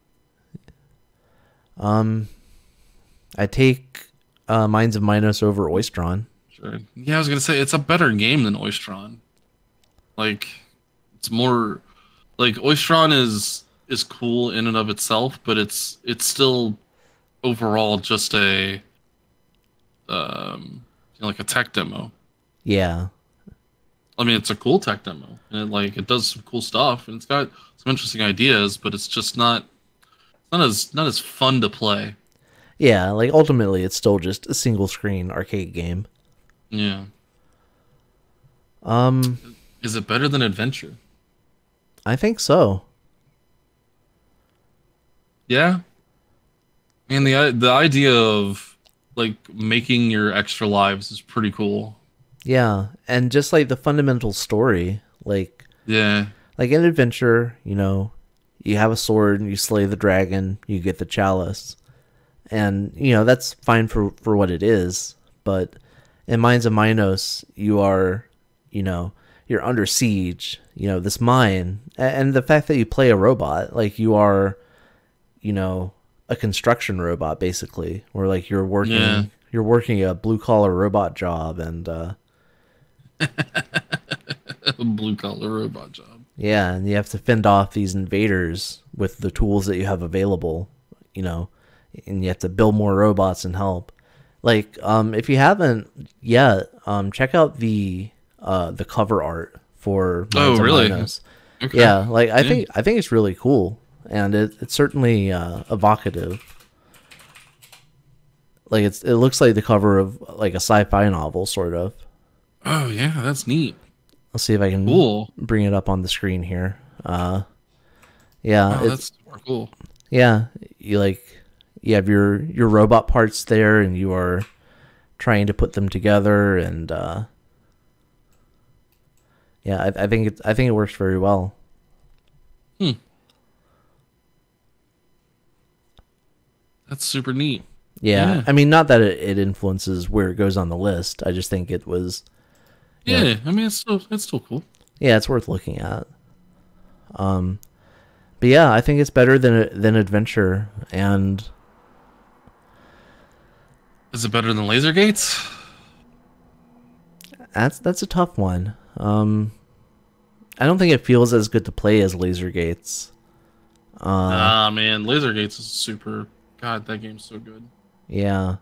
[SPEAKER 1] um I take Minds of Minos over Oistron.
[SPEAKER 2] Sure. Yeah, I was gonna say it's a better game than Oistron. Like, it's more like Oistron is cool in and of itself, but it's still overall just a like a tech demo.
[SPEAKER 1] Yeah.
[SPEAKER 2] I mean, it's a cool tech demo, and it does some cool stuff, and it's got some interesting ideas, but it's just not as fun to play.
[SPEAKER 1] Yeah, like ultimately it's still just a single screen arcade game.
[SPEAKER 2] Yeah.
[SPEAKER 1] Um
[SPEAKER 2] Is it better than Adventure?
[SPEAKER 1] I think so.
[SPEAKER 2] Yeah. And the idea of like making your extra lives is pretty cool.
[SPEAKER 1] Yeah, and just like the fundamental story,
[SPEAKER 2] Yeah.
[SPEAKER 1] like in Adventure, you have a sword and you slay the dragon, you get the chalice. And that's fine for what it is, but in Mines of Minos, you're under siege, this mine, and the fact that you play a robot, like you are, a construction robot basically, or like
[SPEAKER 2] Yeah.
[SPEAKER 1] you're working a blue collar robot job, and
[SPEAKER 2] A blue collar robot job.
[SPEAKER 1] yeah, and you have to fend off these invaders with the tools that you have available, and you have to build more robots and help. Like, if you haven't yet, check out the cover art for
[SPEAKER 2] Oh,
[SPEAKER 1] Minds of
[SPEAKER 2] really?
[SPEAKER 1] Minos.
[SPEAKER 2] Okay.
[SPEAKER 1] Yeah, like
[SPEAKER 2] Yeah.
[SPEAKER 1] I think it's really cool, and it's certainly evocative. Like it looks like the cover of like a sci-fi novel, sort of.
[SPEAKER 2] Oh, yeah, that's neat.
[SPEAKER 1] Let's see if I can
[SPEAKER 2] Cool.
[SPEAKER 1] bring it up on the screen here. Yeah,
[SPEAKER 2] Oh, that's super cool.
[SPEAKER 1] yeah, you have your robot parts there, and you are trying to put them together, and yeah, I think it works very well.
[SPEAKER 2] Hmm. That's super neat.
[SPEAKER 1] Yeah,
[SPEAKER 2] Yeah.
[SPEAKER 1] I mean, not that it influences where it goes on the list. I just think it was,
[SPEAKER 2] Yeah. I mean, it's still cool.
[SPEAKER 1] yeah, it's worth looking at. Um, but yeah, I think it's better than Adventure, and
[SPEAKER 2] Is it better than Laser Gates?
[SPEAKER 1] that's a tough one. I don't think it feels as good to play as Laser Gates.
[SPEAKER 2] Man, Laser Gates is super. God, that game's so good.
[SPEAKER 1] Yeah.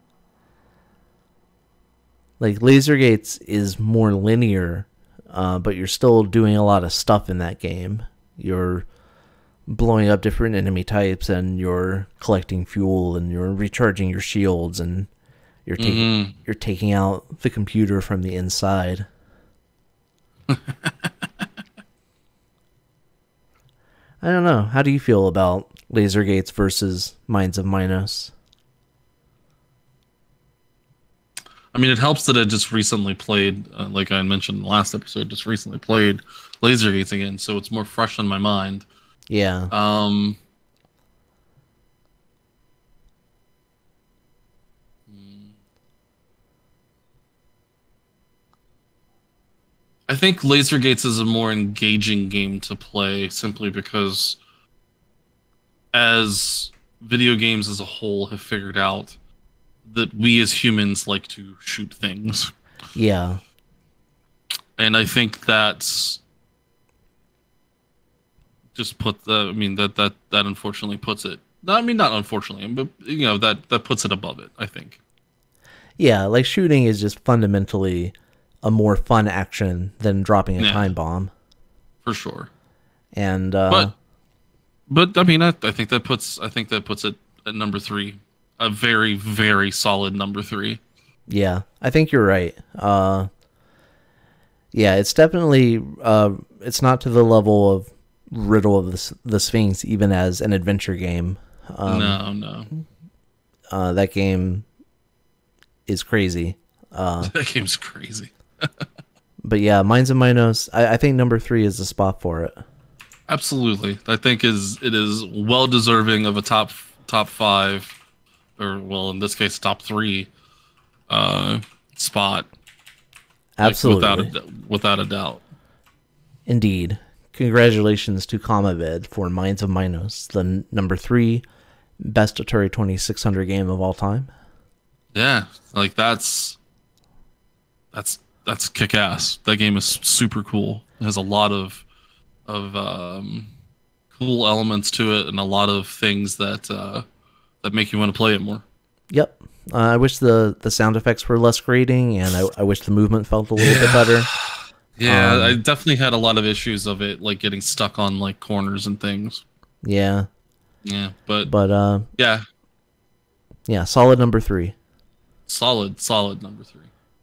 [SPEAKER 1] Like Laser Gates is more linear, but you're still doing a lot of stuff in that game. You're blowing up different enemy types, and you're collecting fuel, and you're recharging your shields, and you're taking out the computer from the inside. I don't know. How do you feel about Laser Gates versus Minds of Minos?
[SPEAKER 2] I mean, it helps that I just recently played, like I mentioned in the last episode, just recently played Laser Gates again, so it's more fresh on my mind.
[SPEAKER 1] Yeah.
[SPEAKER 2] Um, I think Laser Gates is a more engaging game to play simply because, as video games as a whole have figured out, that we as humans like to shoot things.
[SPEAKER 1] Yeah.
[SPEAKER 2] And I think that's just I mean, that unfortunately puts it. I mean, not unfortunately, but that puts it above it, I think.
[SPEAKER 1] Yeah, like shooting is just fundamentally a more fun action than dropping a
[SPEAKER 2] Yeah.
[SPEAKER 1] time bomb.
[SPEAKER 2] For sure.
[SPEAKER 1] And
[SPEAKER 2] But I mean, I think that puts it at number 3, a very very solid number 3.
[SPEAKER 1] yeah, I think you're right. Yeah, it's definitely it's not to the level of Riddle of the Sphinx, even as an adventure game.
[SPEAKER 2] No.
[SPEAKER 1] That game is crazy.
[SPEAKER 2] That game's crazy.
[SPEAKER 1] But yeah, Minds of Minos, I think number 3 is the spot for it.
[SPEAKER 2] Absolutely. I think it is well deserving of a top top 5, or well, in this case, top 3 spot.
[SPEAKER 1] Absolutely,
[SPEAKER 2] like, without a doubt.
[SPEAKER 1] Indeed. Congratulations to Comaved for Minds of Minos, the number 3 best Atari 2600 game of all time.
[SPEAKER 2] Yeah, like that's kick-ass. That game is super cool. It has a lot of cool elements to it, and a lot of things that make you want to play it more.
[SPEAKER 1] Yep. I wish the sound effects were less grating, and I wish the movement felt a little bit better.
[SPEAKER 2] Yeah, I definitely had a lot of issues of it, like getting stuck on like corners and things.
[SPEAKER 1] Yeah.
[SPEAKER 2] Yeah, but
[SPEAKER 1] yeah, solid number 3.
[SPEAKER 2] Solid number 3.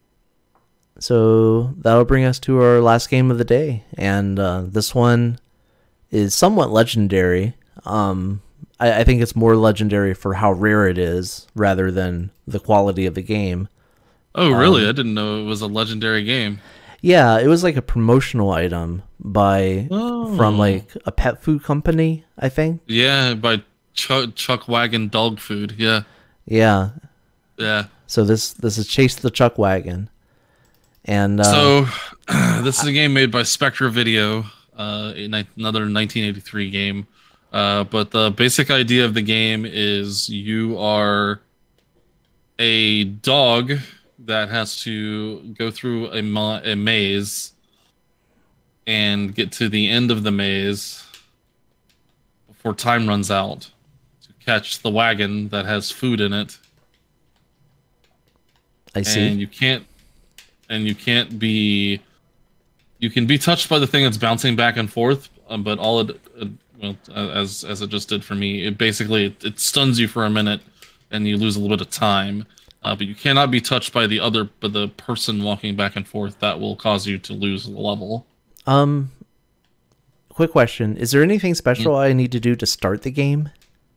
[SPEAKER 1] So that'll bring us to our last game of the day, and this one is somewhat legendary. I think it's more legendary for how rare it is rather than the quality of the game.
[SPEAKER 2] Oh, really? I didn't know it was a legendary game.
[SPEAKER 1] Yeah, it was like a promotional item from like a pet food company, I think.
[SPEAKER 2] Yeah, by Chuck Wagon dog food. Yeah.
[SPEAKER 1] Yeah.
[SPEAKER 2] Yeah.
[SPEAKER 1] So this is Chase the Chuck Wagon. And
[SPEAKER 2] so this is a game made by Spectra Video, another 1983 game. But the basic idea of the game is you are a dog that has to go through a maze and get to the end of the maze before time runs out to catch the wagon that has food in it.
[SPEAKER 1] I see.
[SPEAKER 2] And you can be touched by the thing that's bouncing back and forth, but all it well, as it just did for me, it basically it stuns you for a minute and you lose a little bit of time. But you cannot be touched by the person walking back and forth. That will cause you to lose the level.
[SPEAKER 1] Quick question: is there anything special I need to do to start the game?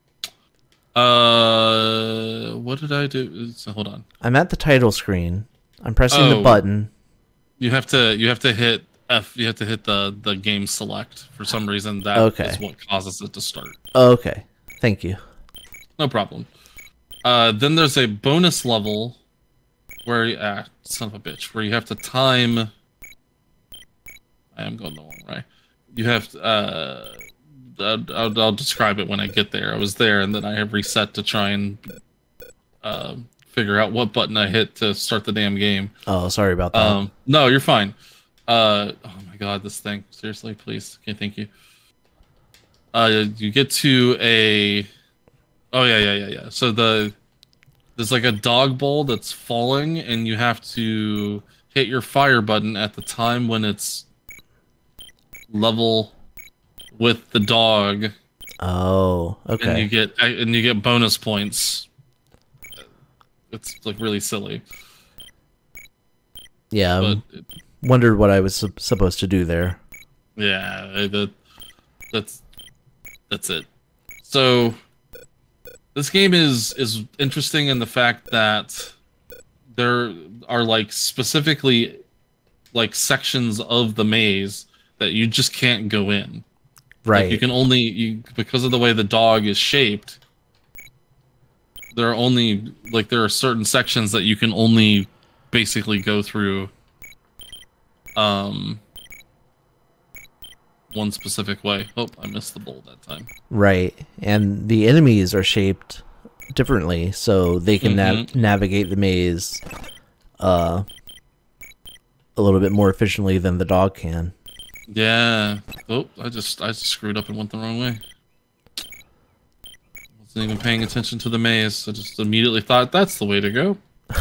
[SPEAKER 2] What did I do? So, hold on.
[SPEAKER 1] I'm at the title screen. I'm pressing the button.
[SPEAKER 2] You have to hit F. You have to hit the game select. For some reason, that is what causes it to start.
[SPEAKER 1] Okay, thank you.
[SPEAKER 2] No problem. Then there's a bonus level where son of a bitch, where you have to time. I am going the wrong way. You have to, I'll describe it when I get there. I was there, and then I have reset to try and figure out what button I hit to start the damn game.
[SPEAKER 1] Oh, sorry about that.
[SPEAKER 2] No, you're fine. Oh my god, this thing. Seriously, please. Okay, thank you. You get to a... Oh, yeah. So there's like a dog bowl that's falling, and you have to hit your fire button at the time when it's level with the dog.
[SPEAKER 1] Oh, okay.
[SPEAKER 2] And you get bonus points. It's like really silly.
[SPEAKER 1] Yeah, wondered what I was supposed to do there.
[SPEAKER 2] Yeah, that's it. So this game is interesting in the fact that there are like specifically like sections of the maze that you just can't go in.
[SPEAKER 1] Right.
[SPEAKER 2] Like you can only because of the way the dog is shaped. There are certain sections that you can only basically go through one specific way. Oh, I missed the bowl that time.
[SPEAKER 1] Right. And the enemies are shaped differently, so they can navigate the maze a little bit more efficiently than the dog can.
[SPEAKER 2] Yeah. Oh, I just screwed up and went the wrong way. Wasn't even paying attention to the maze. I just immediately thought that's the way to go.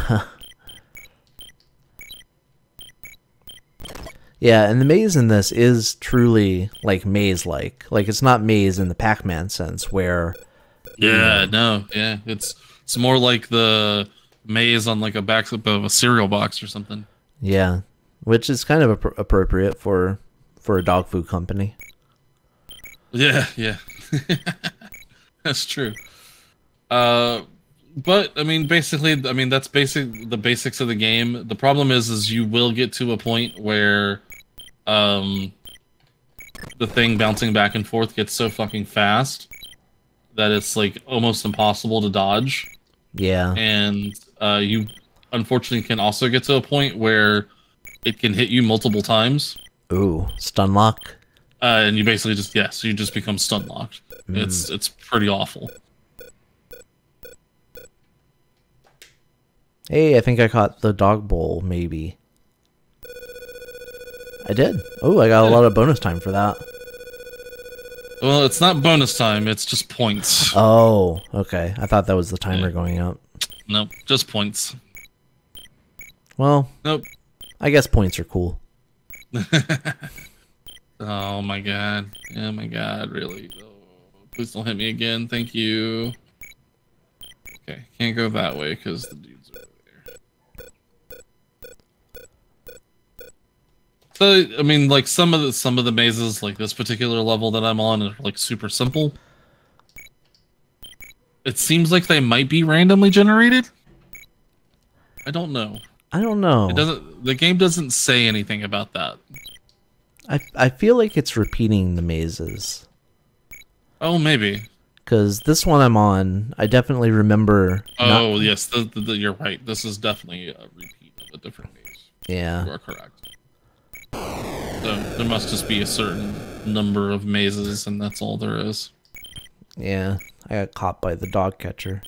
[SPEAKER 1] Yeah, and the maze in this is truly like maze-like. Like it's not maze in the Pac-Man sense where.
[SPEAKER 2] Yeah, no, yeah, it's more like the maze on like a back of a cereal box or something.
[SPEAKER 1] Yeah, which is kind of appropriate for a dog food company.
[SPEAKER 2] Yeah. That's true. But I mean, basically, that's the basics of the game. The problem is you will get to a point where, the thing bouncing back and forth gets so fucking fast that it's like almost impossible to dodge,
[SPEAKER 1] Yeah.
[SPEAKER 2] and you unfortunately can also get to a point where it can hit you multiple times,
[SPEAKER 1] Ooh, stun lock.
[SPEAKER 2] and you basically just so you just become stun locked. It's pretty awful.
[SPEAKER 1] Hey, I think I caught the dog bowl, maybe. I did. Oh, I got a lot of bonus time for that.
[SPEAKER 2] Well, it's not bonus time, it's just points.
[SPEAKER 1] Oh, okay. I thought that was the timer going up.
[SPEAKER 2] Nope, just points.
[SPEAKER 1] Well,
[SPEAKER 2] nope.
[SPEAKER 1] I guess points are cool.
[SPEAKER 2] Oh my god. Oh my god, really? Oh, please don't hit me again, thank you. Okay, can't go that way because the dudes are over there. So, I mean, like some of the mazes, like this particular level that I'm on, are like super simple. It seems like they might be randomly generated. I don't know.
[SPEAKER 1] I don't know.
[SPEAKER 2] It doesn't. The game doesn't say anything about that.
[SPEAKER 1] I feel like it's repeating the mazes.
[SPEAKER 2] Oh, maybe.
[SPEAKER 1] Because this one I'm on, I definitely remember.
[SPEAKER 2] Oh, yes, you're right. This is definitely a repeat of a different maze.
[SPEAKER 1] Yeah.
[SPEAKER 2] You are correct. So there must just be a certain number of mazes, and that's all there is.
[SPEAKER 1] Yeah, I got caught by the dog catcher.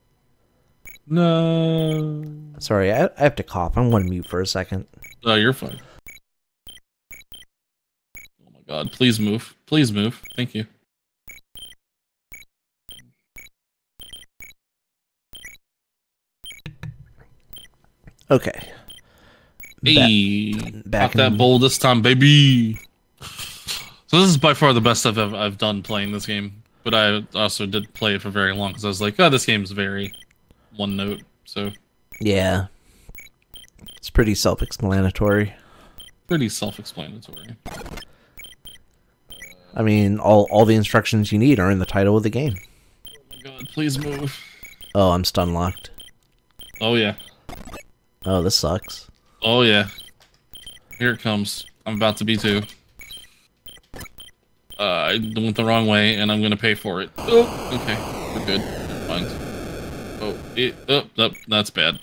[SPEAKER 2] No.
[SPEAKER 1] Sorry, I have to cough. I'm going to mute for a second.
[SPEAKER 2] Oh, you're fine. Oh my god, please move. Please move. Thank you.
[SPEAKER 1] Okay.
[SPEAKER 2] Hey, back that bowl this time, baby. So this is by far the best I've done playing this game, but I also did play it for very long because I was like, oh, this game's very one note. So
[SPEAKER 1] yeah, it's pretty self-explanatory.
[SPEAKER 2] Pretty self-explanatory.
[SPEAKER 1] I mean, all the instructions you need are in the title of the game.
[SPEAKER 2] Oh my god, please move.
[SPEAKER 1] Oh, I'm stun locked.
[SPEAKER 2] Oh yeah.
[SPEAKER 1] Oh, this sucks.
[SPEAKER 2] Oh yeah. Here it comes. I'm about to be too. I went the wrong way, and I'm gonna pay for it. Oh, okay. We're good. Never mind. Oh, that's bad.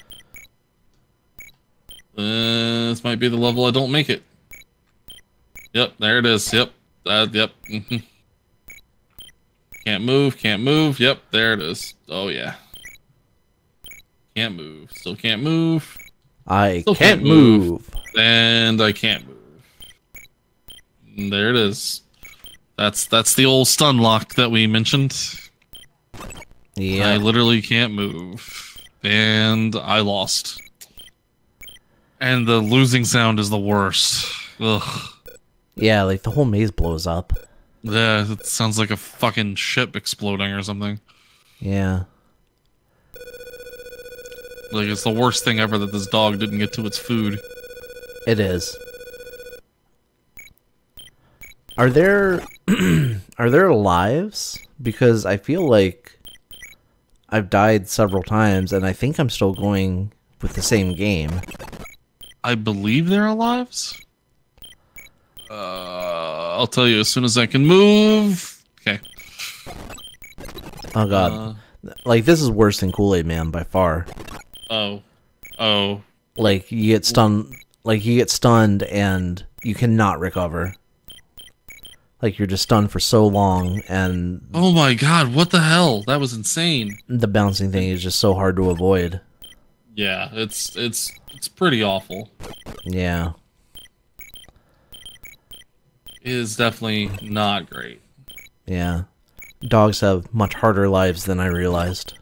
[SPEAKER 2] This might be the level I don't make it. Yep, there it is. Yep. Yep. Can't move, can't move. Yep, there it is. Oh yeah. Can't move. Still can't move.
[SPEAKER 1] I can't move.
[SPEAKER 2] And I can't move. And there it is. That's the old stun lock that we mentioned.
[SPEAKER 1] Yeah.
[SPEAKER 2] I literally can't move. And I lost. And the losing sound is the worst. Ugh.
[SPEAKER 1] Yeah, like the whole maze blows up.
[SPEAKER 2] Yeah, it sounds like a fucking ship exploding or something.
[SPEAKER 1] Yeah.
[SPEAKER 2] Like, it's the worst thing ever that this dog didn't get to its food.
[SPEAKER 1] It is. Are there are there lives? Because I feel like I've died several times and I think I'm still going with the same game.
[SPEAKER 2] I believe there are lives. I'll tell you as soon as I can move. Okay.
[SPEAKER 1] Oh god. Like this is worse than Kool-Aid Man by far.
[SPEAKER 2] Oh.
[SPEAKER 1] Like you get stunned and you cannot recover. Like you're just stunned for so long and
[SPEAKER 2] oh my god, what the hell? That was insane.
[SPEAKER 1] The bouncing thing is just so hard to avoid.
[SPEAKER 2] Yeah, it's pretty awful.
[SPEAKER 1] Yeah.
[SPEAKER 2] It is definitely not great.
[SPEAKER 1] Yeah. Dogs have much harder lives than I realized.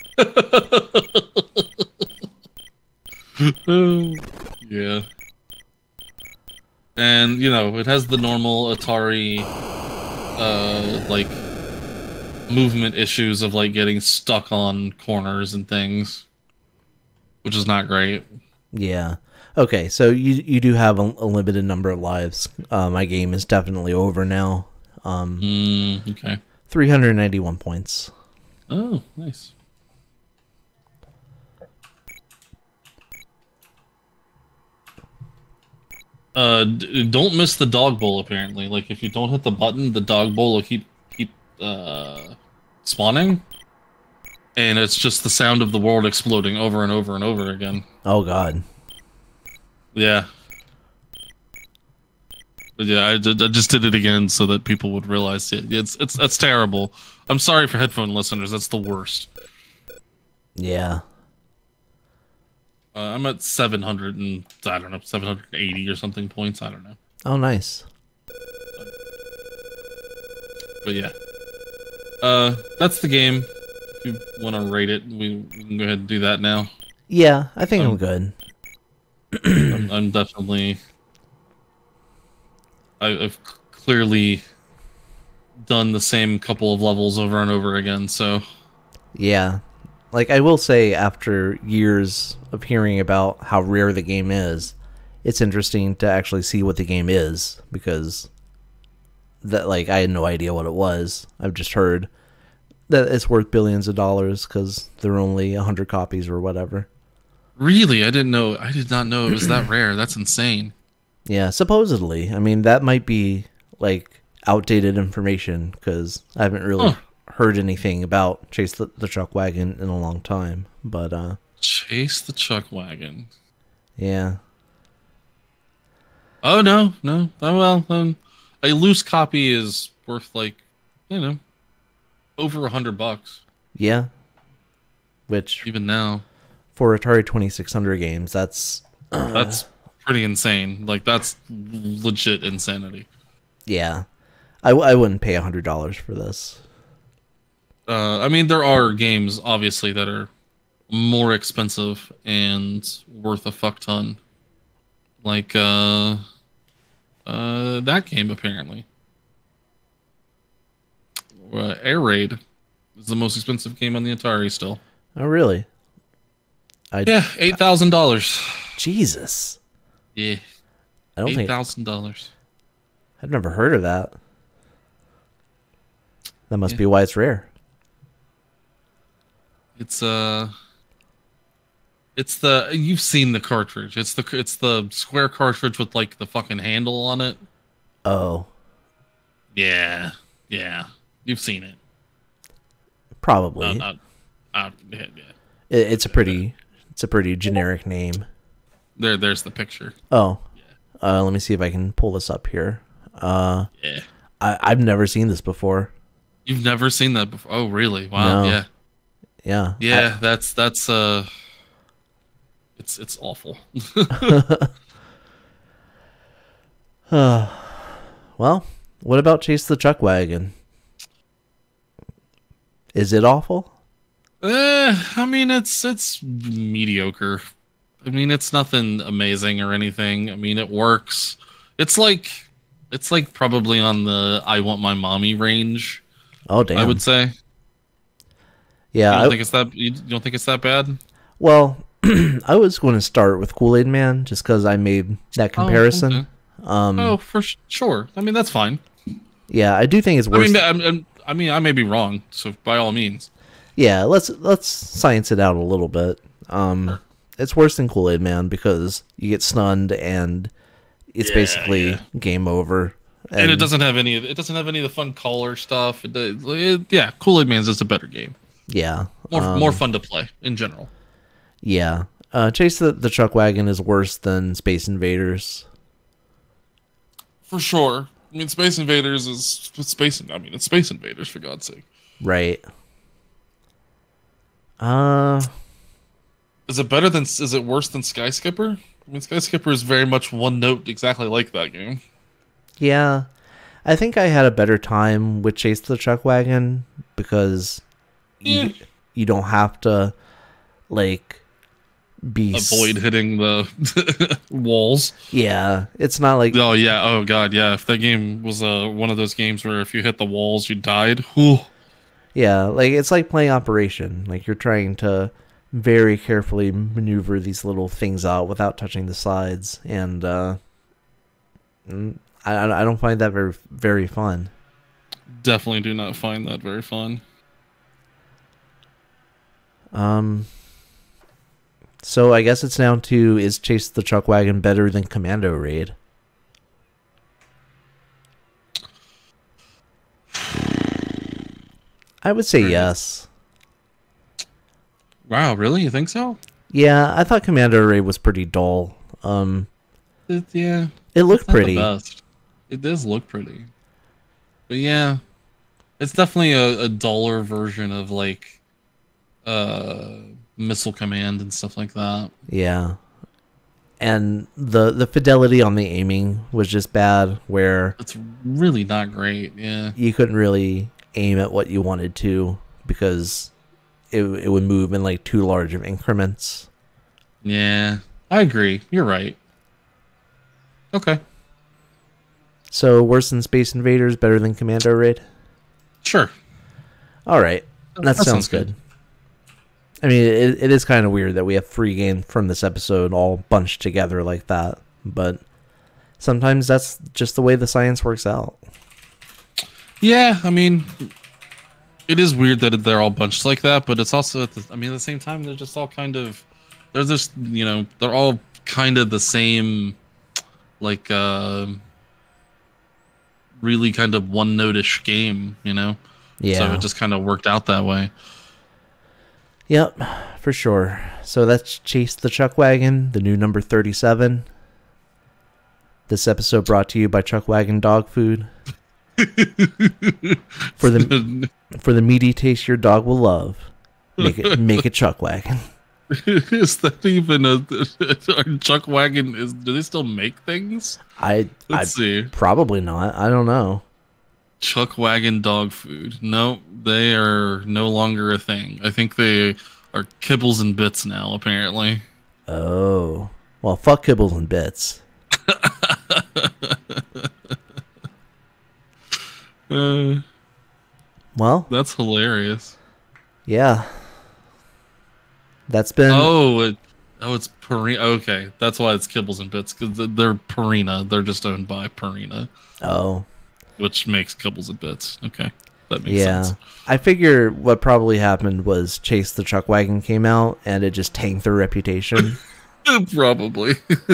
[SPEAKER 2] Yeah. And, you know, it has the normal Atari, like, movement issues of, like, getting stuck on corners and things. Which is not great.
[SPEAKER 1] Yeah. Okay, so you do have a limited number of lives. My game is definitely over now.
[SPEAKER 2] Okay.
[SPEAKER 1] 391 points.
[SPEAKER 2] Oh, nice. Don't miss the dog bowl, apparently. Like, if you don't hit the button, the dog bowl will keep spawning, and it's just the sound of the world exploding over and over and over again.
[SPEAKER 1] Oh god.
[SPEAKER 2] Yeah. But yeah, I just did it again so that people would realize it. That's terrible. I'm sorry for headphone listeners. That's the worst.
[SPEAKER 1] Yeah.
[SPEAKER 2] I'm at 700 and I don't know, 780 or something points. I don't know.
[SPEAKER 1] Oh, nice.
[SPEAKER 2] But yeah, that's the game. If you want to rate it, we can go ahead and do that now.
[SPEAKER 1] Yeah, I think I'm good.
[SPEAKER 2] I'm definitely. I've clearly done the same couple of levels over and over again, so.
[SPEAKER 1] Yeah. Like, I will say, after years of hearing about how rare the game is, it's interesting to actually see what the game is, because that, like, I had no idea what it was. I've just heard that it's worth billions of dollars because there are only 100 copies or whatever.
[SPEAKER 2] Really? I did not know it was that rare. That's insane.
[SPEAKER 1] Yeah, supposedly. I mean, that might be, like, outdated information, because I haven't really heard anything about Chase the Chuck Wagon in a long time. But,
[SPEAKER 2] Chase the Chuck Wagon.
[SPEAKER 1] Yeah.
[SPEAKER 2] Oh, no. Oh, well, a loose copy is worth, like, over $100.
[SPEAKER 1] Yeah. Which,
[SPEAKER 2] even now,
[SPEAKER 1] for Atari 2600 games, that's
[SPEAKER 2] pretty insane. Like, that's legit insanity.
[SPEAKER 1] Yeah. I wouldn't pay $100 for this.
[SPEAKER 2] I mean, there are games, obviously, that are more expensive and worth a fuck ton. Like, that game, apparently. Air Raid is the most expensive game on the Atari still.
[SPEAKER 1] Oh, really?
[SPEAKER 2] Yeah, $8,000.
[SPEAKER 1] Jesus.
[SPEAKER 2] Yeah.
[SPEAKER 1] I don't think
[SPEAKER 2] $8,000.
[SPEAKER 1] I've never heard of that. That must be why it's rare.
[SPEAKER 2] It's you've seen the cartridge. It's the square cartridge with like the fucking handle on it.
[SPEAKER 1] Oh.
[SPEAKER 2] Yeah. You've seen it.
[SPEAKER 1] Probably.
[SPEAKER 2] Yeah.
[SPEAKER 1] It's a pretty generic name.
[SPEAKER 2] There's the picture.
[SPEAKER 1] Oh. Let me see if I can pull this up here.
[SPEAKER 2] Yeah.
[SPEAKER 1] I've never seen this before.
[SPEAKER 2] You've never seen that before? Oh, really? Wow.
[SPEAKER 1] No.
[SPEAKER 2] Yeah.
[SPEAKER 1] Yeah.
[SPEAKER 2] Yeah, that's it's awful.
[SPEAKER 1] Well, what about Chase the Chuck Wagon? Is it awful?
[SPEAKER 2] I mean, it's mediocre. I mean, it's nothing amazing or anything. I mean, it works. It's like probably on the I Want My Mommy range.
[SPEAKER 1] Oh, damn.
[SPEAKER 2] I would say.
[SPEAKER 1] Yeah.
[SPEAKER 2] You don't think it's that? You don't think it's that bad?
[SPEAKER 1] Well, I was going to start with Kool-Aid Man just because I made that comparison.
[SPEAKER 2] Oh, okay. For sure. I mean, that's fine.
[SPEAKER 1] Yeah, I do think it's worse.
[SPEAKER 2] I mean, I may be wrong. So by all means.
[SPEAKER 1] Yeah, let's science it out a little bit. It's worse than Kool-Aid Man because you get stunned and it's basically game over.
[SPEAKER 2] And it doesn't have any of the fun color stuff. Kool-Aid Man's just a better game.
[SPEAKER 1] Yeah.
[SPEAKER 2] More fun to play in general.
[SPEAKER 1] Yeah. Chase the Chuck Wagon is worse than Space Invaders.
[SPEAKER 2] For sure. I mean, Space Invaders is it's Space Invaders, for God's sake.
[SPEAKER 1] Right.
[SPEAKER 2] Is it worse than Sky Skipper? I mean, Sky Skipper is very much one note exactly like that game.
[SPEAKER 1] Yeah. I think I had a better time with Chase the Chuck Wagon because you don't have to, like,
[SPEAKER 2] avoid hitting the walls.
[SPEAKER 1] Yeah. It's not like...
[SPEAKER 2] Oh, yeah. Oh, God, yeah. If that game was one of those games where if you hit the walls, you died. Whew.
[SPEAKER 1] Yeah, like, it's like playing Operation. Like, you're trying to very carefully maneuver these little things out without touching the sides, and I don't find that very, very fun.
[SPEAKER 2] Definitely do not find that very fun.
[SPEAKER 1] So I guess it's down to, is Chase the Chuck Wagon better than Commando Raid? I would say
[SPEAKER 2] Right.
[SPEAKER 1] yes.
[SPEAKER 2] Wow, really? You think so?
[SPEAKER 1] Yeah, I thought Commander Raid was pretty dull.
[SPEAKER 2] Yeah,
[SPEAKER 1] It looked
[SPEAKER 2] not the
[SPEAKER 1] pretty.
[SPEAKER 2] best. It does look pretty, but yeah, it's definitely a duller version of like uh Missile Command and stuff like that.
[SPEAKER 1] Yeah. And the fidelity on the aiming was just bad, where
[SPEAKER 2] It's really not great. Yeah.
[SPEAKER 1] you couldn't really aim at what you wanted to because it would move in like too large of increments.
[SPEAKER 2] Yeah, I agree. You're right. Okay.
[SPEAKER 1] So worse than Space Invaders, better than Commando Raid?
[SPEAKER 2] Sure.
[SPEAKER 1] All right. That sounds
[SPEAKER 2] sounds
[SPEAKER 1] good.
[SPEAKER 2] good.
[SPEAKER 1] I mean, it is kind of weird that we have 3 games from this episode all bunched together like that, but sometimes that's just the way the science works out.
[SPEAKER 2] Yeah, I mean, it is weird that they're all bunched like that, but it's also at the same time they're just all kind of they're just they're all kind of the same, like really kind of one note-ish game, So
[SPEAKER 1] Yeah.
[SPEAKER 2] it just kind of worked out that way.
[SPEAKER 1] Yep, for sure. So that's Chase the Chuck Wagon, the new number 37. This episode brought to you by Chuck Wagon Dog Food. For the meaty taste your dog will love, make it Chuck Wagon.
[SPEAKER 2] Is that even a Chuck Wagon? Do they still make things? Let's see.
[SPEAKER 1] Probably not. I don't know.
[SPEAKER 2] Chuck Wagon dog food. No, they are no longer a thing. I think they are kibbles and bits now, apparently.
[SPEAKER 1] Oh. Well, fuck Kibbles and Bits. Well,
[SPEAKER 2] That's hilarious.
[SPEAKER 1] yeah. That's been...
[SPEAKER 2] It's Purina. Okay, that's why it's kibbles and bits, because they're Purina. They're just owned by Purina,
[SPEAKER 1] Oh.
[SPEAKER 2] which makes kibbles and bits. Okay, that makes sense.
[SPEAKER 1] I figure what probably happened was Chase the Chuck Wagon came out and it just tanked their reputation.
[SPEAKER 2] Probably.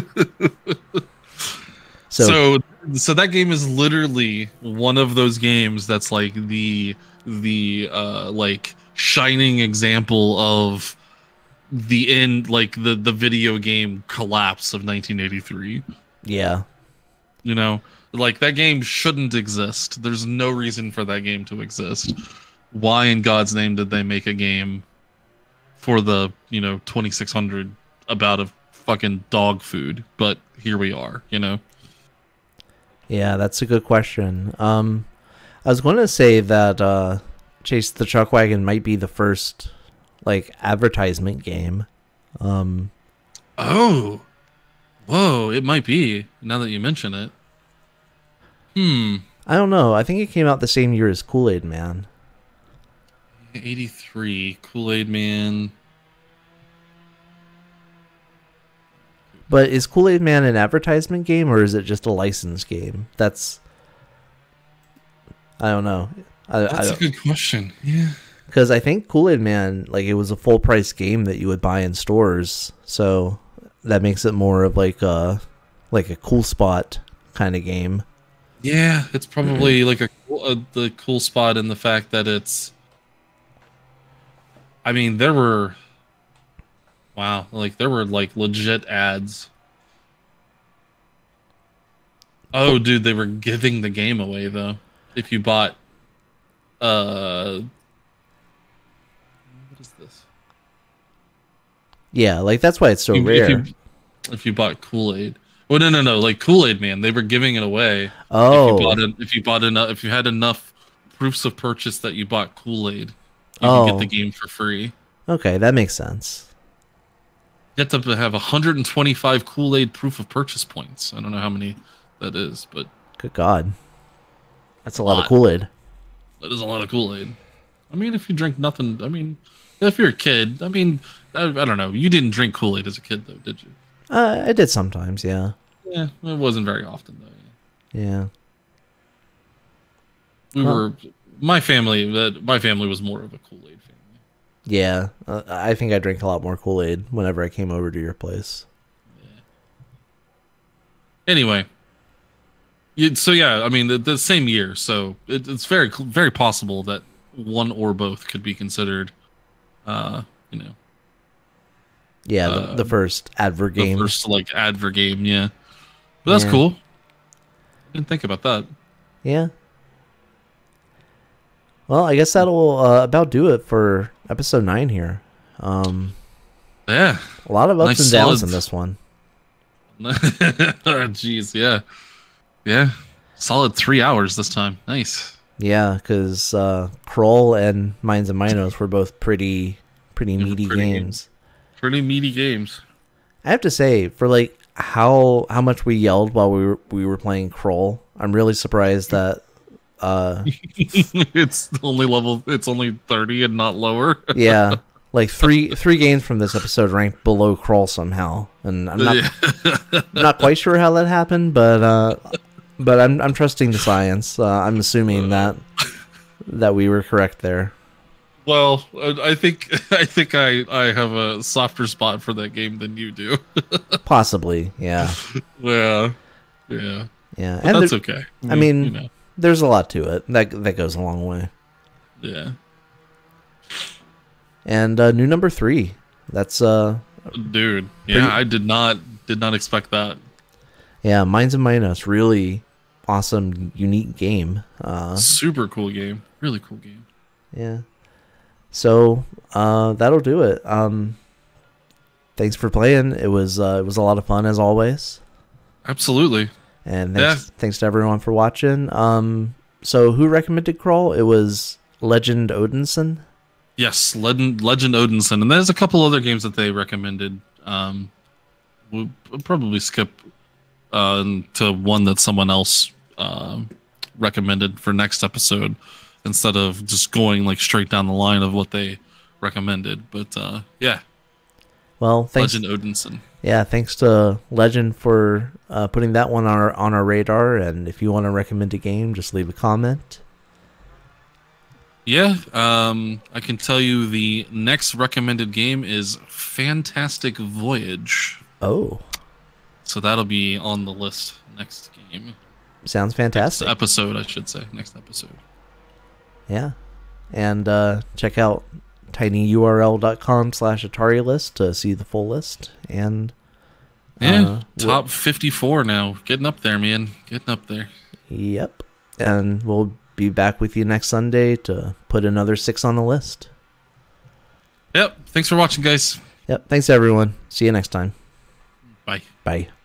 [SPEAKER 1] So
[SPEAKER 2] So that game is literally one of those games that's like the like shining example of the end, like the video game collapse of 1983.
[SPEAKER 1] yeah.
[SPEAKER 2] Like that game shouldn't exist. There's no reason for that game to exist. Why in God's name did they make a game for the 2600 about a fucking dog food? But here we are.
[SPEAKER 1] Yeah, that's a good question. I was going to say that Chase the Chuck Wagon might be the first like advertisement game.
[SPEAKER 2] Oh, whoa! It might be, now that you mention it.
[SPEAKER 1] I don't know. I think it came out the same year as Kool-Aid Man.
[SPEAKER 2] 83 Kool-Aid Man.
[SPEAKER 1] But is Kool-Aid Man an advertisement game or is it just a licensed game? I don't know.
[SPEAKER 2] That's a good question. Yeah.
[SPEAKER 1] Because I think Kool-Aid Man, like, it was a full price game that you would buy in stores, so that makes it more of like a Cool Spot kind of game.
[SPEAKER 2] Yeah, it's probably like the cool spot in the fact that it's. I mean, there were like legit ads. Oh, dude, they were giving the game away though. If you bought, what is this?
[SPEAKER 1] Yeah, like that's why it's so rare.
[SPEAKER 2] If you bought Kool-Aid. Well, no. Like Kool-Aid Man, they were giving it away.
[SPEAKER 1] Oh.
[SPEAKER 2] If you had enough proofs of purchase that you bought Kool-Aid, you could get the game for free.
[SPEAKER 1] Okay, that makes sense.
[SPEAKER 2] You have to have 125 Kool-Aid proof of purchase points. I don't know how many that is, but
[SPEAKER 1] Good God. That's a lot of Kool-Aid.
[SPEAKER 2] that is a lot of Kool-Aid. I mean, if you drink nothing, I mean, if you're a kid, I mean, I don't know. You didn't drink Kool-Aid as a kid, though, did you?
[SPEAKER 1] I did sometimes, yeah.
[SPEAKER 2] Yeah, it wasn't very often, though.
[SPEAKER 1] Yeah.
[SPEAKER 2] My family was more of a Kool-Aid family.
[SPEAKER 1] Yeah, I think I drank a lot more Kool-Aid whenever I came over to your place.
[SPEAKER 2] Yeah. Anyway, so yeah, I mean the same year, so it's very very possible that one or both could be considered, you know,
[SPEAKER 1] Yeah, the first advert game.
[SPEAKER 2] the first like advert game. Yeah, but that's cool. Didn't think about that.
[SPEAKER 1] Yeah. Well, I guess that'll about do it for episode 9 here.
[SPEAKER 2] Yeah,
[SPEAKER 1] a lot of ups and downs
[SPEAKER 2] solid...
[SPEAKER 1] in this one.
[SPEAKER 2] Oh, jeez, yeah, solid 3 hours this time. Nice.
[SPEAKER 1] Yeah, because Krull and Mines and Minos were both pretty meaty games.
[SPEAKER 2] Pretty meaty games.
[SPEAKER 1] I have to say, for like how much we yelled while we were playing Krull, I'm really surprised that
[SPEAKER 2] it's only 30 and not lower.
[SPEAKER 1] Yeah, like three games from this episode ranked below Krull somehow, and I'm not quite sure how that happened, but I'm trusting the science. I'm assuming that we were correct there.
[SPEAKER 2] Well, I think I have a softer spot for that game than you do.
[SPEAKER 1] Possibly, yeah.
[SPEAKER 2] Yeah.
[SPEAKER 1] And
[SPEAKER 2] that's okay.
[SPEAKER 1] I mean, there's a lot to it. That goes a long way.
[SPEAKER 2] Yeah.
[SPEAKER 1] And new number 3. That's
[SPEAKER 2] dude. Yeah, I did not expect that.
[SPEAKER 1] Yeah, Mines and Minos, really awesome, unique game.
[SPEAKER 2] Super cool game. Really cool game.
[SPEAKER 1] Yeah. So that'll do it. Thanks for playing. It was a lot of fun as always.
[SPEAKER 2] Absolutely.
[SPEAKER 1] And thanks to everyone for watching. So who recommended Krull? It was Legend Odinson.
[SPEAKER 2] Yes, Legend Odinson, and there's a couple other games that they recommended. We'll probably skip to one that someone else recommended for next episode, instead of just going like straight down the line of what they recommended. But yeah.
[SPEAKER 1] Well, thanks,
[SPEAKER 2] Legend Odinson. Yeah,
[SPEAKER 1] thanks to Legend for putting that one on our radar. And if you want to recommend a game, just leave a comment.
[SPEAKER 2] Yeah, I can tell you the next recommended game is Fantastic Voyage.
[SPEAKER 1] Oh. So
[SPEAKER 2] that'll be on the list next game.
[SPEAKER 1] Sounds fantastic.
[SPEAKER 2] Next episode, I should say. Next episode.
[SPEAKER 1] Yeah. And check out tinyurl.com/Atari list to see the full list. And
[SPEAKER 2] top 54 now. Getting up there, man. Getting up there.
[SPEAKER 1] Yep. And we'll be back with you next Sunday to put another 6 on the list.
[SPEAKER 2] Yep. Thanks for watching, guys.
[SPEAKER 1] Yep. Thanks, everyone. See you next time.
[SPEAKER 2] Bye.
[SPEAKER 1] Bye.